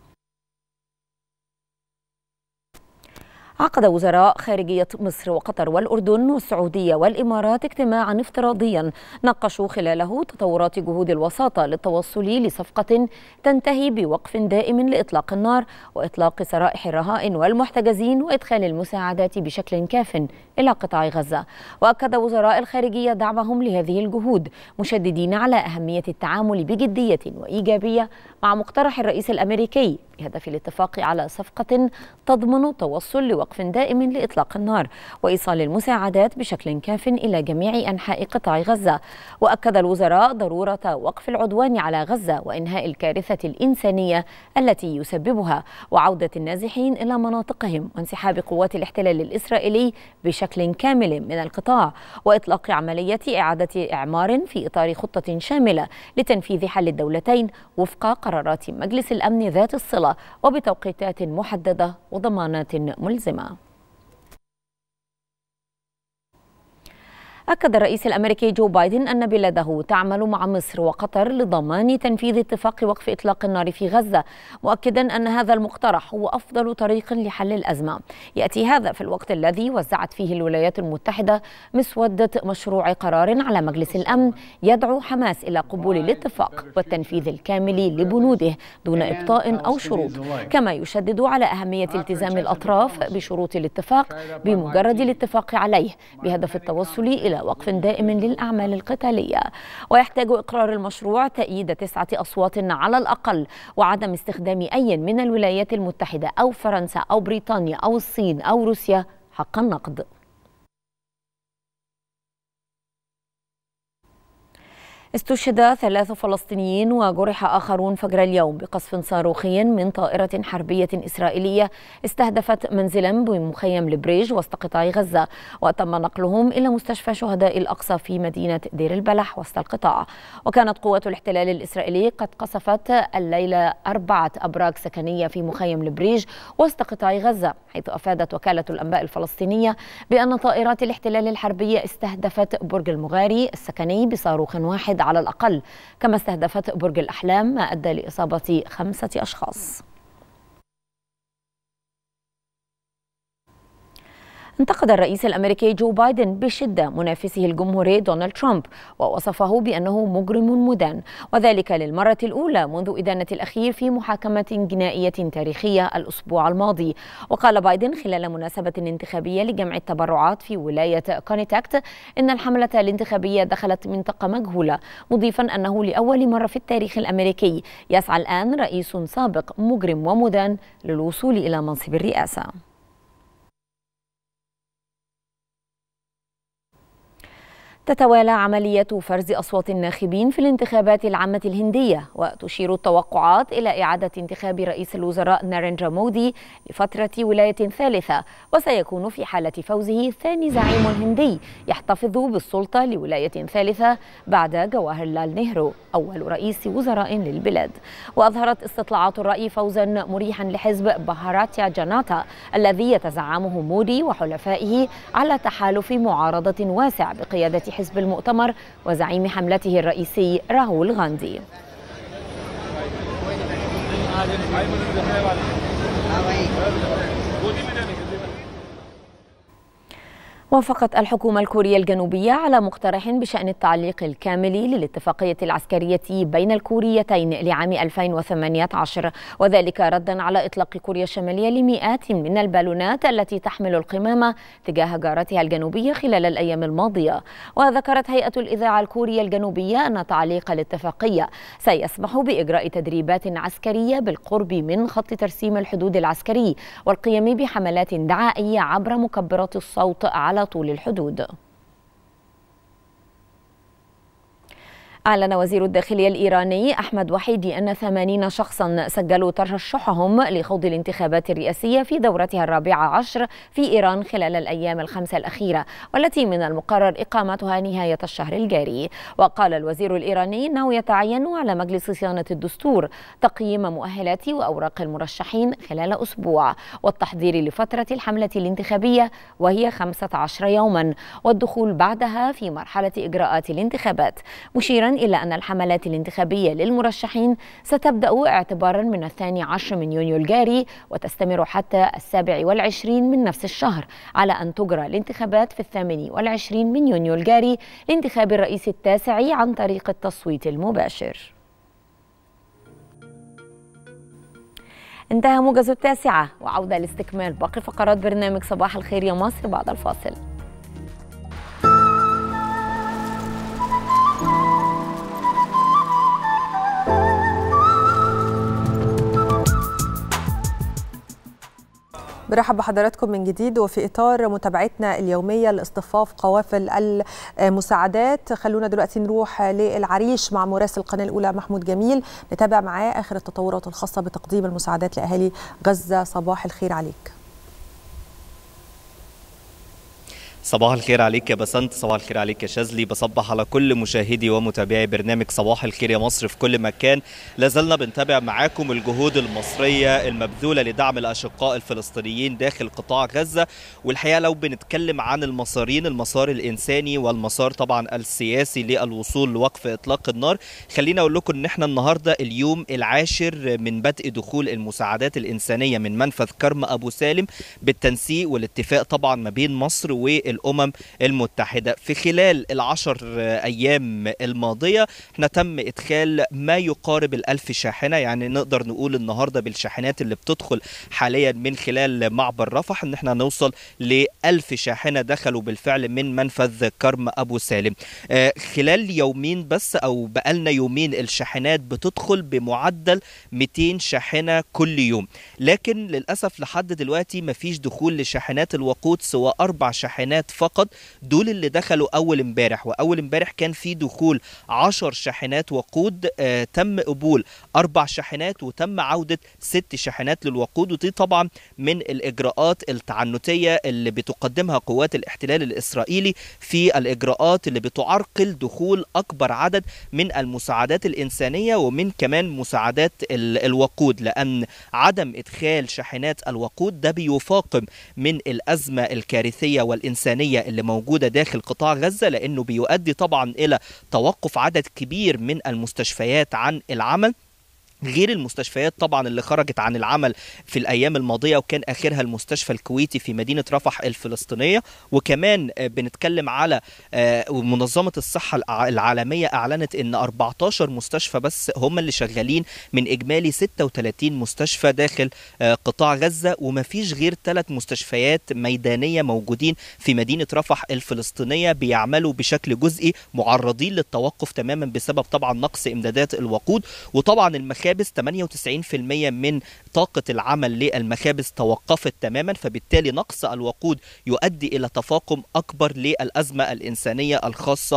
عقد وزراء خارجية مصر وقطر والأردن والسعودية والإمارات اجتماعا افتراضيا ناقشوا خلاله تطورات جهود الوساطة للتوصل لصفقة تنتهي بوقف دائم لإطلاق النار وإطلاق سرائح الرهائن والمحتجزين وإدخال المساعدات بشكل كاف إلى قطاع غزة. وأكد وزراء الخارجية دعمهم لهذه الجهود، مشددين على أهمية التعامل بجدية وإيجابية مع مقترح الرئيس الأمريكي بهدف الاتفاق على صفقة تضمن التوصل لوقف دائم لإطلاق النار وإيصال المساعدات بشكل كاف إلى جميع أنحاء قطاع غزة. وأكد الوزراء ضرورة وقف العدوان على غزة وإنهاء الكارثة الإنسانية التي يسببها وعودة النازحين إلى مناطقهم وانسحاب قوات الاحتلال الإسرائيلي بشكل كامل من القطاع وإطلاق عملية إعادة إعمار في إطار خطة شاملة لتنفيذ حل الدولتين وفق قرارات مجلس الأمن ذات الصلة وبتوقيتات محددة وضمانات ملزمة. أكد الرئيس الأمريكي جو بايدن أن بلاده تعمل مع مصر وقطر لضمان تنفيذ اتفاق وقف إطلاق النار في غزة، مؤكدا أن هذا المقترح هو أفضل طريق لحل الأزمة. يأتي هذا في الوقت الذي وزعت فيه الولايات المتحدة مسودة مشروع قرار على مجلس الأمن يدعو حماس إلى قبول الاتفاق والتنفيذ الكامل لبنوده دون إبطاء أو شروط، كما يشدد على أهمية التزام الأطراف بشروط الاتفاق بمجرد الاتفاق عليه بهدف التوصل إلى وقف دائم للأعمال القتالية. ويحتاج إقرار المشروع تأييد 9 أصوات على الأقل وعدم استخدام أي من الولايات المتحدة أو فرنسا أو بريطانيا أو الصين أو روسيا حق النقد. استشهد 3 فلسطينيين وجرح آخرون فجر اليوم بقصف صاروخي من طائرة حربية إسرائيلية استهدفت منزلا بمخيم البريج وسط قطاع غزة، وتم نقلهم إلى مستشفى شهداء الأقصى في مدينة دير البلح وسط القطاع. وكانت قوات الاحتلال الإسرائيلي قد قصفت الليلة 4 أبراج سكنية في مخيم البريج وسط قطاع غزة، حيث أفادت وكالة الأنباء الفلسطينية بأن طائرات الاحتلال الحربية استهدفت برج المغاري السكني بصاروخ واحد على الأقل، كما استهدفت برج الأحلام ما أدى لإصابة 5 أشخاص. انتقد الرئيس الأمريكي جو بايدن بشدة منافسه الجمهوري دونالد ترامب ووصفه بأنه مجرم مدان، وذلك للمرة الأولى منذ إدانة الأخير في محاكمة جنائية تاريخية الأسبوع الماضي. وقال بايدن خلال مناسبة انتخابية لجمع التبرعات في ولاية كونيتاكت إن الحملة الانتخابية دخلت منطقة مجهولة، مضيفا أنه لأول مرة في التاريخ الأمريكي يسعى الآن رئيس سابق مجرم ومدان للوصول إلى منصب الرئاسة. تتوالى عملية فرز أصوات الناخبين في الانتخابات العامة الهندية، وتشير التوقعات إلى إعادة انتخاب رئيس الوزراء ناريندرا مودي لفترة ولاية ثالثة، وسيكون في حالة فوزه ثاني زعيم هندي يحتفظ بالسلطة لولاية ثالثة بعد جواهر لال نهرو أول رئيس وزراء للبلاد. وأظهرت استطلاعات الرأي فوزا مريحا لحزب بهاراتيا جاناتا الذي يتزعمه مودي وحلفائه على تحالف معارضة واسع بقيادة حزب المؤتمر وزعيم حملته الرئيسي راهول غاندي. وافقت الحكومة الكورية الجنوبية على مقترح بشأن التعليق الكامل للاتفاقية العسكرية بين الكوريتين لعام 2018، وذلك ردا على إطلاق كوريا الشمالية لمئات من البالونات التي تحمل القمامة تجاه جارتها الجنوبية خلال الأيام الماضية. وذكرت هيئة الإذاعة الكورية الجنوبية أن تعليق الاتفاقية سيسمح بإجراء تدريبات عسكرية بالقرب من خط ترسيم الحدود العسكري والقيام بحملات دعائية عبر مكبرات الصوت على طول الحدود. أعلن وزير الداخلية الإيراني أحمد وحيدي أن 80 شخصا سجلوا ترشحهم لخوض الانتخابات الرئاسية في دورتها 14 في إيران خلال الأيام الخمسة الأخيرة، والتي من المقرر إقامتها نهاية الشهر الجاري. وقال الوزير الإيراني أنه يتعين على مجلس صيانة الدستور تقييم مؤهلات وأوراق المرشحين خلال أسبوع، والتحضير لفترة الحملة الانتخابية وهي 15 يوما، والدخول بعدها في مرحلة إجراءات الانتخابات، مشيرا إلى أن الحملات الانتخابية للمرشحين ستبدأ اعتبارا من 12 من يونيو الجاري وتستمر حتى 27 من نفس الشهر، على أن تجرى الانتخابات في 28 من يونيو الجاري لانتخاب الرئيس التاسع عن طريق التصويت المباشر. انتهى موجز التاسعة، وعودة لاستكمال باقي فقرات برنامج صباح الخير يا مصر بعد الفاصل. برحب بحضراتكم من جديد، وفي إطار متابعتنا اليومية لاصطفاف قوافل المساعدات خلونا دلوقتي نروح للعريش مع مراسل القناة الأولى محمود جميل نتابع معاه آخر التطورات الخاصة بتقديم المساعدات لأهالي غزة. صباح الخير عليك. صباح الخير عليك يا بسنت، صباح الخير عليك يا شاذلي. بصبح على كل مشاهدي ومتابعي برنامج صباح الخير يا مصر في كل مكان. لازلنا بنتابع معاكم الجهود المصرية المبذولة لدعم الأشقاء الفلسطينيين داخل قطاع غزة. والحقيقة لو بنتكلم عن المسارين، المسار الإنساني والمسار طبعا السياسي للوصول لوقف إطلاق النار، خلينا أقول لكم إن احنا النهاردة اليوم العاشر من بدء دخول المساعدات الإنسانية من منفذ كرم أبو سالم بالتنسيق والاتفاق طبعا ما بين مصر والأمم المتحدة. في خلال ال10 أيام الماضية احنا تم إدخال ما يقارب 1000 شاحنة، يعني نقدر نقول النهاردة بالشاحنات اللي بتدخل حاليا من خلال معبر رفح ان احنا نوصل ل1000 شاحنة دخلوا بالفعل من منفذ كرم أبو سالم. خلال يومين بس أو بقالنا يومين الشاحنات بتدخل بمعدل 200 شاحنة كل يوم، لكن للأسف لحد دلوقتي مفيش دخول لشاحنات الوقود سوى 4 شاحنات فقط، دول اللي دخلوا أول امبارح. وأول امبارح كان في دخول 10 شاحنات وقود، تم قبول 4 شاحنات وتم عودة 6 شاحنات للوقود. ودي طبعا من الإجراءات التعنتية اللي بتقدمها قوات الاحتلال الإسرائيلي في الإجراءات اللي بتعرقل دخول أكبر عدد من المساعدات الإنسانية ومن كمان مساعدات الوقود، لأن عدم إدخال شاحنات الوقود ده بيفاقم من الأزمة الكارثية والإنسانية اللي موجودة داخل قطاع غزة، لأنه بيؤدي طبعا إلى توقف عدد كبير من المستشفيات عن العمل، غير المستشفيات طبعا اللي خرجت عن العمل في الأيام الماضية، وكان آخرها المستشفى الكويتي في مدينة رفح الفلسطينية. وكمان بنتكلم على منظمة الصحة العالمية أعلنت أن 14 مستشفى بس هم اللي شغالين من إجمالي 36 مستشفى داخل قطاع غزة، وما فيش غير 3 مستشفيات ميدانية موجودين في مدينة رفح الفلسطينية بيعملوا بشكل جزئي، معرضين للتوقف تماما بسبب طبعا نقص إمدادات الوقود. وطبعا المخابز 98% من طاقة العمل للمخابز توقفت تماما، فبالتالي نقص الوقود يؤدي إلى تفاقم أكبر للأزمة الإنسانية الخاصة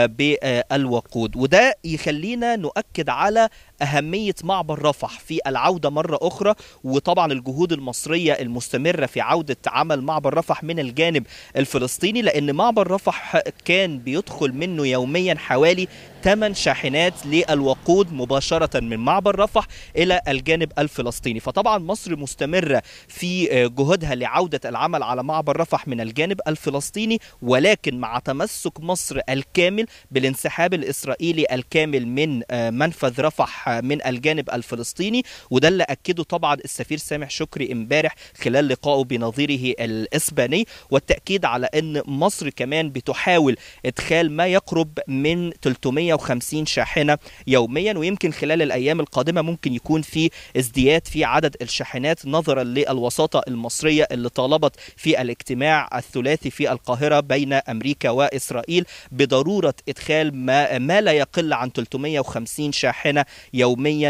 بالوقود. وده يخلينا نؤكد على أهمية معبر رفح في العودة مرة أخرى، وطبعا الجهود المصرية المستمرة في عودة عمل معبر رفح من الجانب الفلسطيني، لأن معبر رفح كان بيدخل منه يوميا حوالي 8 شاحنات للوقود مباشرة من معبر رفح إلى الجانب الفلسطيني. فطبعا مصر مستمرة في جهودها لعودة العمل على معبر رفح من الجانب الفلسطيني، ولكن مع تمسك مصر الكامل بالانسحاب الإسرائيلي الكامل من منفذ رفح من الجانب الفلسطيني. وده اللي أكده طبعا السفير سامح شكري امبارح خلال لقائه بنظيره الإسباني، والتأكيد على أن مصر كمان بتحاول إدخال ما يقرب من 350 شاحنة يوميا، ويمكن خلال الأيام القادمة ممكن يكون في ازدياد في عدد الشاحنات نظرا للوساطة المصرية اللي طالبت في الاجتماع الثلاثي في القاهرة بين أمريكا وإسرائيل بضرورة إدخال ما لا يقل عن 350 شاحنة يوميا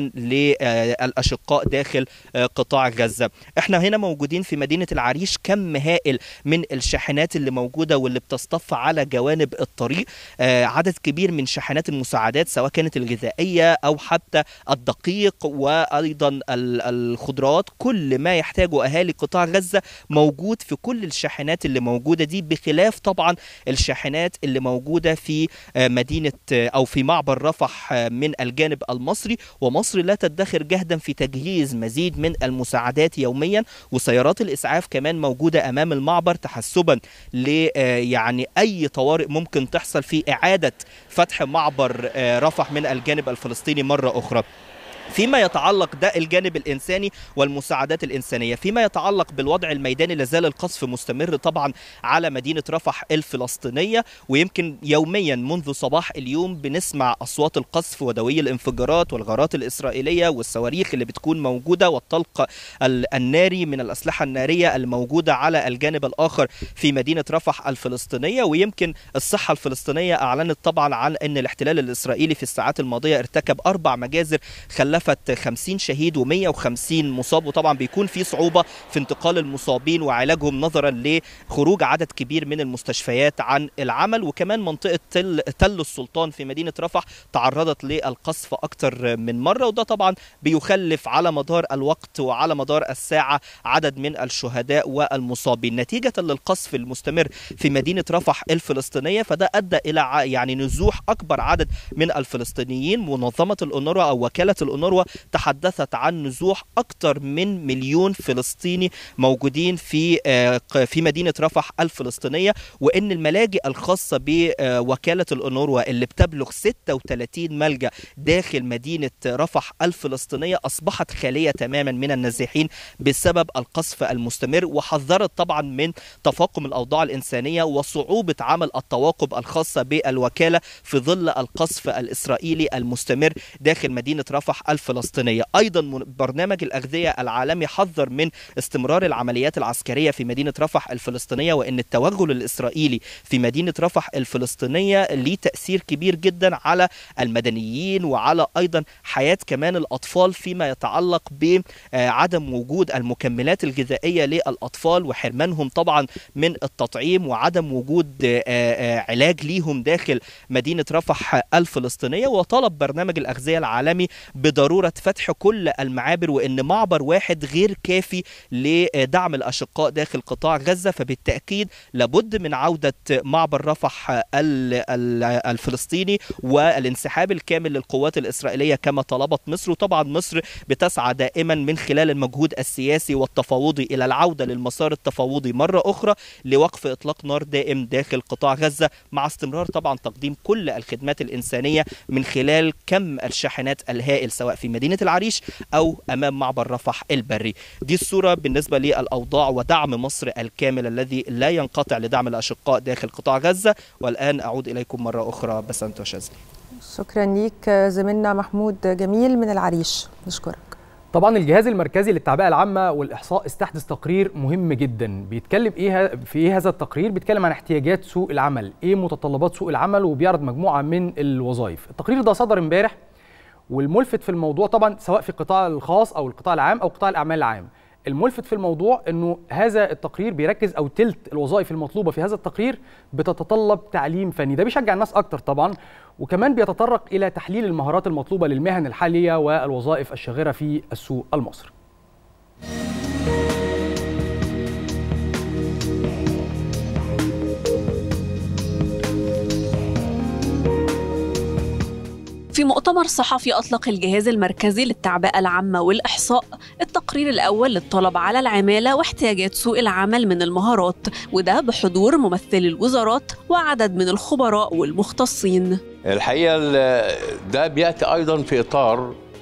للأشقاء داخل قطاع غزة. احنا هنا موجودين في مدينة العريش، كم هائل من الشاحنات اللي موجودة واللي بتصطف على جوانب الطريق، عدد كبير من شاحنات المساعدات سواء كانت الغذائية أو حتى الدقيق وأيضا الخضروات، كل ما يحتاجه أهالي قطاع غزة موجود في كل الشاحنات اللي موجودة دي، بخلاف طبعا الشاحنات اللي موجودة في مدينة أو في معبر رفح من الجانب المصري. ومصر لا تدخر جهدا في تجهيز مزيد من المساعدات يوميا، وسيارات الإسعاف كمان موجودة أمام المعبر تحسبا ل يعني أي طوارئ ممكن تحصل في إعادة فتح معبر رفح من الجانب الفلسطيني مرة أخرى. فيما يتعلق ده الجانب الإنساني والمساعدات الإنسانية، فيما يتعلق بالوضع الميداني لازال القصف مستمر طبعا على مدينة رفح الفلسطينية، ويمكن يوميا منذ صباح اليوم بنسمع أصوات القصف ودوي الانفجارات والغارات الإسرائيلية والصواريخ اللي بتكون موجودة والطلق الناري من الأسلحة النارية الموجودة على الجانب الآخر في مدينة رفح الفلسطينية. ويمكن الصحة الفلسطينية أعلنت طبعا عن أن الاحتلال الإسرائيلي في الساعات الماضية ارتكب 4 مجازر خلفت 50 شهيد و150 مصاب، وطبعا بيكون في صعوبة في انتقال المصابين وعلاجهم نظرا لخروج عدد كبير من المستشفيات عن العمل. وكمان منطقة تل السلطان في مدينة رفح تعرضت للقصف أكثر من مرة، وده طبعا بيخلف على مدار الوقت وعلى مدار الساعة عدد من الشهداء والمصابين نتيجة للقصف المستمر في مدينة رفح الفلسطينية. فده أدى إلى يعني نزوح أكبر عدد من الفلسطينيين. منظمة الأونروا أو وكالة الأونروا تحدثت عن نزوح أكثر من 1,000,000 فلسطيني موجودين في مدينة رفح الفلسطينية، وإن الملاجئ الخاصة بوكالة الأونروا اللي بتبلغ 36 ملجأ داخل مدينة رفح الفلسطينية أصبحت خالية تماما من النازحين بسبب القصف المستمر. وحذرت طبعا من تفاقم الأوضاع الإنسانية وصعوبة عمل التواقب الخاصة بالوكالة في ظل القصف الإسرائيلي المستمر داخل مدينة رفح الفلسطينية. أيضا برنامج الأغذية العالمي حذر من استمرار العمليات العسكرية في مدينة رفح الفلسطينية، وأن التوغل الإسرائيلي في مدينة رفح الفلسطينية ليه تأثير كبير جدا على المدنيين وعلى أيضا حياة كمان الأطفال فيما يتعلق بعدم وجود المكملات الغذائية للأطفال وحرمانهم طبعا من التطعيم وعدم وجود علاج ليهم داخل مدينة رفح الفلسطينية. وطلب برنامج الأغذية العالمي بضرورة فتح كل المعابر، وإن معبر واحد غير كافي لدعم الأشقاء داخل قطاع غزة، فبالتأكيد لابد من عودة معبر رفح الفلسطيني والانسحاب الكامل للقوات الإسرائيلية كما طلبت مصر. وطبعا مصر بتسعى دائما من خلال المجهود السياسي والتفاوضي إلى العودة للمسار التفاوضي مرة أخرى لوقف إطلاق نار دائم داخل قطاع غزة، مع استمرار طبعا تقديم كل الخدمات الإنسانية من خلال كم الشاحنات الهائل سواء في مدينة العريش أو أمام معبر رفح البري. دي الصورة بالنسبة للأوضاع ودعم مصر الكامل الذي لا ينقطع لدعم الأشقاء داخل قطاع غزة. والآن أعود إليكم مرة أخرى بسنت وشاذلي. شكرا ليك زميلنا محمود جميل من العريش، نشكرك. طبعا الجهاز المركزي للتعبئة العامة والإحصاء استحدث تقرير مهم جدا. بيتكلم في ايه هذا التقرير؟ بيتكلم عن احتياجات سوق العمل، ايه متطلبات سوق العمل، وبيعرض مجموعة من الوظائف. التقرير ده صدر امبارح، والملفت في الموضوع طبعا سواء في القطاع الخاص او القطاع العام او قطاع الاعمال العام، الملفت في الموضوع انه هذا التقرير بيركز او تلت الوظائف المطلوبه في هذا التقرير بتتطلب تعليم فني. ده بيشجع الناس اكتر طبعا، وكمان بيتطرق الى تحليل المهارات المطلوبه للمهن الحاليه والوظائف الشاغره في السوق المصري. في مؤتمر صحفي أطلق الجهاز المركزي للتعبئة العامة والإحصاء التقرير الأول للطلب على العمالة واحتياجات سوق العمل من المهارات، وده بحضور ممثلي الوزارات وعدد من الخبراء والمختصين. الحقيقة ده بيأتي أيضا في إطار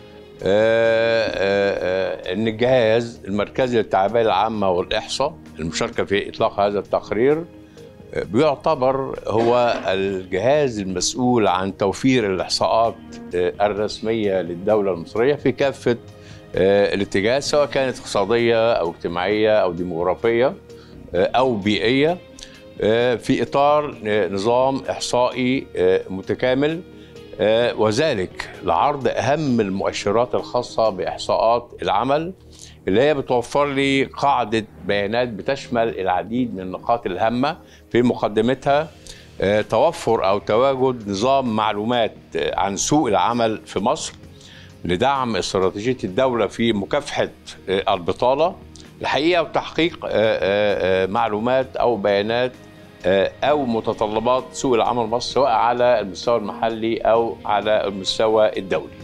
أن الجهاز المركزي للتعبئة العامة والإحصاء المشاركة في إطلاق هذا التقرير بيعتبر هو الجهاز المسؤول عن توفير الإحصاءات الرسمية للدولة المصرية في كافة الاتجاهات، سواء كانت اقتصادية أو اجتماعية أو ديموغرافية أو بيئية، في إطار نظام إحصائي متكامل وذلك لعرض أهم المؤشرات الخاصة بإحصاءات العمل اللي هي بتوفر لي قاعدة بيانات بتشمل العديد من النقاط الهامة، في مقدمتها توفر أو تواجد نظام معلومات عن سوق العمل في مصر لدعم استراتيجية الدولة في مكافحة البطالة الحقيقة، وتحقيق معلومات أو بيانات أو متطلبات سوق العمل مصر سواء على المستوى المحلي أو على المستوى الدولي.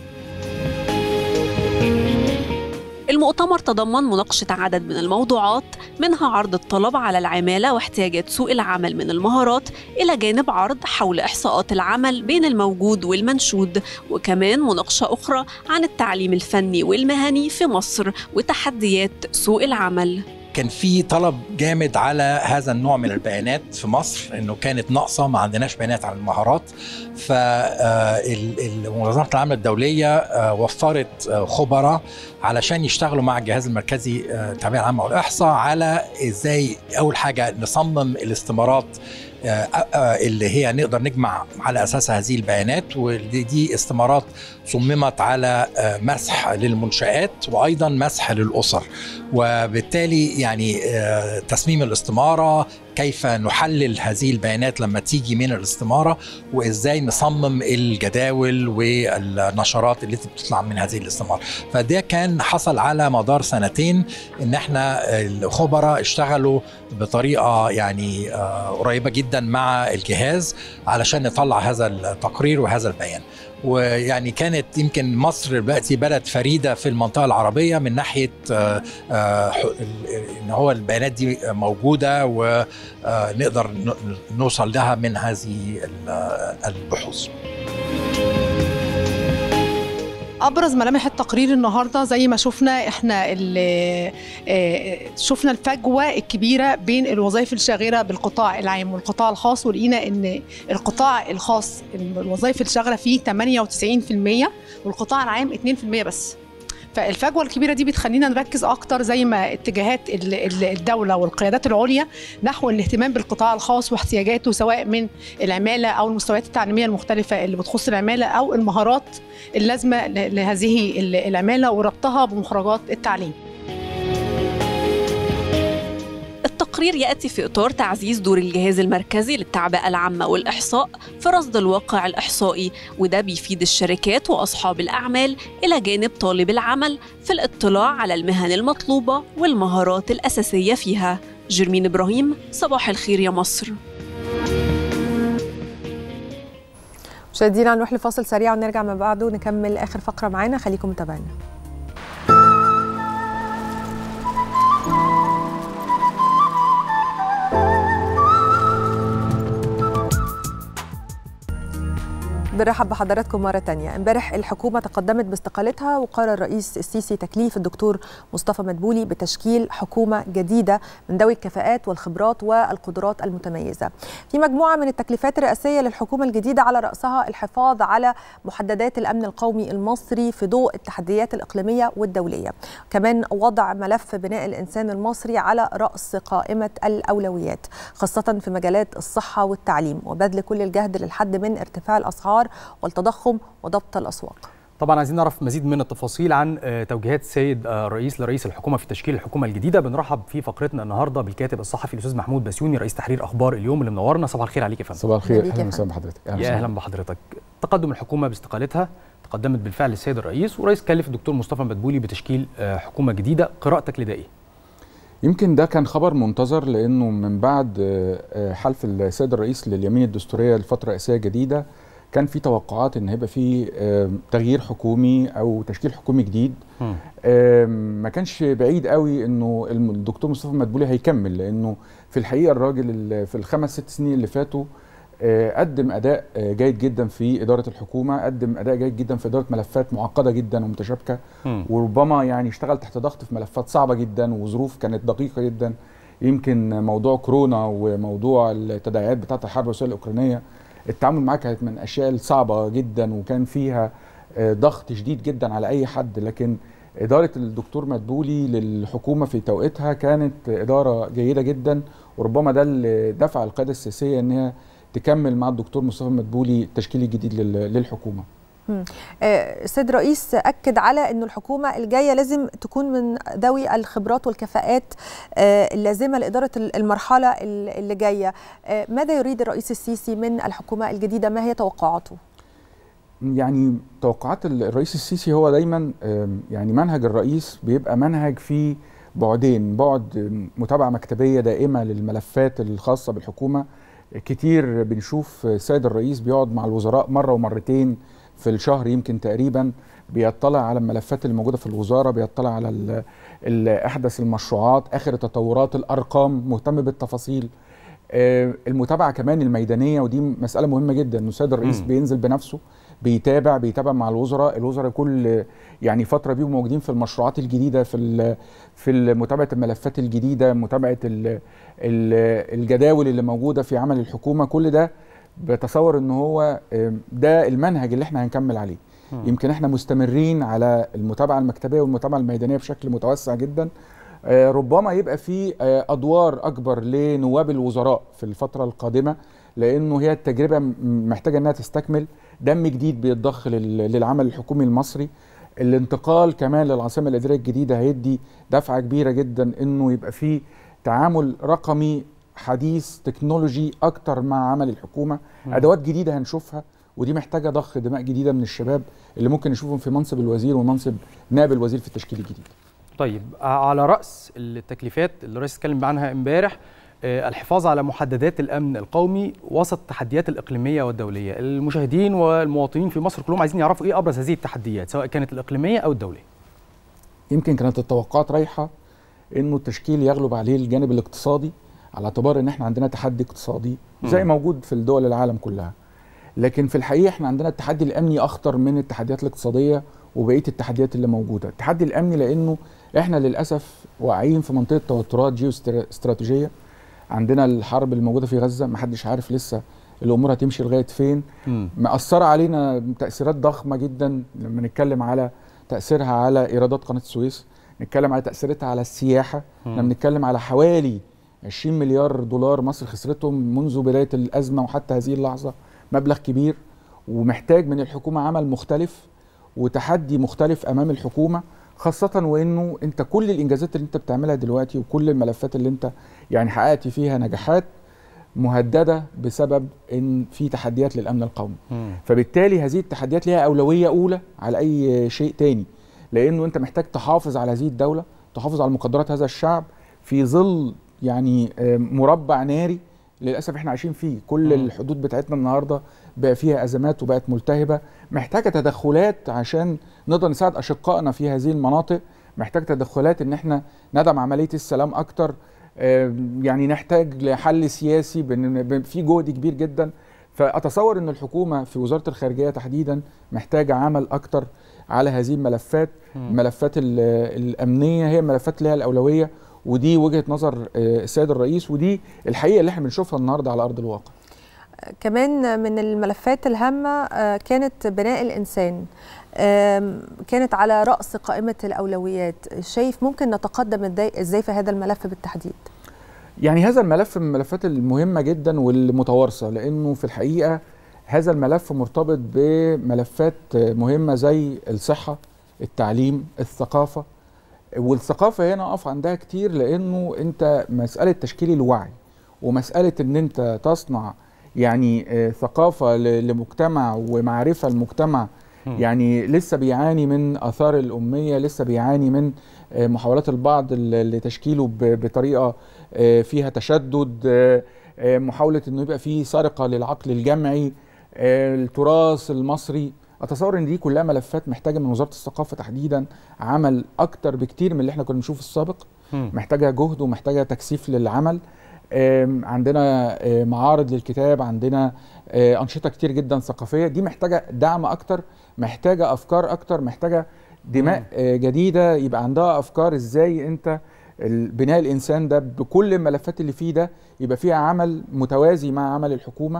المؤتمر تضمن مناقشة عدد من الموضوعات، منها عرض الطلب على العمالة واحتياجات سوق العمل من المهارات، إلى جانب عرض حول إحصاءات العمل بين الموجود والمنشود، وكمان مناقشة أخرى عن التعليم الفني والمهني في مصر وتحديات سوق العمل. كان في طلب جامد على هذا النوع من البيانات في مصر، انه كانت ناقصه، ما عندناش بيانات عن المهارات. فمنظمه العمل الدوليه وفرت خبراء علشان يشتغلوا مع الجهاز المركزي للتعبئه العامه والاحصاء على ازاي اول حاجه نصمم الاستمارات اللي هي نقدر نجمع على أساسها هذه البيانات، ودي استمارات صممت على مسح للمنشآت وأيضا مسح للأسر، وبالتالي يعني تصميم الاستمارة، كيف نحلل هذه البيانات لما تيجي من الاستمارة، وإزاي نصمم الجداول والنشرات اللي بتطلع من هذه الاستمارة. فده كان حصل على مدار سنتين، إن احنا الخبراء اشتغلوا بطريقة يعني قريبة جدا مع الجهاز علشان نطلع هذا التقرير وهذا البيان. ويعني كانت يمكن مصر دلوقتي بلد فريدة في المنطقة العربية من ناحية إن هو البيانات دي موجودة ونقدر نوصل لها من هذه البحوث. ابرز ملامح التقرير النهارده زي ما شفنا، احنا شفنا الفجوه الكبيره بين الوظائف الشاغره بالقطاع العام والقطاع الخاص، ولقينا ان القطاع الخاص الوظائف الشاغره فيه 98% والقطاع العام 2% بس. فالفجوه الكبيره دي بتخلينا نركز اكتر زي ما اتجاهات الدوله والقيادات العليا نحو الاهتمام بالقطاع الخاص واحتياجاته، سواء من العماله او المستويات التعليميه المختلفه اللي بتخص العماله او المهارات اللازمه لهذه العماله وربطها بمخرجات التعليم. التقرير يأتي في إطار تعزيز دور الجهاز المركزي للتعبئة العامة والإحصاء في رصد الواقع الإحصائي، وده بيفيد الشركات وأصحاب الأعمال إلى جانب طالب العمل في الاطلاع على المهن المطلوبة والمهارات الأساسية فيها. جرمين إبراهيم، صباح الخير يا مصر. مشاهدينا نروح لفاصل سريع ونرجع من بعده نكمل آخر فقرة معانا، خليكم متابعينا. برحب بحضراتكم مرة تانية. امبارح الحكومة تقدمت باستقالتها، وقرر الرئيس السيسي تكليف الدكتور مصطفى مدبولي بتشكيل حكومة جديدة من ذوي الكفاءات والخبرات والقدرات المتميزة. في مجموعة من التكليفات الرئاسية للحكومة الجديدة على رأسها الحفاظ على محددات الأمن القومي المصري في ضوء التحديات الإقليمية والدولية، كمان وضع ملف بناء الإنسان المصري على رأس قائمة الأولويات، خاصة في مجالات الصحة والتعليم، وبذل كل الجهد للحد من ارتفاع الأسعار والتضخم وضبط الأسواق. طبعا عايزين نعرف مزيد من التفاصيل عن توجيهات السيد الرئيس لرئيس الحكومة في تشكيل الحكومة الجديدة. بنرحب في فقرتنا النهارده بالكاتب الصحفي الأستاذ محمود بسيوني، رئيس تحرير أخبار اليوم، اللي منورنا. صباح الخير عليك يا فندم. صباح الخير، اهلا وسهلا بحضرتك. يا اهلا بحضرتك. تقدم الحكومة باستقالتها، تقدمت بالفعل السيد الرئيس، ورئيس كلف الدكتور مصطفى مدبولي بتشكيل حكومة جديدة. قراءتك لده ايه؟ يمكن ده كان خبر منتظر، لأنه من بعد حلف السيد الرئيس لليمين الدستورية لفترة رئاسية جديدة كان في توقعات ان هيبقى في تغيير حكومي او تشكيل حكومي جديد. ما كانش بعيد قوي انه الدكتور مصطفى مدبولي هيكمل، لانه في الحقيقه الراجل في ال5-6 سنين اللي فاتوا قدم اداء جيد جدا في اداره الحكومه، قدم اداء جيد جدا في اداره ملفات معقده جدا ومتشابكه، وربما يعني اشتغل تحت ضغط في ملفات صعبه جدا وظروف كانت دقيقه جدا. يمكن موضوع كورونا وموضوع التداعيات بتاعه الحرب الروسيه الاوكرانيه، التعامل معاها كانت من الاشياء الصعبه جدا، وكان فيها ضغط شديد جدا على اي حد، لكن اداره الدكتور مدبولي للحكومه في توقيتها كانت اداره جيده جدا، وربما ده اللي دفع القياده السياسيه انها تكمل مع الدكتور مصطفى مدبولي التشكيل الجديد للحكومه. السيد رئيس أكد على أن الحكومة الجاية لازم تكون من ذوي الخبرات والكفاءات اللازمة لإدارة المرحلة اللي جاية. ماذا يريد الرئيس السيسي من الحكومة الجديدة؟ ما هي توقعاته؟ يعني توقعات الرئيس السيسي هو دايما يعني منهج الرئيس بيبقى منهج فيه بعدين، بعد متابعة مكتبية دائمة للملفات الخاصة بالحكومة. كتير بنشوف السيد الرئيس بيقعد مع الوزراء مرة ومرتين في الشهر يمكن تقريبا، بيطلع على الملفات اللي موجودة في الوزارة، بيطلع على أحدث المشروعات، آخر التطورات، الأرقام، مهتم بالتفاصيل. المتابعة كمان الميدانية، ودي مسألة مهمة جدا، إنه السيد الرئيس بينزل بنفسه بيتابع مع الوزراء كل يعني فترة بيبقوا موجودين في المشروعات الجديدة، في متابعة الملفات الجديدة، متابعة الجداول اللي موجودة في عمل الحكومة. كل ده بتصور ان هو ده المنهج اللي احنا هنكمل عليه. يمكن احنا مستمرين على المتابعة المكتبية والمتابعة الميدانية بشكل متوسع جدا. ربما يبقى في ادوار اكبر لنواب الوزراء في الفترة القادمة، لانه هي التجربة محتاجة انها تستكمل، دم جديد بيتضخ للعمل الحكومي المصري. الانتقال كمان للعاصمة الإدارية الجديدة هيدي دفعة كبيرة جدا انه يبقى في تعامل رقمي حديث تكنولوجي اكتر مع عمل الحكومة. ادوات جديدة هنشوفها، ودي محتاجة ضخ دماء جديدة من الشباب اللي ممكن نشوفهم في منصب الوزير ومنصب نائب الوزير في التشكيل الجديد. طيب، على رأس التكليفات اللي الرئيس اتكلم عنها امبارح الحفاظ على محددات الأمن القومي وسط التحديات الإقليمية والدولية. المشاهدين والمواطنين في مصر كلهم عايزين يعرفوا إيه أبرز هذه التحديات سواء كانت الإقليمية أو الدولية. يمكن كانت التوقعات رايحة إنه التشكيل يغلب عليه الجانب الاقتصادي، على اعتبار إن إحنا عندنا تحدي اقتصادي زي موجود في الدول العالم كلها. لكن في الحقيقة إحنا عندنا التحدي الأمني أخطر من التحديات الاقتصادية وبقية التحديات اللي موجودة. التحدي الأمني لأنه إحنا للأسف واقعين في منطقة توترات جيوستراتيجية. عندنا الحرب الموجودة في غزة، محدش عارف لسه الأمور هتمشي لغاية فين. مأثرة علينا تأثيرات ضخمة جدا، لما نتكلم على تأثيرها على إيرادات قناة السويس، نتكلم على تأثيراتها على السياحة، لما نتكلم على حوالي 20 مليار دولار مصر خسرتهم منذ بداية الأزمة وحتى هذه اللحظة، مبلغ كبير ومحتاج من الحكومة عمل مختلف وتحدي مختلف أمام الحكومة، خاصة وإنه أنت كل الإنجازات اللي أنت بتعملها دلوقتي وكل الملفات اللي أنت يعني حققت فيها نجاحات مهددة بسبب إن في تحديات للأمن القومي. فبالتالي هذه التحديات لها أولوية أولى على أي شيء تاني، لأنه أنت محتاج تحافظ على هذه الدولة، تحافظ على مقدرات هذا الشعب في ظل يعني مربع ناري للأسف احنا عايشين فيه. كل الحدود بتاعتنا النهاردة بقى فيها أزمات وبقت ملتهبة، محتاجة تدخلات عشان نقدر نساعد أشقائنا في هذه المناطق، محتاج تدخلات إن احنا ندعم عملية السلام أكتر، يعني نحتاج لحل سياسي في جهد كبير جدا. فأتصور إن الحكومة في وزارة الخارجية تحديدا محتاجة عمل أكتر على هذه الملفات. الملفات الأمنية هي الملفات اللي لها الأولوية، ودي وجهة نظر السيد الرئيس، ودي الحقيقة اللي احنا بنشوفها النهاردة على أرض الواقع. كمان من الملفات الهامة كانت بناء الإنسان، كانت على رأس قائمة الأولويات. شايف ممكن نتقدم إزاي في هذا الملف بالتحديد؟ يعني هذا الملف من الملفات المهمة جدا والمتوارثة، لأنه في الحقيقة هذا الملف مرتبط بملفات مهمة زي الصحة، التعليم، الثقافة. والثقافة هنا أقف عندها كتير، لأنه أنت مسألة تشكيل الوعي ومسألة أن أنت تصنع يعني ثقافة لمجتمع ومعرفة المجتمع يعني لسه بيعاني من آثار الأمية، لسه بيعاني من محاولات البعض لتشكيله بطريقة فيها تشدد، محاولة أنه يبقى فيه سرقة للعقل الجمعي، التراث المصري. أتصور أن دي كلها ملفات محتاجة من وزارة الثقافة تحديدا عمل أكتر بكتير من اللي احنا كنا بنشوفه السابق. محتاجة جهد ومحتاجة تكثيف للعمل. عندنا معارض للكتاب، عندنا أنشطة كتير جدا ثقافية، دي محتاجة دعم أكتر، محتاجة أفكار أكتر، محتاجة دماء جديدة يبقى عندها أفكار إزاي أنت بناء الإنسان ده بكل الملفات اللي فيه ده يبقى فيها عمل متوازي مع عمل الحكومة،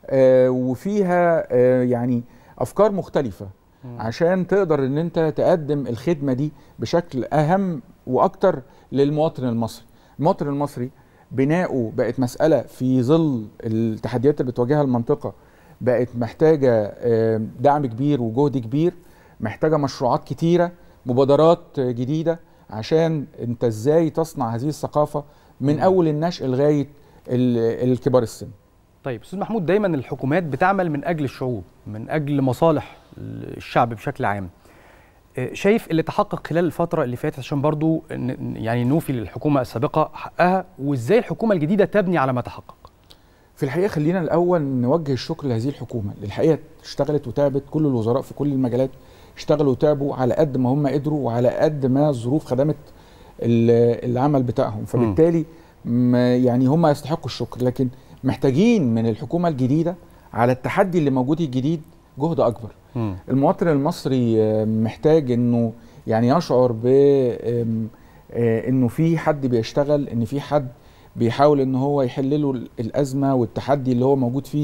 وفيها يعني أفكار مختلفة عشان تقدر أن أنت تقدم الخدمة دي بشكل أهم وأكتر للمواطن المصري. المواطن المصري بناؤه بقت مساله في ظل التحديات اللي بتواجهها المنطقه، بقت محتاجه دعم كبير وجهد كبير، محتاجه مشروعات كتيره، مبادرات جديده، عشان انت ازاي تصنع هذه الثقافه من اول النشء لغايه الكبار السن. طيب استاذ محمود، دايما الحكومات بتعمل من اجل الشعوب، من اجل مصالح الشعب بشكل عام. شايف اللي تحقق خلال الفتره اللي فاتت عشان برضو يعني نوفي للحكومه السابقه حقها، وازاي الحكومه الجديده تبني على ما تحقق؟ في الحقيقه خلينا الاول نوجه الشكر لهذه الحكومه اللي الحقيقه اشتغلت وتعبت. كل الوزراء في كل المجالات اشتغلوا وتعبوا على قد ما هم قدروا وعلى قد ما الظروف خدمت العمل بتاعهم، فبالتالي يعني هم يستحقوا الشكر. لكن محتاجين من الحكومه الجديده على التحدي اللي موجود الجديد جهد اكبر. المواطن المصري محتاج انه يعني يشعر ب انه في حد بيشتغل، ان في حد بيحاول ان هو يحل له الازمه والتحدي اللي هو موجود فيه.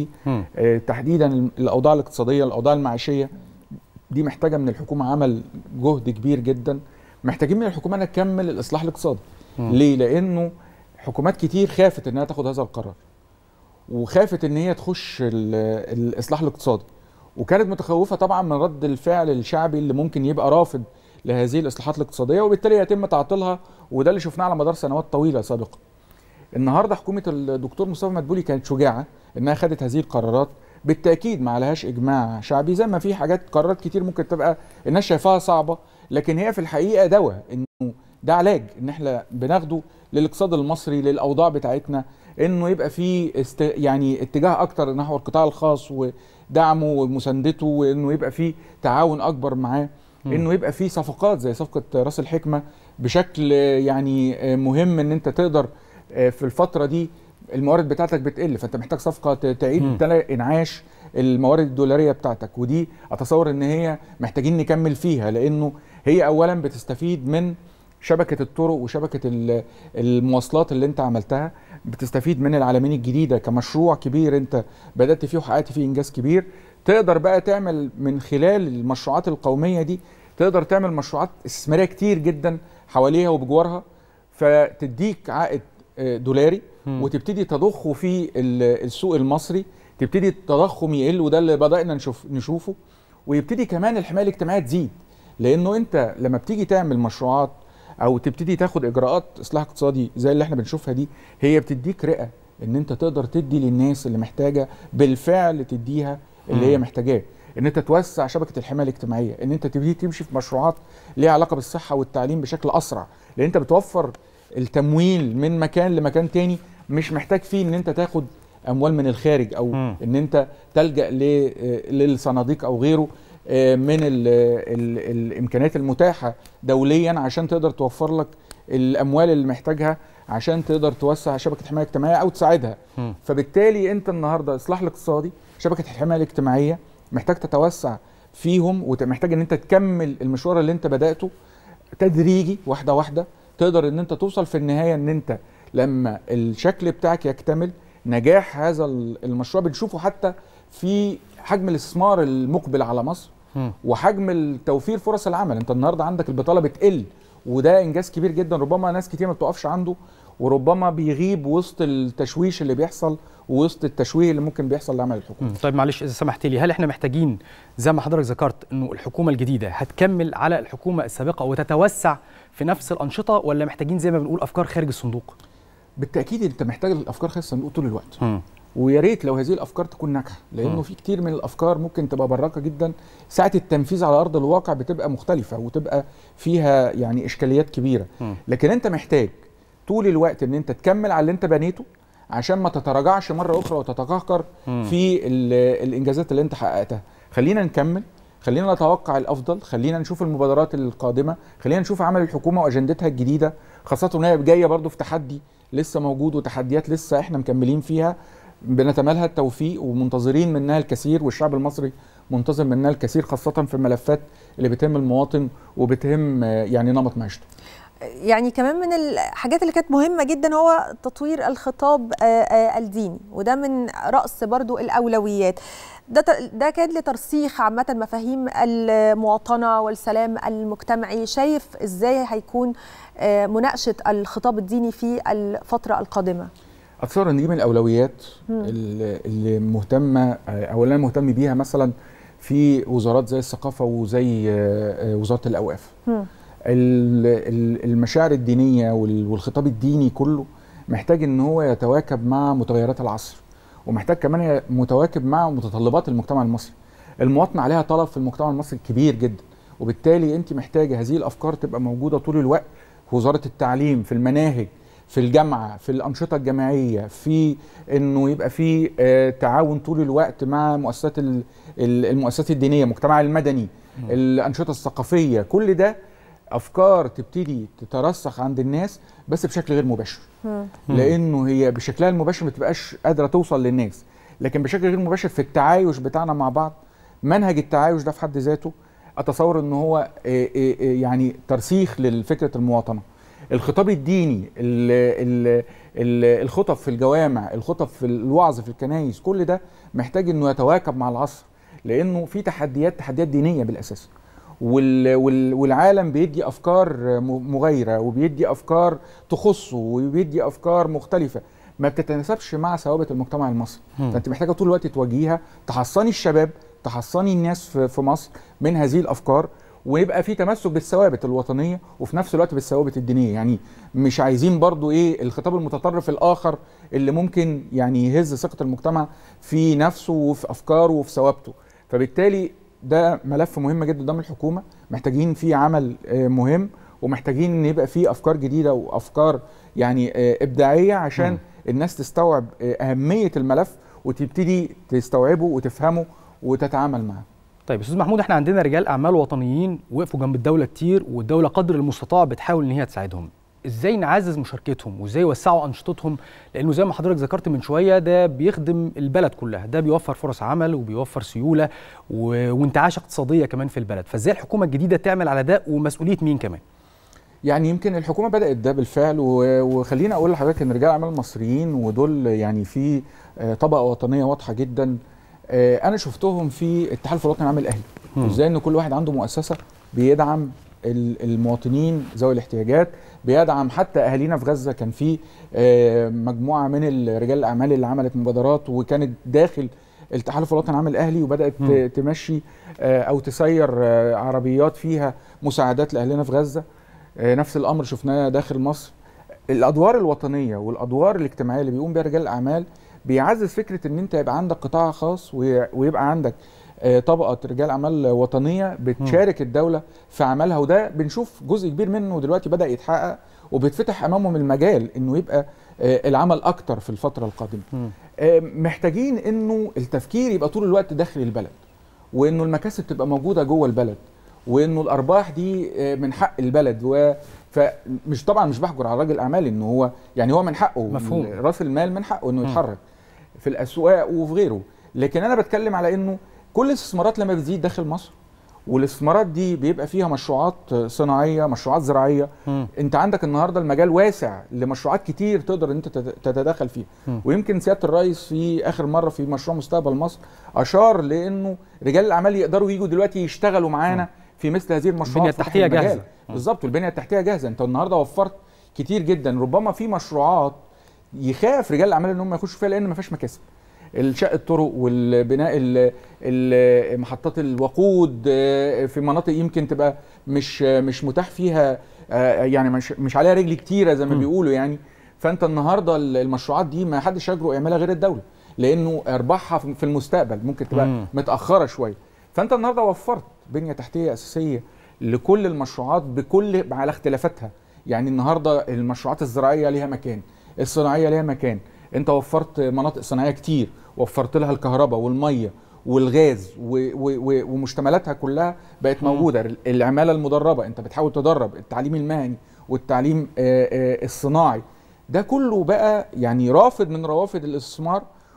تحديدا الاوضاع الاقتصاديه، الاوضاع المعيشيه دي محتاجه من الحكومه عمل جهد كبير جدا. محتاجين من الحكومه انها تكمل الاصلاح الاقتصادي. ليه؟ لانه حكومات كتير خافت انها تاخد هذا القرار، وخافت ان هي تخش الاصلاح الاقتصادي، وكانت متخوفه طبعا من رد الفعل الشعبي اللي ممكن يبقى رافض لهذه الاصلاحات الاقتصاديه، وبالتالي يتم تعطيلها، وده اللي شفناه على مدار سنوات طويله سابقا. النهارده حكومه الدكتور مصطفى مدبولي كانت شجاعه انها خدت هذه القرارات، بالتاكيد ما عليهاش اجماع شعبي، زي ما في قرارات كتير ممكن تبقى الناس شايفاها صعبه، لكن هي في الحقيقه دواء، انه ده علاج ان احنا بناخده للاقتصاد المصري، للاوضاع بتاعتنا، انه يبقى في يعني اتجاه اكتر نحو القطاع الخاص ودعمه ومساندته، وانه يبقى في تعاون اكبر معاه، انه يبقى في صفقات زي صفقه راس الحكمه بشكل يعني مهم، ان انت تقدر في الفتره دي الموارد بتاعتك بتقل، فانت محتاج صفقه تعيد انعاش الموارد الدولاريه بتاعتك، ودي اتصور ان هي محتاجين نكمل فيها، لانه هي اولا بتستفيد من شبكه الطرق وشبكه المواصلات اللي انت عملتها، بتستفيد من العلمين الجديده كمشروع كبير انت بدات فيه وحققت فيه انجاز كبير. تقدر بقى تعمل من خلال المشروعات القوميه دي، تقدر تعمل مشروعات استثماريه كتير جدا حواليها وبجوارها، فتديك عائد دولاري، وتبتدي تضخه في السوق المصري، تبتدي التضخم يقل، وده اللي بدأنا نشوفه، ويبتدي كمان الحماية الاجتماعية تزيد، لأنه أنت لما بتيجي تعمل مشروعات أو تبتدي تاخد إجراءات إصلاح اقتصادي زي اللي احنا بنشوفها دي، هي بتديك رئة إن أنت تقدر تدي للناس اللي محتاجة بالفعل تديها اللي هي محتاجاه، إن أنت توسع شبكة الحماية الاجتماعية، إن أنت تبتدي تمشي في مشروعات ليها علاقة بالصحة والتعليم بشكل أسرع، لأن أنت بتوفر التمويل من مكان لمكان تاني، مش محتاج فيه ان انت تاخد اموال من الخارج، او ان انت تلجأ للصناديق او غيره من الامكانيات المتاحة دوليا عشان تقدر توفر لك الاموال اللي محتاجها عشان تقدر توسع شبكة الحماية الاجتماعية او تساعدها. فبالتالي انت النهاردة الاصلاح الاقتصادي، شبكة الحماية الاجتماعية محتاج تتوسع فيهم، ومحتاج ان انت تكمل المشوار اللي انت بدأته تدريجي واحدة واحدة، تقدر ان انت توصل في النهايه ان انت لما الشكل بتاعك يكتمل، نجاح هذا المشروع بنشوفه حتى في حجم الاستثمار المقبل على مصر وحجم توفير فرص العمل. انت النهارده عندك البطاله بتقل، وده انجاز كبير جدا، ربما ناس كتير ما بتقفش عنده، وربما بيغيب وسط التشويش اللي بيحصل ووسط التشويه اللي ممكن بيحصل لعمل الحكومه. طيب معلش اذا سمحت لي، هل احنا محتاجين زي ما حضرتك ذكرت انه الحكومه الجديده هتكمل على الحكومه السابقه وتتوسع في نفس الانشطه، ولا محتاجين زي ما بنقول افكار خارج الصندوق؟ بالتاكيد انت محتاج الافكار خارج الصندوق طول الوقت، ويا ريت لو هذه الافكار تكون ناجحه، لانه في كتير من الافكار ممكن تبقى براقه جدا، ساعه التنفيذ على ارض الواقع بتبقى مختلفه وتبقى فيها يعني اشكاليات كبيره. لكن انت محتاج طول الوقت ان انت تكمل على اللي انت بنيته عشان ما تتراجعش مره اخرى وتتقهقر في الانجازات اللي انت حققتها. خلينا نكمل، خلينا نتوقع الافضل، خلينا نشوف المبادرات القادمه، خلينا نشوف عمل الحكومه واجندتها الجديده، خاصه ان هي جايه برضو في تحدي لسه موجود وتحديات لسه احنا مكملين فيها، بنتمنى التوفيق ومنتظرين منها الكثير، والشعب المصري منتظر منها الكثير، خاصه في الملفات اللي بتهم المواطن وبتهم يعني نمط معيشته. يعني كمان من الحاجات اللي كانت مهمة جدا هو تطوير الخطاب الديني، وده من رأس برضو الأولويات. ده كان لترسيخ عامة مفاهيم المواطنة والسلام المجتمعي. شايف ازاي هيكون مناقشة الخطاب الديني في الفترة القادمة؟ أتصور ان دي من الأولويات اللي مهتمة أو اللي أنا مهتم بيها مثلا في وزارات زي الثقافة وزي وزارة الأوقاف. المشاعر الدينية والخطاب الديني كله محتاج ان هو يتواكب مع متغيرات العصر، ومحتاج كمان متواكب مع متطلبات المجتمع المصري. المواطنة عليها طلب في المجتمع المصري كبير جدا، وبالتالي انت محتاجة هذه الافكار تبقى موجودة طول الوقت في وزارة التعليم، في المناهج، في الجامعة، في الأنشطة الجامعية، في انه يبقى في تعاون طول الوقت مع المؤسسات الدينية، المجتمع المدني، الأنشطة الثقافية. كل ده افكار تبتدي تترسخ عند الناس بس بشكل غير مباشر، لانه هي بشكلها المباشر ما تبقاش قادره توصل للناس، لكن بشكل غير مباشر في التعايش بتاعنا مع بعض. منهج التعايش ده في حد ذاته اتصور ان هو يعني ترسيخ لفكره المواطنه. الخطاب الديني، الخطب في الجوامع، الخطب في الوعظ في الكنائس، كل ده محتاج انه يتواكب مع العصر، لانه في تحديات دينيه بالاساس، والعالم بيدي افكار مغايره، وبيدي افكار تخصه، وبيدي افكار مختلفه ما بتتناسبش مع ثوابت المجتمع المصري. فانت محتاجه طول الوقت تواجهيها، تحصني الشباب، تحصني الناس في مصر من هذه الافكار، ويبقى في تمسك بالثوابت الوطنيه وفي نفس الوقت بالثوابت الدينيه. يعني مش عايزين برضو الخطاب المتطرف الاخر اللي ممكن يعني يهز ثقه المجتمع في نفسه وفي افكاره وفي ثوابته. فبالتالي ده ملف مهم جدا قدام الحكومه، محتاجين فيه عمل مهم، ومحتاجين ان يبقى فيه افكار جديده وافكار يعني ابداعيه عشان الناس تستوعب اهميه الملف وتبتدي تستوعبه وتفهمه وتتعامل معه. طيب استاذ محمود، احنا عندنا رجال اعمال وطنيين وقفوا جنب الدوله كتير، والدوله قدر المستطاع بتحاول ان هي تساعدهم. ازاي نعزز مشاركتهم وازاي يوسعوا انشطتهم؟ لانه زي ما حضرتك ذكرت من شويه ده بيخدم البلد كلها، ده بيوفر فرص عمل وبيوفر سيوله وانتعاش اقتصاديه كمان في البلد. فازاي الحكومه الجديده تعمل على ده، ومسؤوليه مين كمان؟ يعني يمكن الحكومه بدات ده بالفعل، وخلينا اقول لحضرتك ان رجال الاعمال المصريين ودول يعني في طبقه وطنيه واضحه جدا. انا شفتهم في التحالف الوطني العام الاهلي، وازاي ان كل واحد عنده مؤسسه بيدعم المواطنين ذوي الاحتياجات، بيدعم حتى اهالينا في غزه. كان في مجموعه من رجال الاعمال اللي عملت مبادرات وكانت داخل التحالف الوطني العام الاهلي، وبدات تمشي او تسير عربيات فيها مساعدات لاهلنا في غزه. نفس الامر شفناه داخل مصر. الادوار الوطنيه والادوار الاجتماعيه اللي بيقوم بها رجال الاعمال بيعزز فكره ان انت يبقى عندك قطاع خاص ويبقى عندك طبقه رجال اعمال وطنيه بتشارك الدوله في عملها، وده بنشوف جزء كبير منه دلوقتي بدا يتحقق، وبيتفتح امامهم المجال انه يبقى العمل اكتر في الفتره القادمه. محتاجين انه التفكير يبقى طول الوقت داخل البلد، وانه المكاسب تبقى موجوده جوه البلد، وانه الارباح دي من حق البلد. فمش طبعا مش بحجر على راجل الاعمال انه هو يعني هو من حقه، مفهوم، راس المال من حقه انه يتحرك في الاسواق وفي غيره. لكن انا بتكلم على انه كل الاستثمارات لما بتزيد داخل مصر، والاستثمارات دي بيبقى فيها مشروعات صناعيه، مشروعات زراعيه، انت عندك النهارده المجال واسع لمشروعات كتير تقدر انت تتدخل فيها. ويمكن سياده الرئيس في اخر مره في مشروع مستقبل مصر اشار لانه رجال الاعمال يقدروا يجوا دلوقتي يشتغلوا معانا في مثل هذه المشروعات. البنيه التحتيه جاهزه بالظبط، والبنيه التحتيه جاهزه. انت النهارده وفرت كتير جدا. ربما في مشروعات يخاف رجال الاعمال ان هم يخشوا فيها لان ما فيش مكاسب، الشق الطرق والبناء محطات الوقود في مناطق يمكن تبقى مش متاح فيها، يعني مش عليها رجل كتيره زي ما بيقولوا يعني. فانت النهارده المشروعات دي ما حدش يجرؤ يعملها غير الدوله، لانه ارباحها في المستقبل ممكن تبقى متاخره شويه. فانت النهارده وفرت بنيه تحتيه اساسيه لكل المشروعات على اختلافاتها. يعني النهارده المشروعات الزراعيه ليها مكان، الصناعيه ليها مكان، انت وفرت مناطق صناعيه كتير، وفرت لها الكهرباء والميه والغاز ومشتملاتها كلها بقت موجوده. العماله المدربه، انت بتحاول تدرب، التعليم المهني والتعليم الصناعي، ده كله بقى يعني رافد من روافد الاستثمار.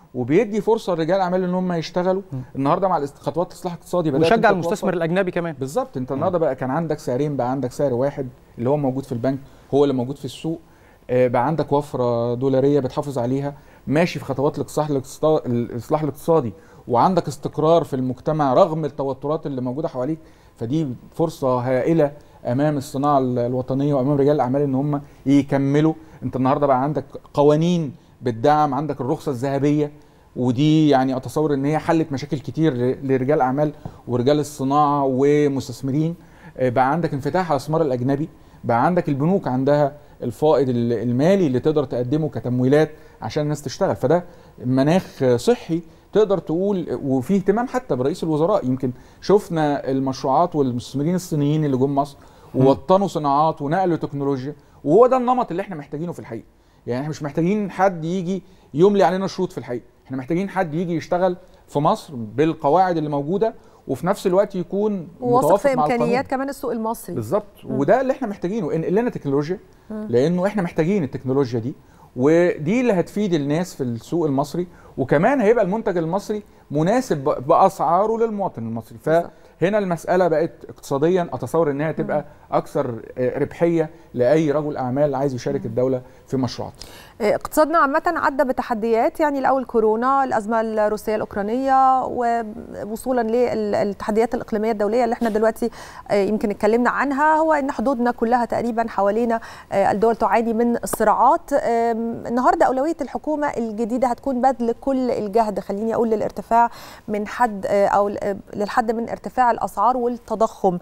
وبيدي فرصه لرجال الاعمال ان هم يشتغلوا. النهارده مع خطوات الاصلاح الاقتصادي بدات وشجع المستثمر الاجنبي كمان. بالظبط. انت النهارده بقى كان عندك سعرين، بقى عندك سعر واحد اللي هو موجود في البنك هو اللي موجود في السوق. بقى عندك وفره دولاريه بتحافظ عليها، ماشي في خطوات الاصلاح الاقتصادي، وعندك استقرار في المجتمع رغم التوترات اللي موجوده حواليك. فدي فرصه هائله امام الصناعه الوطنيه وامام رجال الاعمال ان هم يكملوا. انت النهارده بقى عندك قوانين بالدعم، عندك الرخصه الذهبيه، ودي يعني اتصور ان هي حلت مشاكل كتير لرجال الاعمال ورجال الصناعه ومستثمرين. بقى عندك انفتاح على الاستثمار الاجنبي، بقى عندك البنوك عندها الفائض المالي اللي تقدر تقدمه كتمويلات عشان الناس تشتغل. فده مناخ صحي تقدر تقول، وفي اهتمام حتى برئيس الوزراء. يمكن شفنا المشروعات والمستثمرين الصينيين اللي جم مصر ووطنوا صناعات ونقلوا تكنولوجيا، وهو ده النمط اللي احنا محتاجينه في الحقيقه. يعني احنا مش محتاجين حد يجي يملي علينا شروط في الحقيقه، احنا محتاجين حد يجي يشتغل في مصر بالقواعد اللي موجوده وفي نفس الوقت يكون واثق في مع امكانيات كمان السوق المصري. بالظبط. وده اللي احنا محتاجينه، انقل لنا تكنولوجيا، لانه احنا محتاجين التكنولوجيا دي، ودي اللي هتفيد الناس في السوق المصري، وكمان هيبقى المنتج المصري مناسب باسعاره للمواطن المصري. فهنا المساله بقت اقتصاديا اتصور انها تبقى اكثر ربحيه لاي رجل اعمال عايز يشارك الدوله في مشروعات. اقتصادنا عامه عدى بتحديات، يعني الاول كورونا، الازمه الروسيه الاوكرانيه، ووصولا للتحديات الاقليميه الدوليه اللي احنا دلوقتي يمكن اتكلمنا عنها، هو ان حدودنا كلها تقريبا حوالينا الدول تعاني من الصراعات. النهارده اولويه الحكومه الجديده هتكون بذل كل الجهد، خليني اقول، للارتفاع من حد او للحد من ارتفاع الاسعار والتضخم.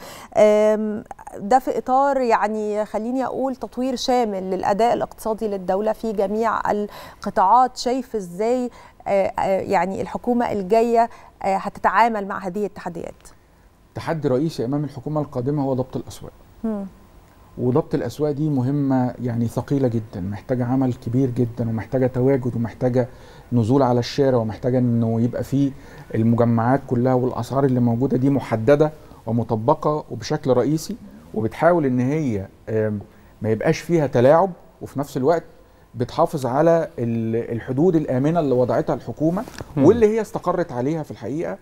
ده في اطار يعني خليني اقول تطوير شامل للاداء الاقتصادي للدوله في جميع القطاعات. شايف ازاي يعني الحكومه الجايه هتتعامل مع هذه التحديات؟ تحدي رئيسي امام الحكومه القادمه هو ضبط الاسواق. وضبط الاسواق دي مهمه يعني ثقيله جدا، محتاجه عمل كبير جدا، ومحتاجه تواجد، ومحتاجه نزول على الشارع، ومحتاجه انه يبقى فيه المجمعات كلها والاسعار اللي موجوده دي محدده ومطبقه وبشكل رئيسي، وبتحاول ان هي ما يبقاش فيها تلاعب، وفي نفس الوقت بتحافظ على الحدود الآمنة اللي وضعتها الحكومة واللي هي استقرت عليها في الحقيقة.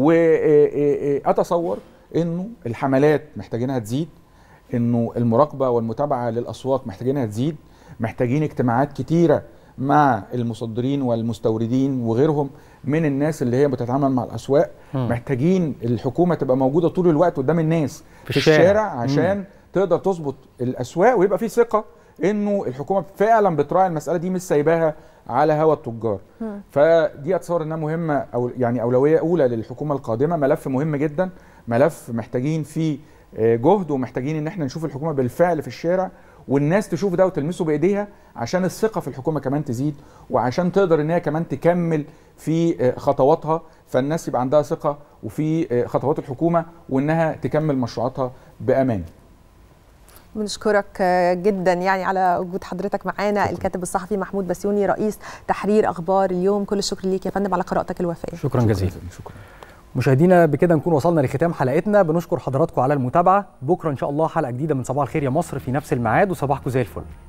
وأتصور أنه الحملات محتاجينها تزيد، أنه المراقبة والمتابعة للأسواق محتاجينها تزيد، محتاجين اجتماعات كتيرة مع المصدرين والمستوردين وغيرهم من الناس اللي هي بتتعامل مع الأسواق. محتاجين الحكومة تبقى موجودة طول الوقت قدام الناس في الشارع عشان تقدر تظبط الأسواق، ويبقى في ثقة انه الحكومه فعلا بتراعي المساله دي، مش سايباها على هوا التجار. فدي اتصور انها مهمه، او يعني اولويه اولى للحكومه القادمه. ملف مهم جدا، ملف محتاجين فيه جهد، ومحتاجين ان احنا نشوف الحكومه بالفعل في الشارع، والناس تشوف ده وتلمسه بايديها عشان الثقه في الحكومه كمان تزيد، وعشان تقدر ان هي كمان تكمل في خطواتها، فالناس يبقى عندها ثقه وفي خطوات الحكومه وانها تكمل مشروعاتها بامان. بنشكرك جدا يعني على وجود حضرتك معانا. الكاتب الصحفي محمود بسيوني رئيس تحرير اخبار اليوم، كل الشكر ليك يا فندم على قراءتك الوافيه. شكرا جزيلا. شكرا مشاهدينا، بكده نكون وصلنا لختام حلقتنا. بنشكر حضراتكم على المتابعه. بكره ان شاء الله حلقه جديده من صباح الخير يا مصر في نفس الميعاد، وصباحكم زي الفل.